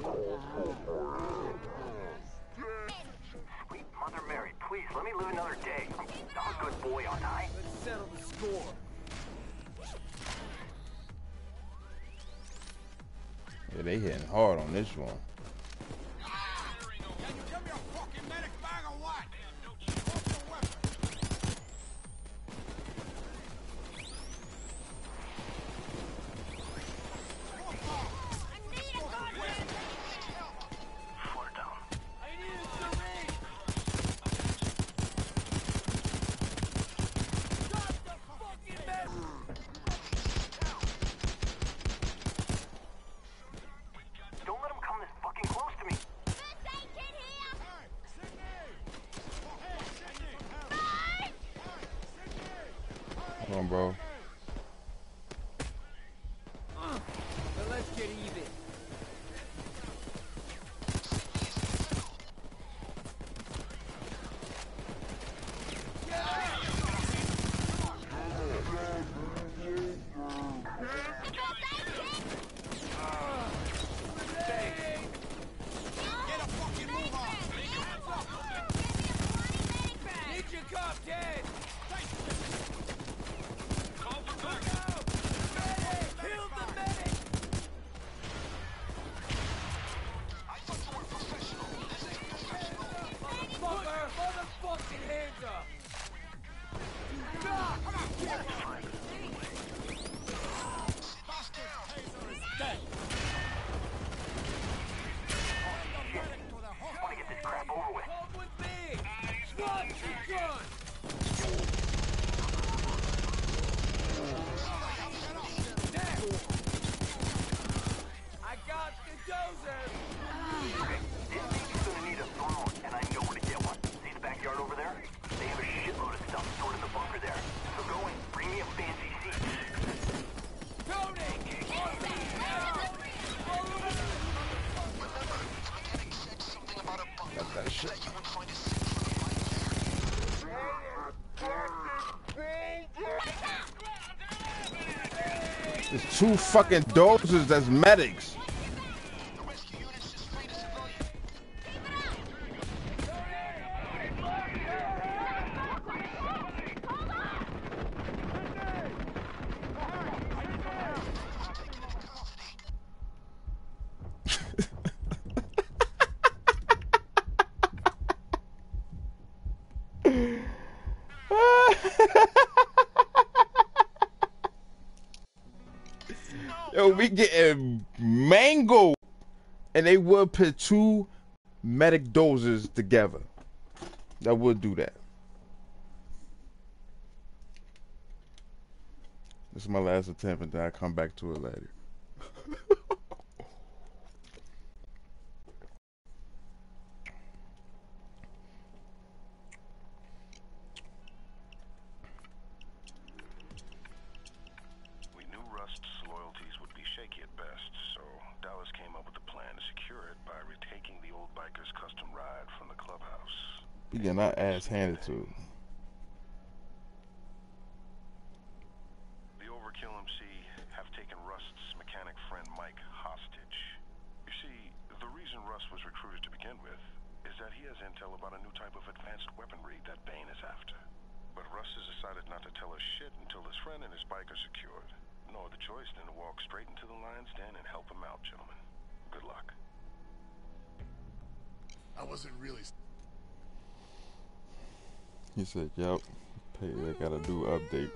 B: Sweet Mother Mary, please let me live another day. I'm, I'm a good boy, aren't I?
D: Let's settle the score.
A: Yeah, they hitting hard on this one.
B: Don't let him come this fucking close to me.
A: Come on, bro.
D: Uh, but let's get even.
A: There's two fucking dozers that's medics. Yo, we getting mango, and they would put two medic dozers together. That would do that. This is my last attempt, and then I come back to it later. We getting our ass handed to.
I: The Overkill M C have taken Rust's mechanic friend Mike hostage. You see, the reason Rust was recruited to begin with is that he has intel about a new type of advanced weaponry that Bane is after. But Rust has decided not to tell us shit until his friend and his bike are secured. No other choice than to walk straight into the lion's den and help him out, gentlemen. Good luck.
M: I wasn't really...
A: He said, yep, Payday gotta do update.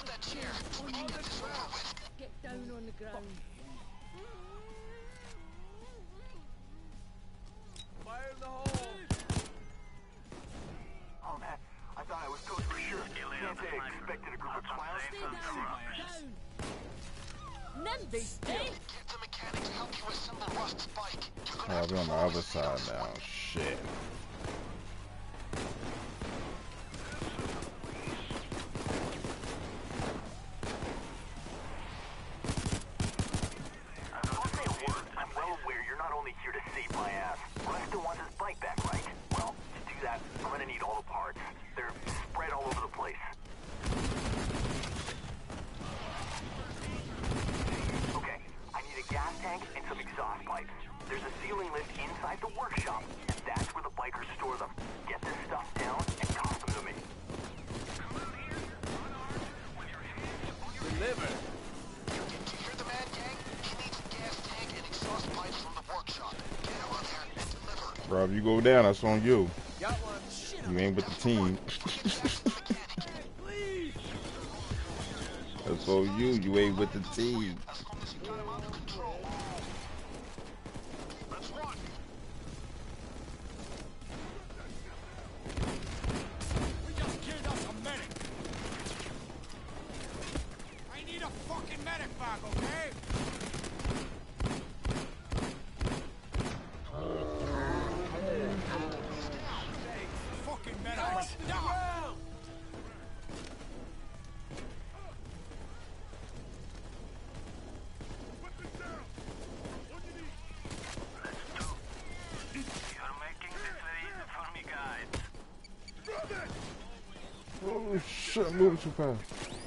E: Get down on the ground.
D: stay still.
C: Get the mechanic to help you assemble Rust's bike. You're gonna
A: Oh,
C: have
A: we're
C: to
A: on the
C: follow
A: other
C: this
A: side
C: needle.
A: now. Shit.
B: I'll say a word. I'm well aware you're not only here to save my ass. Russ still wants his bike back, right? Well, to do that, I'm gonna need all the parts. They're spread all over the place. Okay, I need a gas tank and some exhaust pipes. There's a ceiling lift inside the workshop, and that's where the bikers store them. Get this stuff down and toss them to me.
D: Deliver.
C: Do you hear the man, gang? He needs a gas tank and exhaust pipes from the workshop. Get over there and deliver.
A: Bro, if you go down, that's on you.
D: Got one.
A: You ain't with the team.
D: Please.
A: That's on you. You ain't with the team.
C: As long as you got him under control. Let's run.
L: We just killed us a medic. I need a fucking medic back, okay? Fucking medics down.
B: You're making this easy for me, guys.
A: Oh shit, I'm moving too fast.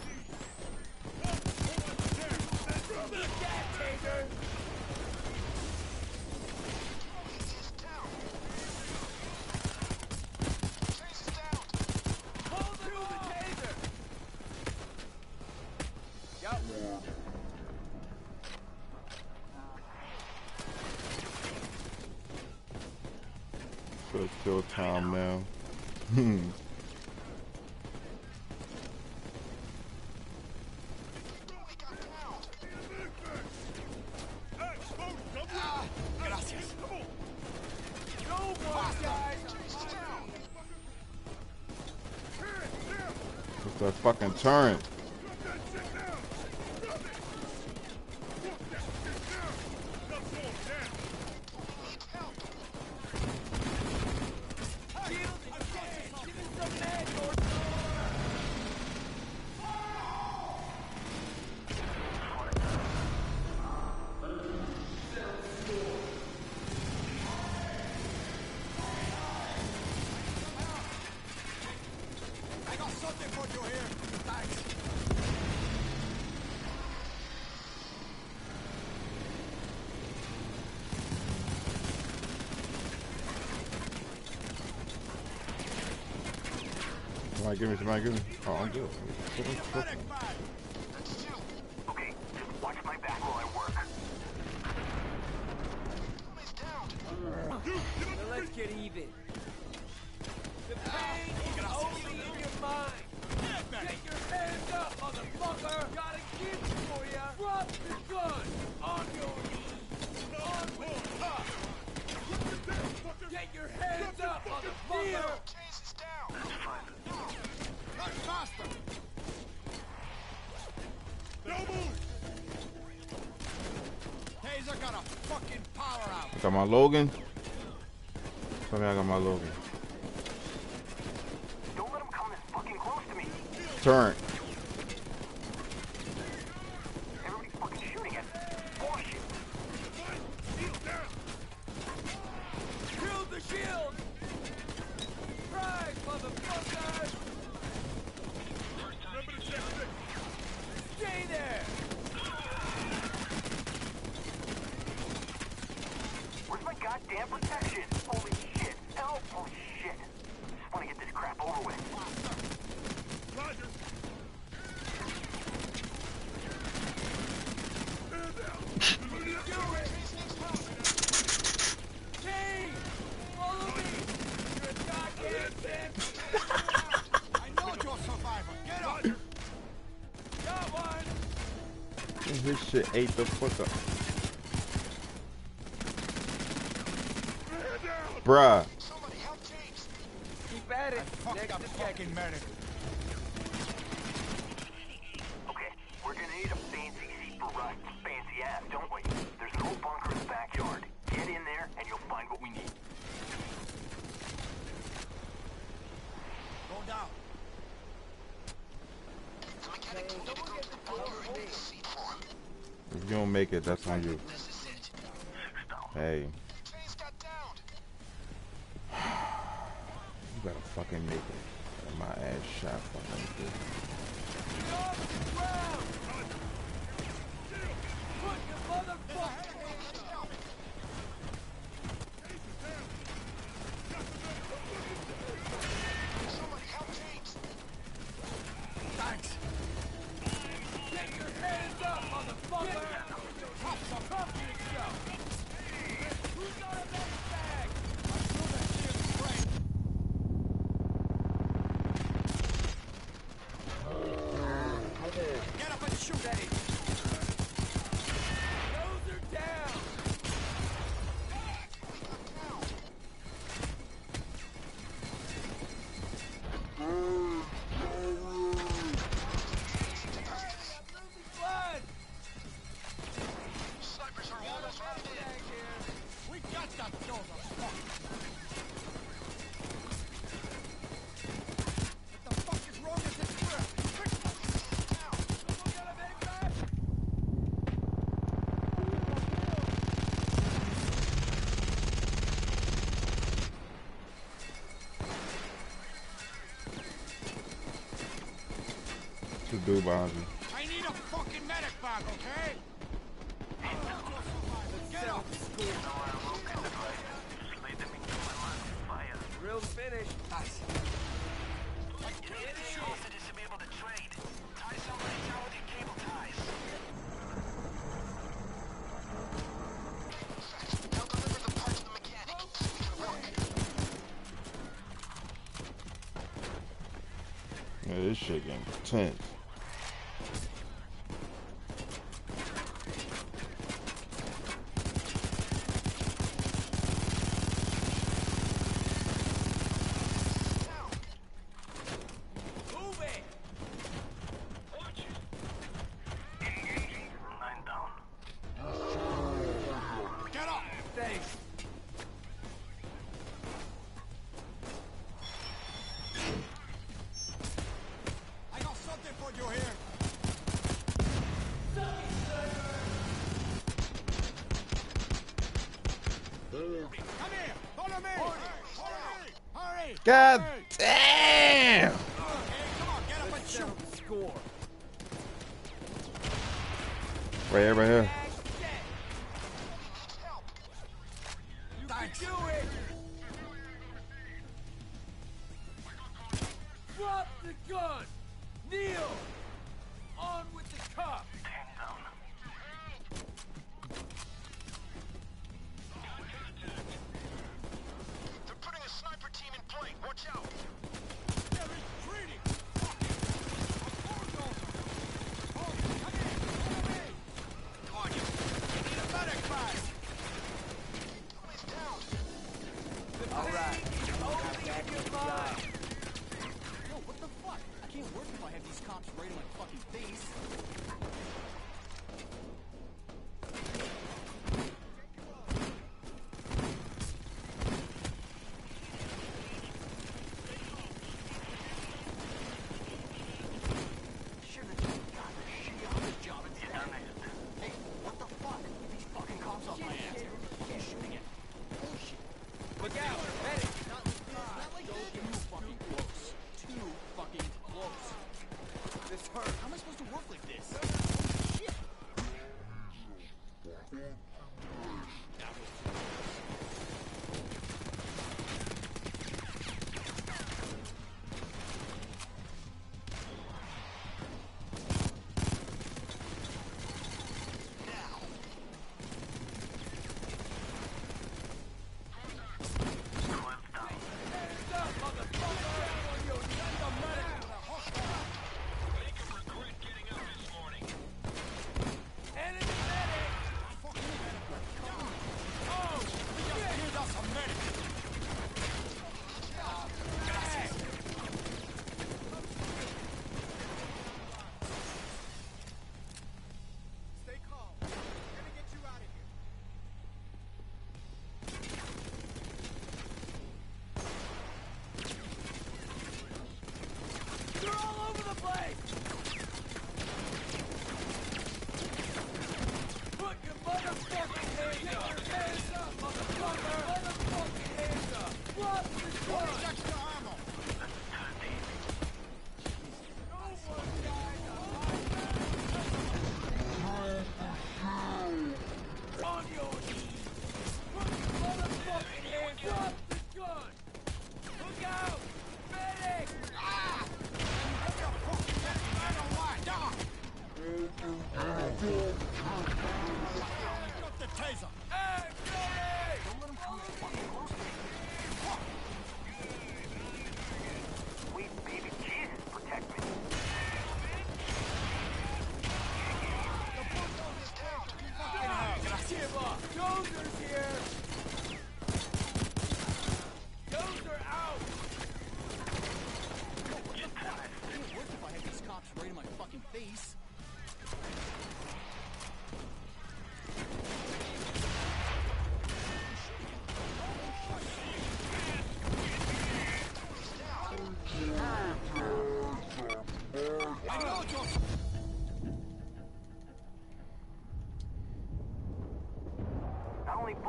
D: Hold the taser. Got one.
A: So it's still time now. Hmm.
L: Gracias.
D: No more, guys.
A: What's that fucking turn?
L: I got something for you here. Thanks.
A: Somebody give me, somebody give me. Oh, I'm good.
B: Okay, just watch my back while I work.
D: Now let's get even. The pain is only in your mind. Get your hands up, motherfucker! Got a gift for ya! Drop the gun! On your knees! On with the top! Get your hands up, motherfucker!
C: Jesus down.
L: Run faster. Taser got a fucking power out.
A: Got my Logan? Tell me I got my Logan.
B: Don't let him come this fucking close to me.
A: Turn.
B: Everybody's fucking shooting at me. Bullshit.
D: Kill the shield! Surprise, motherfuckers! Stay there!
B: Where's my goddamn protection? Holy shit. Help! Oh shit. Just want to get this crap over with.
D: Hey! Follow me! You're a goddamn bitch!
L: I know you're a survivor. Get up.
D: Got one!
A: This shit ate the fuck up. Bruh.
D: Keep at it.
L: Fuck
D: Next
L: up fucking medic.
B: Okay, we're gonna need a fancy seat for Rust's fancy what we need.
L: Go down.
C: The mechanic told you to go to the bunker and get a seat for him.
A: If you don't make it, that's on you.
C: This is it.
A: Hey.
C: Trains got downed.
A: You gotta fucking make it. Got my ass shot fucking good.
D: Get off the ground! Put your motherfucking hands up!
C: Somebody help James.
L: Thanks.
D: Get your hands up, motherfucker! Cuff yourself! Who's got a med bag?
L: I'm sure that shit is great. Get up and shoot at it.
D: Those are down! Blood!
C: Snipers are almost rounded in.
L: We got that dog. What the fuck is wrong with this grip?
D: Someone got a med bag?
A: It's a dude behind you.
L: I need a fucking medic bag, okay? Get up!
D: Real finish.
L: Nice.
K: You need the hostages to be able to trade. Tie somebody down with your cable ties.
C: They'll deliver the parts to the mechanic so we can work.
A: Yeah, this shit getting intense.
D: Move it!
B: Nine down.
L: Get up!
D: Thanks.
L: I got something for you here. Come here! Follow me! Hurry! Hurry!
A: God
L: Hurry!
A: damn!
L: Okay, come on, get up and shoot!
D: Score.
A: Right here, right here.
L: Thanks.
D: Do it! Drop the gun! Kneel! On with the cup!
B: Ten down.
C: They're putting a sniper team in play. Watch out.
L: They're retreating! Fuck! A bulldozer! Oh, come here! Follow me! Come on, you! You need a medic bag!
C: Somebody's down.
D: All right. Open your mind.
L: Yo, what the fuck? I can't work if I have these cops right in my fucking face. Should have just got the shit on the job instead. Hey, what the fuck? These fucking cops off my ass. Fucking shooting at me. Bullshit.
D: Look out! Medic!
L: Not, not like that. Too fucking close. Too fucking close.
D: This hurt.
L: How am I supposed to work like this? Shit. That was
C: Now.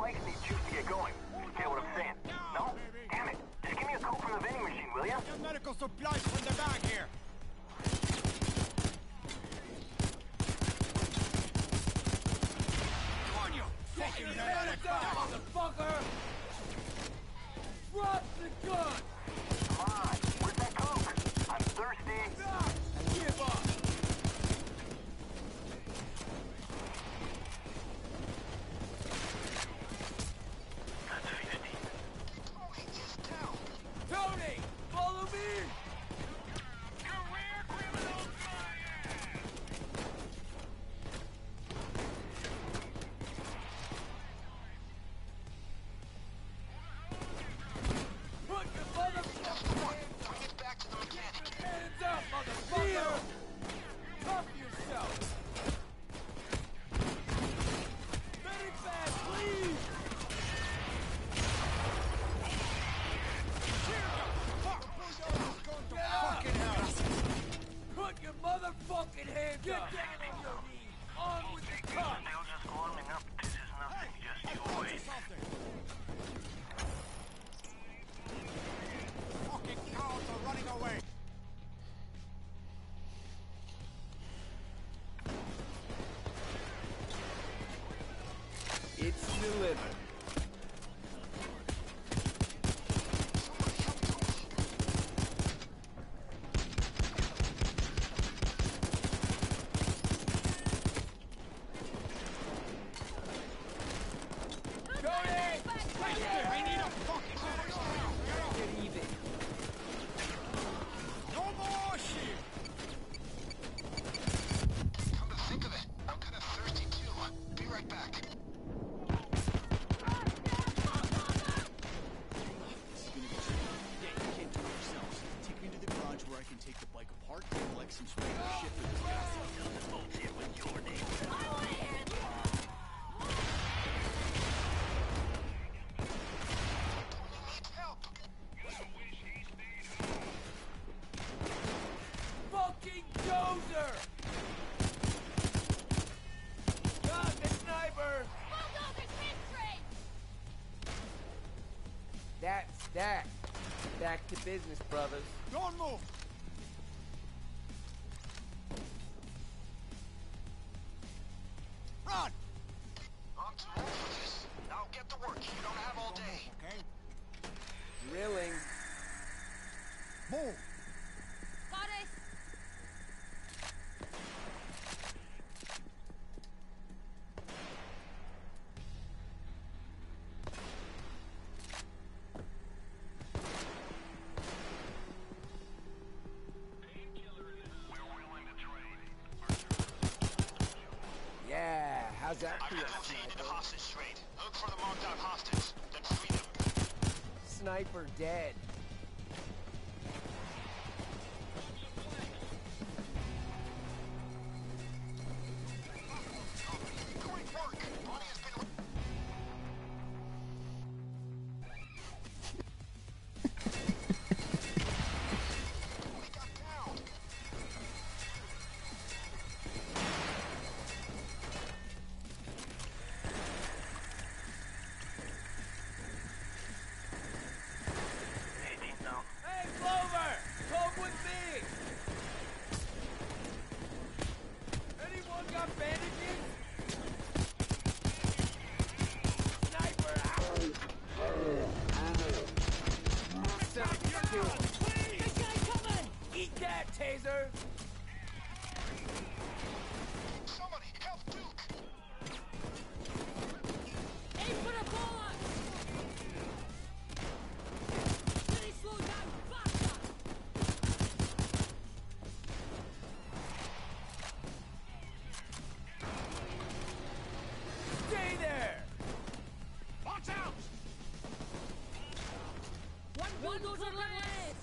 B: bikes need juice to get going. Get what I'm saying? No? Damn it. Just give me a coke from the vending machine, will ya?
L: Get medical supplies from the bag here. Come on, you fucking
D: Hands up, motherfucker! Drop the gun!
B: Come on. Where's that coke? I'm thirsty.
D: Stop! Give up! Tony! Follow me!
K: Career criminal
D: Put your motherfucking
C: Bring it back to the mechanic.
D: hands up, motherfucker! Cuff yourself! Very fast, please! Get up! Put your motherfucking hands
B: Get
D: up!
B: down
D: on your knees! On with the cuff!
B: Still just warming up. This is nothing. Just you wait.
L: fucking cows are running away.
G: It's delivered.
L: I need a fucking
G: Get even.
L: no more shit.
C: Come to think of it, I'm kind of thirsty too. Be right back.
L: This is gonna be tricky. Yeah, you can't do it yourselves. Take me to the garage where I can take the bike apart and collect some spare shit for this guy.
B: Bullshit with your name.
D: Fucking dozer! God, the sniper!
G: That's that. Back to business, brothers.
L: Don't move. Run.
C: I'm too old for this. Now get to work. You don't have all day.
L: Okay.
G: Drilling.
L: Move.
E: Got it!
G: Yeah, how's that
C: I've
G: feel,
C: negotiated a
G: Sniper?
C: hostage trade. Look for the marked out hostage, then free them.
G: Sniper dead.
C: Great work. Bonnie has been... We got down.
B: eighteen down.
D: Hey, Clover! Come with me! Anyone got bandages? Sniper out!
G: seventy-two.
D: Big guy coming! Eat that, Taser!
C: Somebody help Duke.
E: Aim for the bullet! Really slow down, bastard!
D: Stay there!
L: Watch out.
E: One bulldozer less!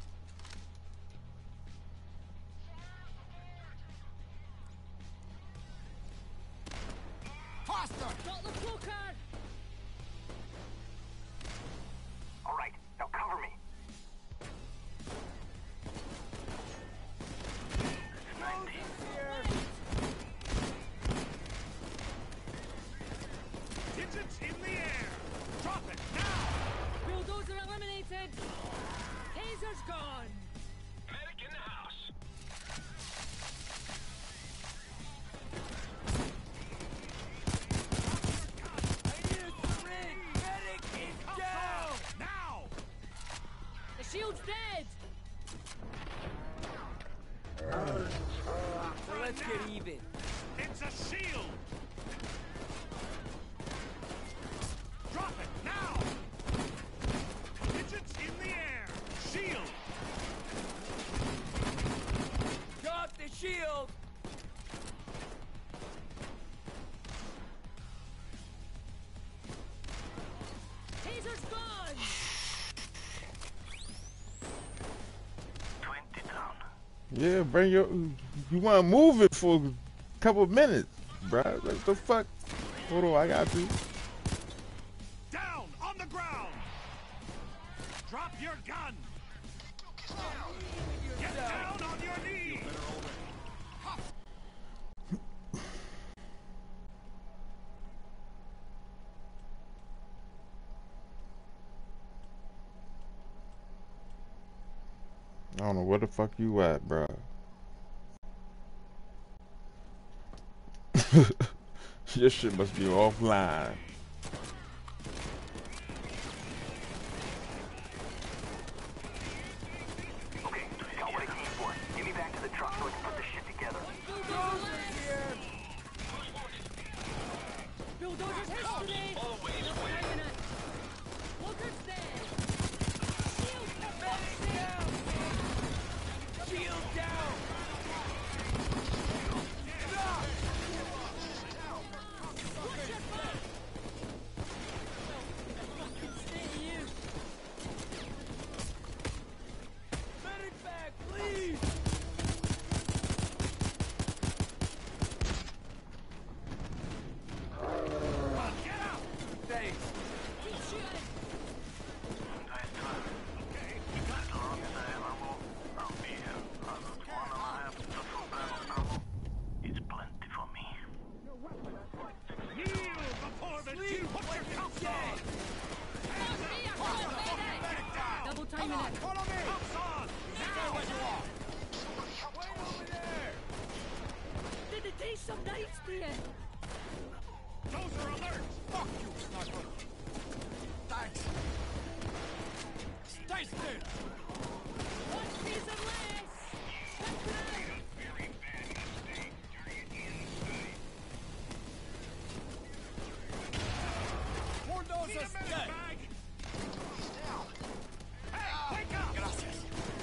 L: Faster.
E: Got the fucker!
B: All right, now cover me.
H: Digits in the air.
E: dead!
D: So let's get even.
K: It's a shield! Drop it, now! Digits in the air! Shield!
D: Drop the shield!
E: Taser's gone!
B: twenty down.
A: Yeah, bring your. You want to move it for a couple of minutes, bruh. What the fuck? Hold on, I got you.
K: Down on the ground! Drop your gun! Get down on your knees!
A: I don't know where the fuck you at, bruh. Your shit must be offline.
B: Okay, got what I came for. Get me back to the truck so I can put this shit together.
E: Bulldozer's history! Walker's dead! Shield
D: down! Shield down!
E: Watch your back! Stay you!
D: Medic back, please!
K: Get out!
D: Thanks.
E: Keep shooting!
B: Nice try. Okay, as long as I have ammo, I'll be here. I'll just one and a half to full barrel ammo. It's plenty for me.
K: Kneel before the Jew! Put your cuffs on! Back down!
E: Double timing it!
K: Follow me! Cuffs on! Stay where you are!
D: Wait over there!
E: Did it taste some nights, dear?
K: Those are alert! Fuck you, sniper! Thanks! Stay still!
E: One piece of less!
K: Bulldozer's dead! Hey, wake up! Gracias.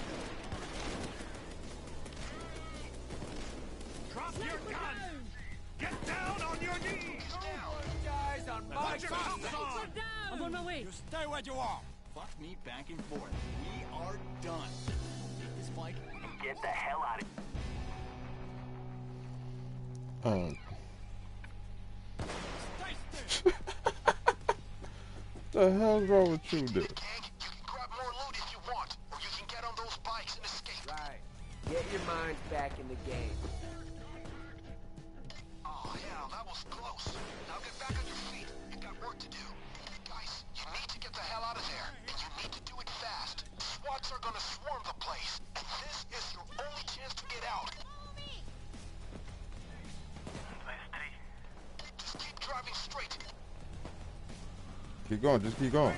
K: Drop your gun! Get down on your knees!
D: Guys on my
K: Put your cuffs on!
E: I'm on my way!
L: You stay where you are. Fuck me back and forth. We are done. Take this bike.
B: Get the hell out of
A: Um.
K: Stay still!
A: The hell's wrong with you, dude?
C: Gang, you can grab more loot if you want, or you can get on those bikes and escape.
D: Right. Get your minds back in the game.
C: Oh, hell, that was close. Now get back on your feet. You got work to do. Guys, you need to get the hell out of there, and you need to do it fast. SWATs are gonna swarm the place, and this is your only chance to get out. Just keep driving straight.
A: Keep going, just keep going.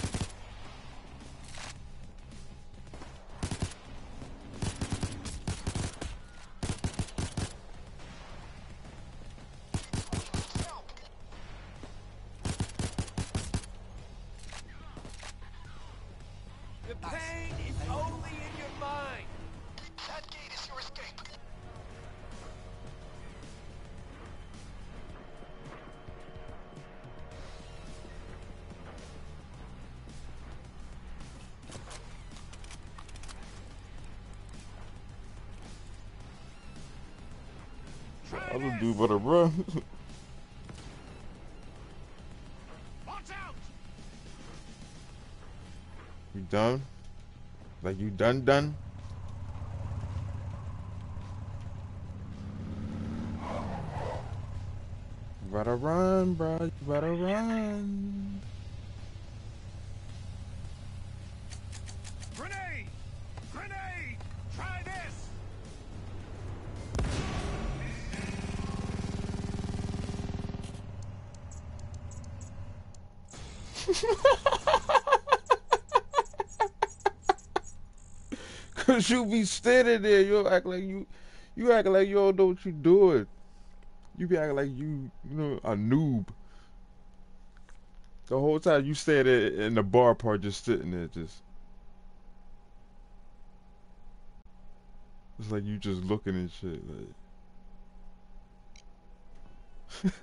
D: The pain is only in your mind.
C: That gate is your escape.
A: Other dude better run.
K: Watch out!
A: You done? Like you done done? You better run, bro. You better run.
K: Grenade! Grenade! Try this!
A: Cause you be standing there, you act like you, you act like you don't know what you doing. You be acting like you, you know, a noob. The whole time you stay there in the bar part, just sitting there, just. It's like you just looking and shit, like.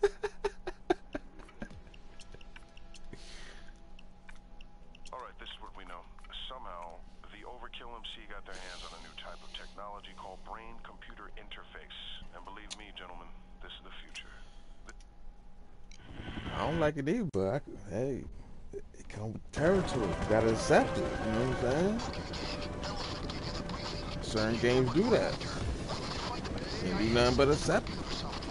I: Alright, this is what we know. Somehow, the Overkill M C got their hands on a new type of technology called brain-computer interface. And believe me, gentlemen, this is the future.
A: I don't like it either, but I, hey, it, it comes with territory. You gotta accept it. You know what I'm saying? Certain games do that. Can't do nothing but accept it.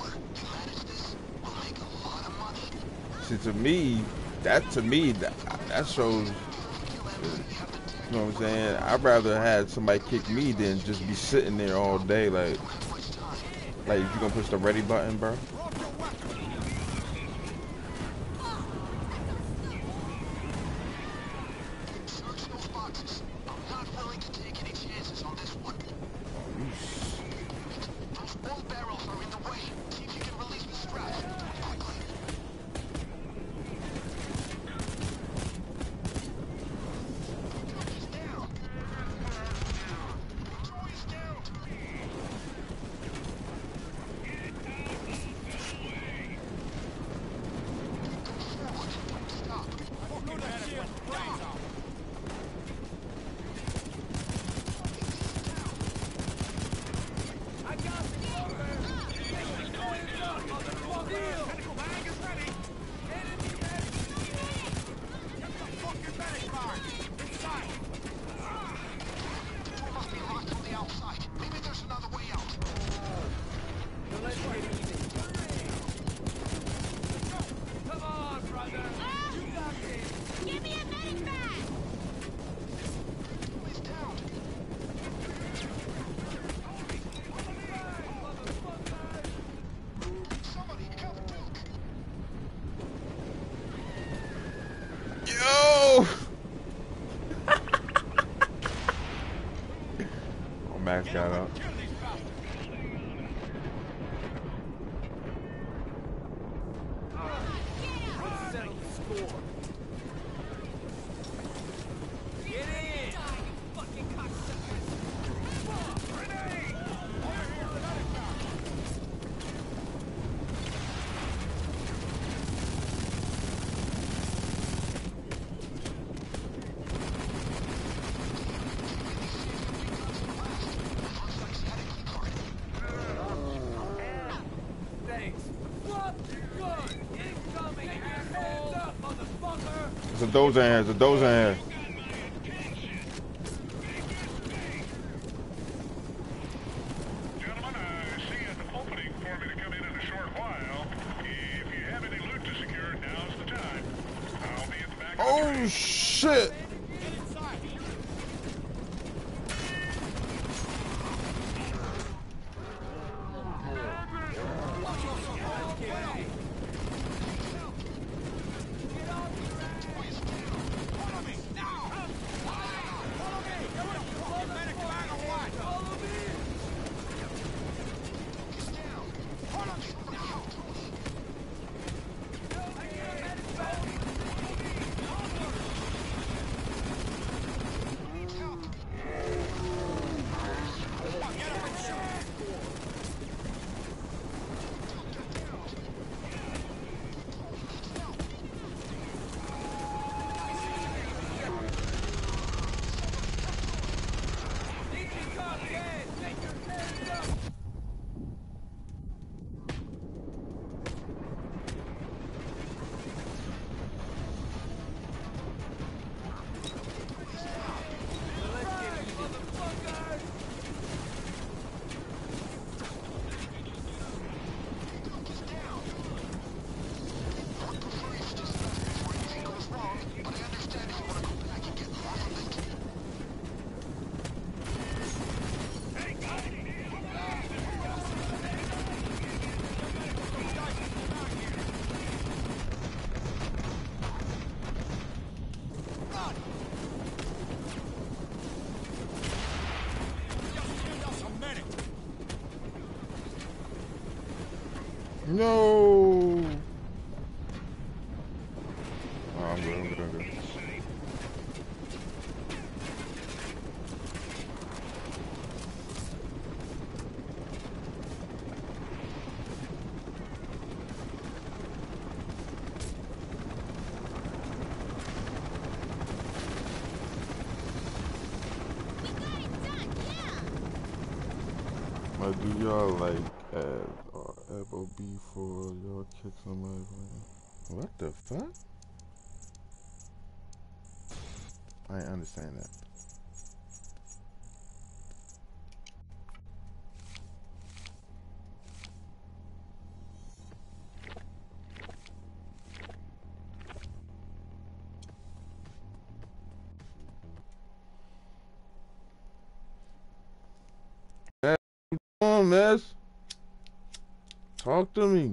A: See, to me, that to me, that, that shows. You know what I'm saying? I'd rather have somebody kick me than just be sitting there all day, like, like you gonna push the ready button, bro? Max got up. It's a dozer hands, it's a dozer hands.
I: Gentlemen, I see an opening for me to come in in a short while. If you have any loot to secure, now's the time. I'll be at the back.
A: Oh, shit! No. Oh, I'm good, I'm good, I'm good. Like, do y'all like add or F O B for y'all kick somebody? What the fuck? I ain't understand that. Hey, come on, Ness. Talk to me.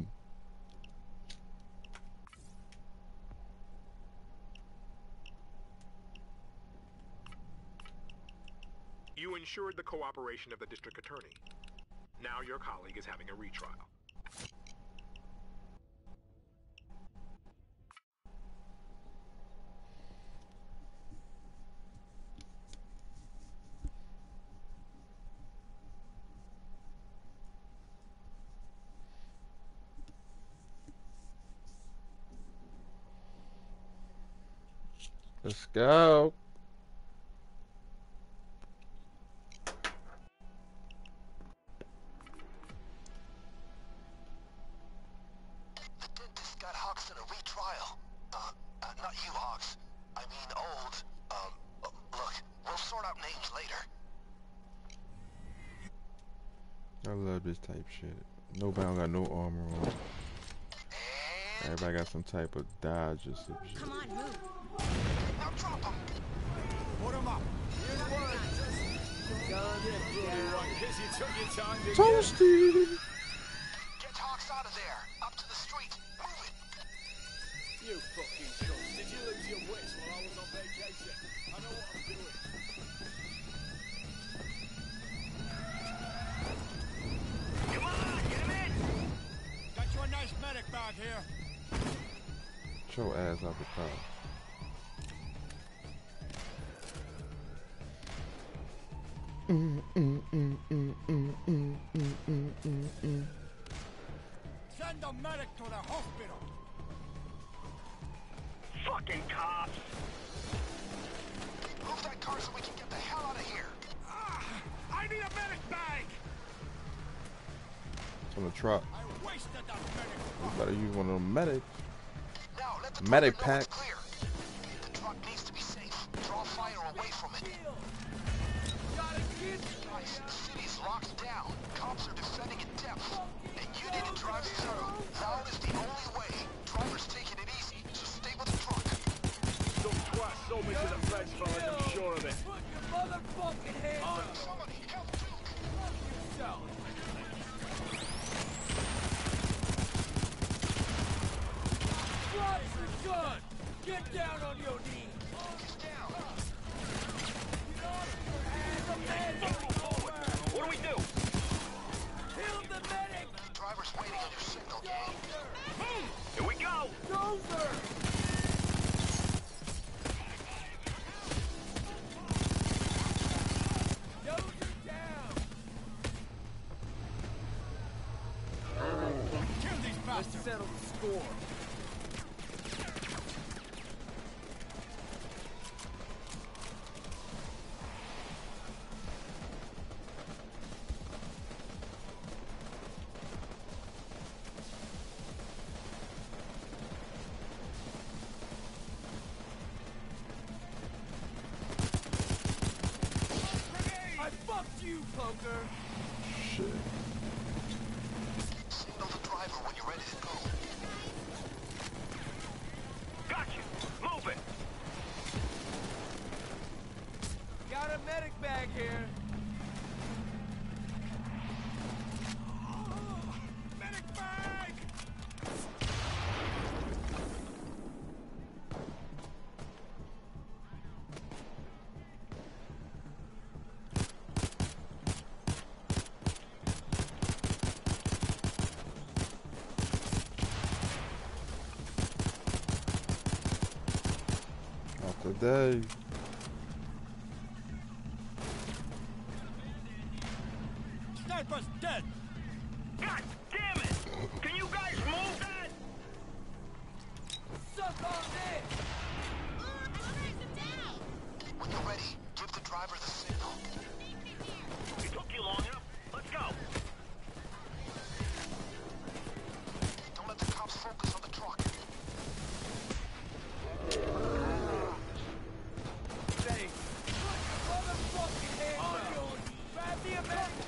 N: You ensured the cooperation of the district attorney. Now your colleague is having a retrial.
A: Let's go.
C: The dentist got Hawks in a retrial. Uh, uh, not you, Hawks. I mean old. Um, uh, look, we'll sort out names later.
A: I love this type shit. Nobody don't got no armor on. Everybody got some type of dodge or some shit.
E: Come on, move.
C: Now drop him.
L: Put him up.
A: Toasty.
C: Get Hawks out of there. Up to the street. Move it.
L: You fucking cunt. Did you lose your wits while I was on vacation? I know what I'm doing.
B: Come on, get him in!
L: Got you a nice medic bag here.
A: Get your ass out the car. Mm, mm, mm, mm, mm, mm, mm, mm, mm, mm.
L: Send the medic to the hospital.
B: Fucking cops!
C: Move that car so we can get the hell out of here.
L: Ah, I need a medic bag.
A: It's on the truck.
L: I wasted that medic.
A: You better use one of them medics.
C: Now let the
A: Medic
C: driver know
A: pack.
C: it's clear. The truck needs to be safe. Draw fire away from it. Guys, the city is locked down. Cops are defending in depth. And you need to drive through. Now is the only way. Driver's taking it easy, so stay with the truck.
L: Some twat sold me to the feds, fellas. I'm sure of it.
D: Put your motherfucking hands up.
C: Somebody help Duke.
D: Yourself. Drop your gun. Get down on your knees.
C: Get down.
B: What do we do?
D: Kill the medic.
C: Driver's waiting on your signal, gang.
B: Here we go!
D: Dozer. Dozer down.
L: Kill these
D: Let's
L: bastards.
D: settle the score. I fucked you, poker.
A: Shit.
C: Signal the driver when you're ready to go.
B: Got you! Move it!
D: Got a medic bag here.
L: Medic bag.
A: Today.
L: Sniper's dead!
B: God damn it! Can you guys move that?
D: Suck on this!
C: When you're ready, give the driver the signal.
B: It took you long enough. Let's go.
C: Don't let the cops focus on the truck.
D: Say, put your motherfucking hands up! Grab the American!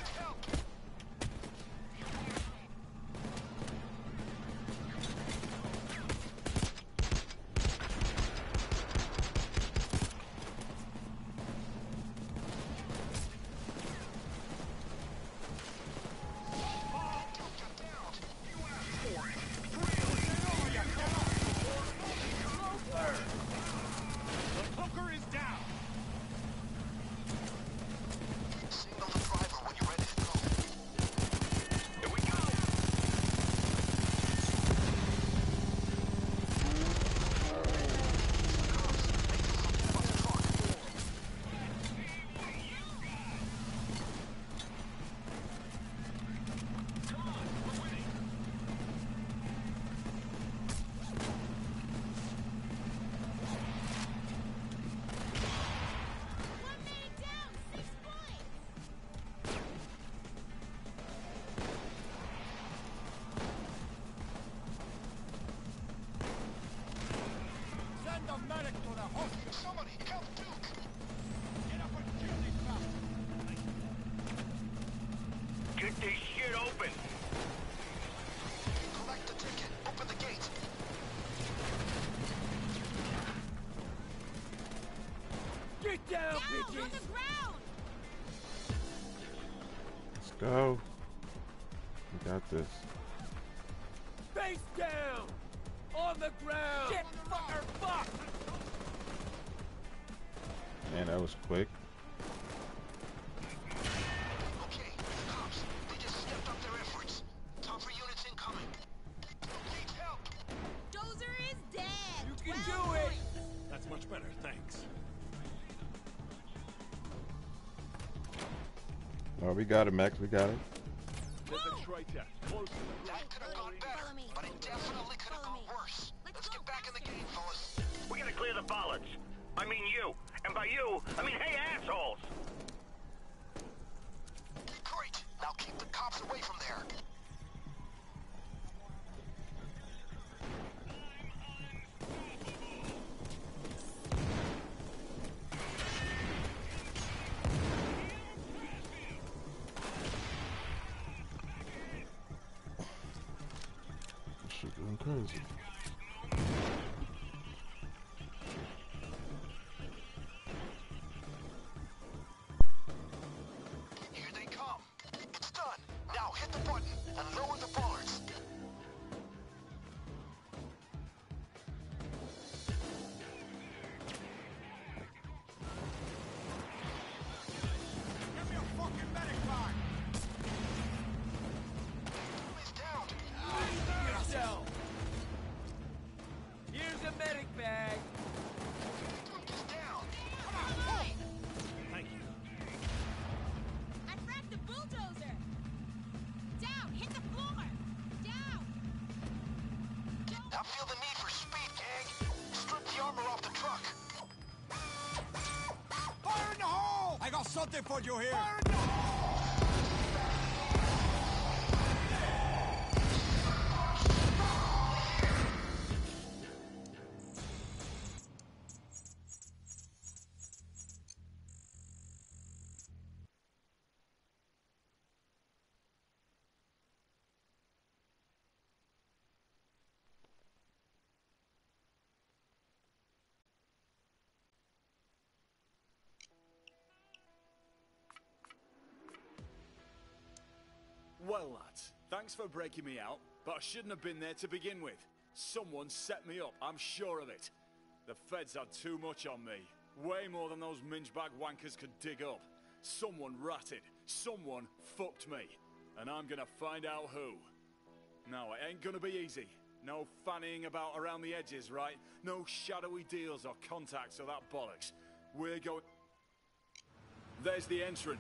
C: Somebody help Duke!
L: Get up and kill these bastards!
B: Get this shit open.
C: Collect the ticket. Open the gate.
D: Get down,
E: Down,
D: bitches!
E: on the ground!
A: Let's go. We got this.
D: Face down! On the ground! Get fucker fuck!
A: Man, that was quick.
C: Okay, the cops. They just stepped up their efforts. Top three units incoming. Need help.
E: Dozer is dead!
D: You can
E: Twelve
D: do it!
E: points.
L: That's much better, thanks.
A: Oh, we got it, Max. We got it.
J: There's a traitor close to the
C: That could have gone better,
E: Follow me.
C: but it definitely could have
E: Follow
C: gone
E: me.
C: worse.
E: Let's
C: Let's
E: go
C: get back in the
E: faster.
C: game, fellas.
B: We gotta clear the bollards. I mean you. And by you, I mean hey assholes.
C: Great. Now keep the cops away from there.
A: This shit going crazy.
C: Here they come. It's done. Now hit the button and lower the bollards.
L: Give me a fucking medic bag!
C: He's down.
D: Yourself! Here's a medic bag!
C: Duke is down.
L: Thank you.
E: And wreck the bulldozer! Down! Hit the floor! Down!
C: Now feel the need for speed, gang. Strip the armor off the truck.
L: Fire in the hole! I got something for you here! Fire
O: Well, lads, thanks for breaking me out, but I shouldn't have been there to begin with. Someone set me up, I'm sure of it. The feds had too much on me. Way more than those mingebag wankers could dig up. Someone ratted. Someone fucked me. And I'm gonna find out who. No, it ain't gonna be easy. No fannying about around the edges, right? No shadowy deals or contacts or that bollocks. We're going... There's the entrance.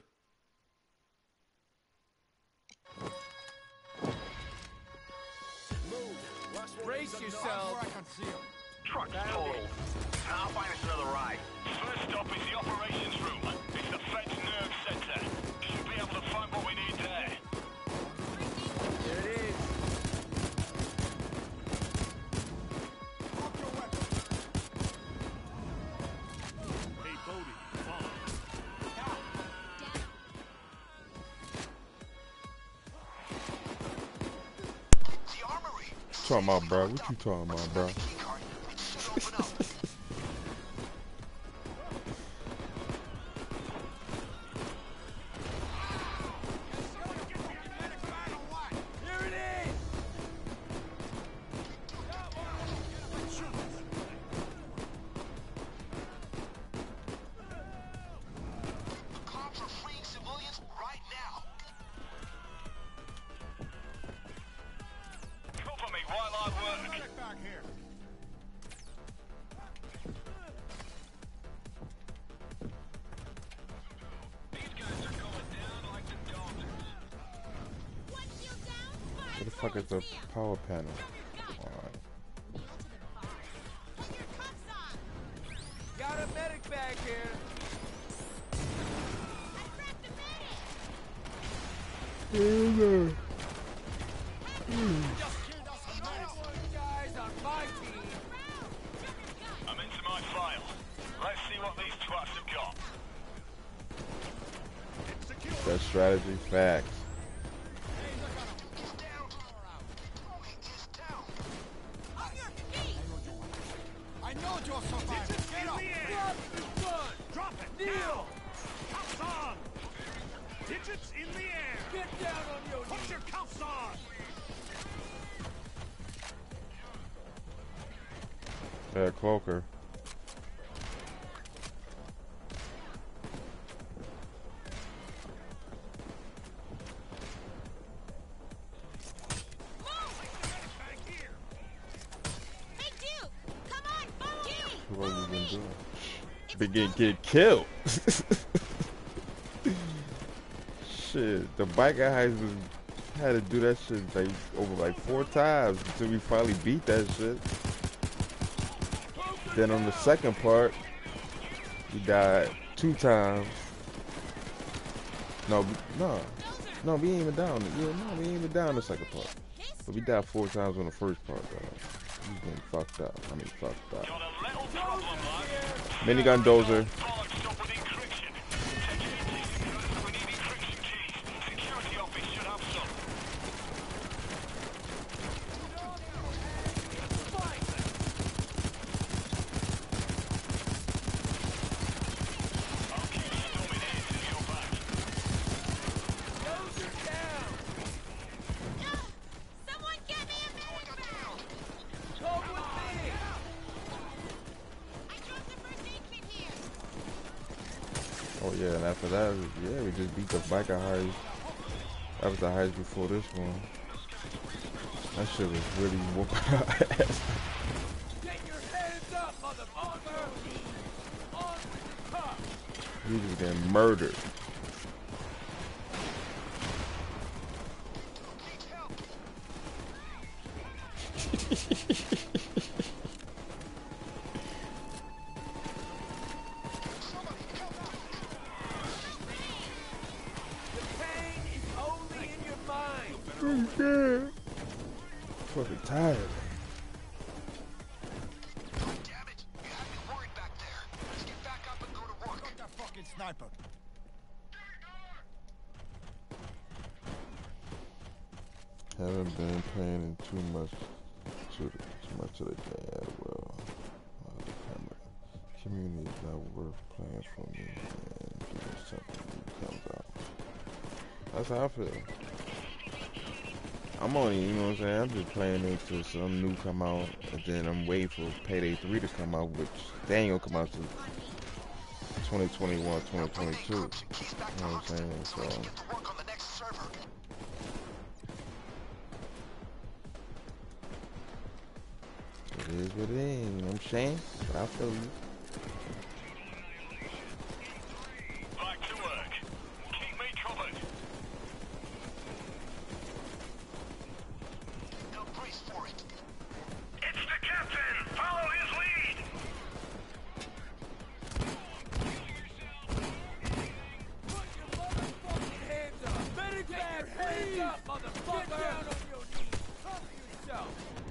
D: Brace yourself.
B: Truck's totaled. I'll find us another ride.
J: First stop is the operations room. It's the Fed's nerve center. Should be able to find what we need there.
D: There it is.
L: Hey, Bodie, follow.
C: The armory.
A: Talking about, bro? What you talking about, bro? Where the fuck is the power panel? Alright.
D: Got a medic bag here. Guys on my team.
J: I'm into my file. Let's see what these twats have got.
A: That strategy, facts.
L: I know you're surviving. Get up.
D: Drop the gun.
L: Drop it.
D: Kneel.
L: Cuffs on. Digits in the air.
D: Get down on your
L: Put
D: knees.
L: your cuffs on.
A: Yeah, Cloaker. What have you been doing? Begin get killed. Shit, the biker heist was had to do that shit like over like four times until we finally beat that shit. Then on the second part, we died two times. No, no, no, we ain't even down. Yeah, no, we ain't even down the second part. But we died four times on the first part, though. We getting fucked up. I mean, fucked up. Minigun dozer. Oh yeah, and after that, yeah, we just beat the biker heist. That was the heist before this one. That shit was really whooping our ass.
D: Get your hands up, motherfucker! On with the cuffs!
A: We just getting murdered. Fucking tired.
C: God damn it! You had me worried back there. Let's get back up and go to work.
L: Got that fucking sniper.
A: Haven't been playing too much, too, too much of the game as well. Uh, the community is not worth playing for me, and doing something new comes out. That's how I feel. I'm only, you know what I'm saying, I'm just playing until some new come out, and then I'm waiting for Payday three to come out, which they ain't gonna come out till twenty twenty-one, twenty twenty-two, you know what I'm saying, so. It is what it is, you know what I'm saying? But I feel you.
J: Back to work. Keep me covered.
C: Now brace for it.
J: It's the captain! Follow his lead!
D: Put your motherfucking hands up! Better get your hands up, motherfucker! Get down on your knees! Cover yourself!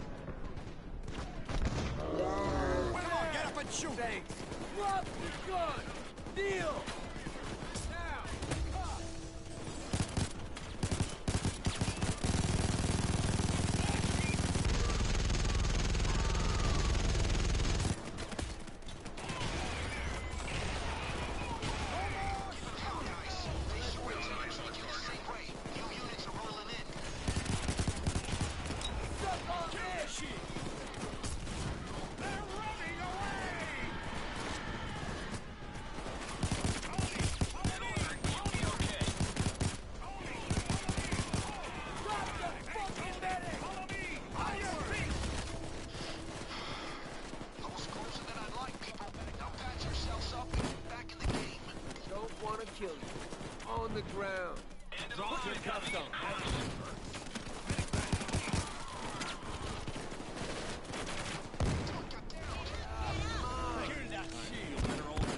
L: Get up and shoot!
D: Thanks! Drop the gun! Kneel! Now! Up! Suck on this! Drop the fucking medic! On your feet!
C: That was closer than I'd like, people. Now patch yourselves up and get back in the game.
D: Don't want to kill you. On the ground. Put your cuffs on.
L: Here's that shield, better already.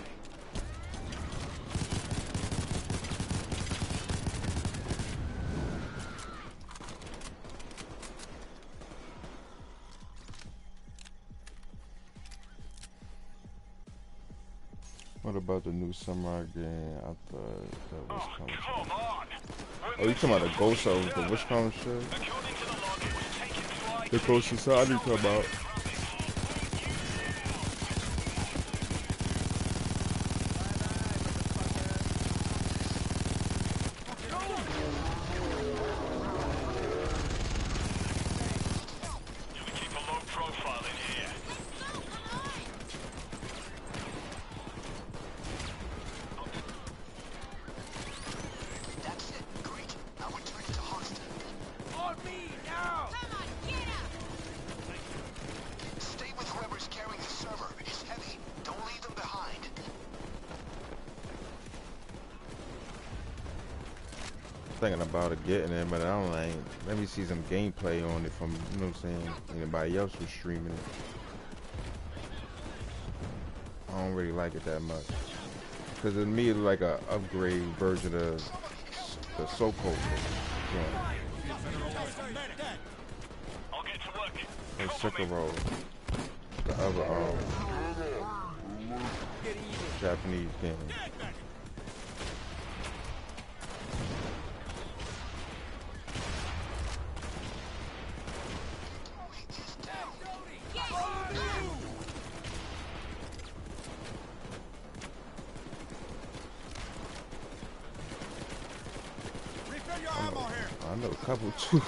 A: What about the new samurai game? I thought that was coming.
J: Come on!
A: Oh, you talking about the Ghost of the Witch Comic shit?
J: According to the log, it was taken twice.
A: The Ghost Society come out.
J: Keep a low profile in here.
C: That's it. Great. Now return to Hoxton.
D: On me, now!
E: Come on, get up!
C: Stay with whoever's carrying the server. It's heavy. Don't leave them behind.
A: Thinking about it getting it, but I don't like. Let me see some gameplay on it from, you know what I'm saying, anybody else was streaming it. I don't really like it that much. Because to me, it's like a upgrade version of the Soko joint.
J: I'll get to work.
A: Or Sekiro. The other um, Japanese game.
L: Refill your ammo here.
A: I know a couple too.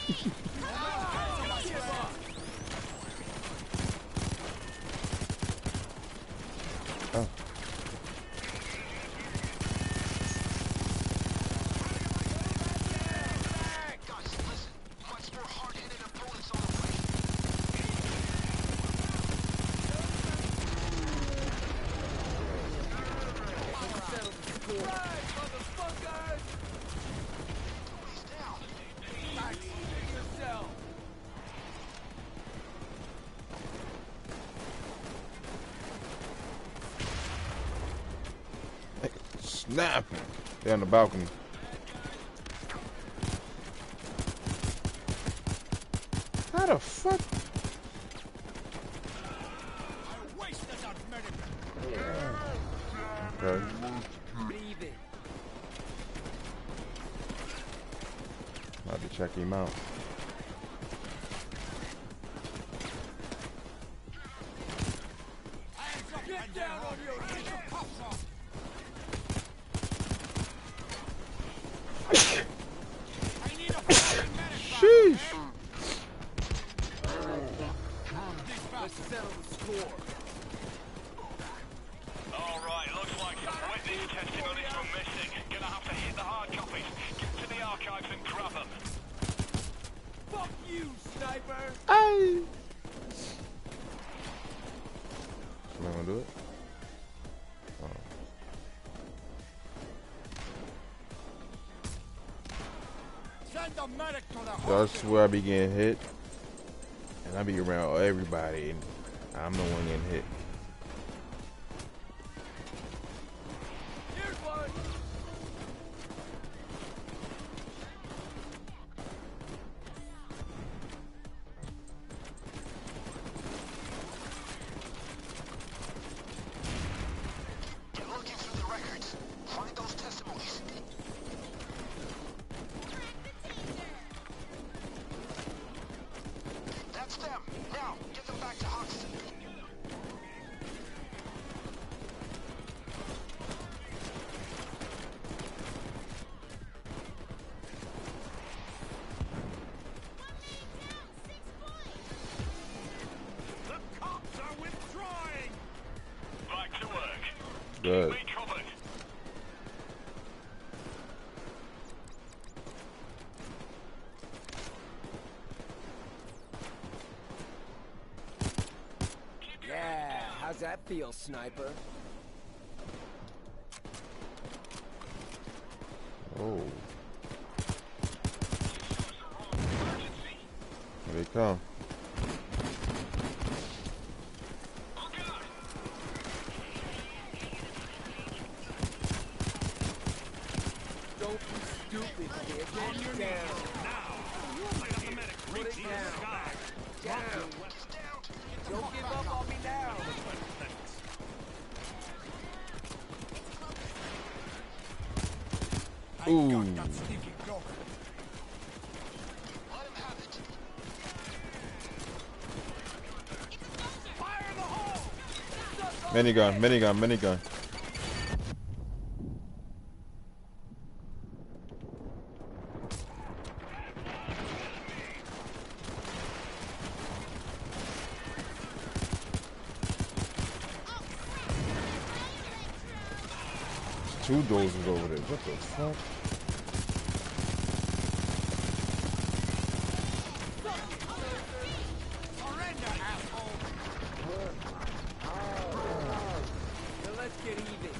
A: Oh.
C: Guys, listen. Much more hard-hitted opponents on the way.
D: Settle the score. Right, motherfuckers!
C: He's down.
D: Back yourself!
A: Hey, snap! They're on the balcony. How the fuck?
L: I wasted that medic.
A: Okay.
D: Breathe it.
A: About to check him out.
D: Get down on your knees!
L: I need a fucking medic.
A: Sheesh!
D: Let's settle the score.
J: All right, looks like some witness testimonies were missing. Gonna have to hit the hard copies. Get to the archives and grab them.
D: Fuck you, sniper!
A: Ay! do it? Oh.
L: Send the medic to the
A: So I swear I be getting hit, and I be around everybody, and I'm the one getting hit.
D: Here's one.
C: Get looking through the records. Find those testimonies. That's them. Now, get them back to Hoxton.
K: The cops are withdrawing.
J: Back to work.
A: Good.
J: Keep me covered.
G: Yeah, how's that feel, sniper?
A: Oh. Here they come.
G: Don't be stupid, kid. Get down.
K: Now, I got the medic.
G: Put it
K: Reach in the
G: down.
K: sky.
G: Down. Don't give up on me now.
A: Ooh.
L: that sneaky dog.
C: Let him have it.
K: Fire in the hole.
A: Minigun, minigun, minigun. Two dozers over there. What the fuck?
L: Surrender, asshole.
G: Now let's get even.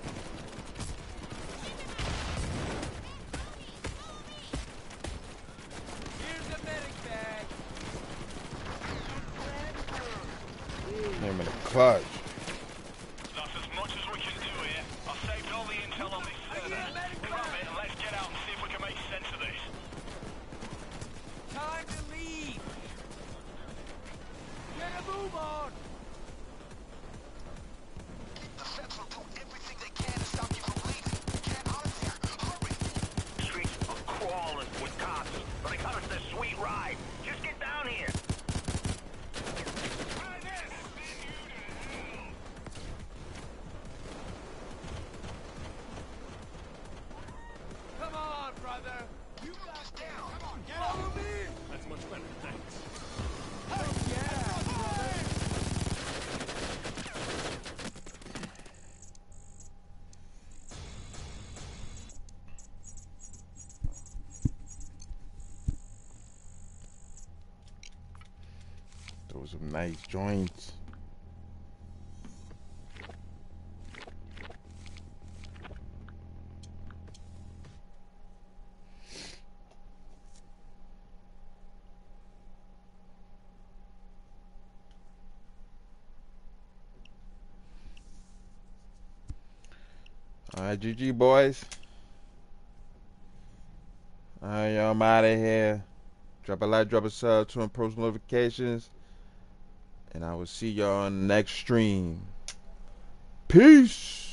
D: Here's the medic bag.
A: Him in the clutch.
J: That's as much as we can do here. I've saved all the intel on this server. Grab it and let's get out and see if we can make sense of this.
D: Time to leave. Get a move on.
C: The feds will do everything they can to stop you from leaving. Get out of there. Hurry.
B: Streets are crawling with cops, but they cut us this sweet ride. Just get down here.
D: Come on, brother. You got
C: Just down.
L: Come on, get
D: Follow
L: up.
D: me.
K: That's much better, thanks.
A: Those are nice joints. Alright, G G boys. Alright, y'all, I'm out of here. Drop a like, drop a sub, turn on post notifications. And I will see y'all on the next stream. Peace.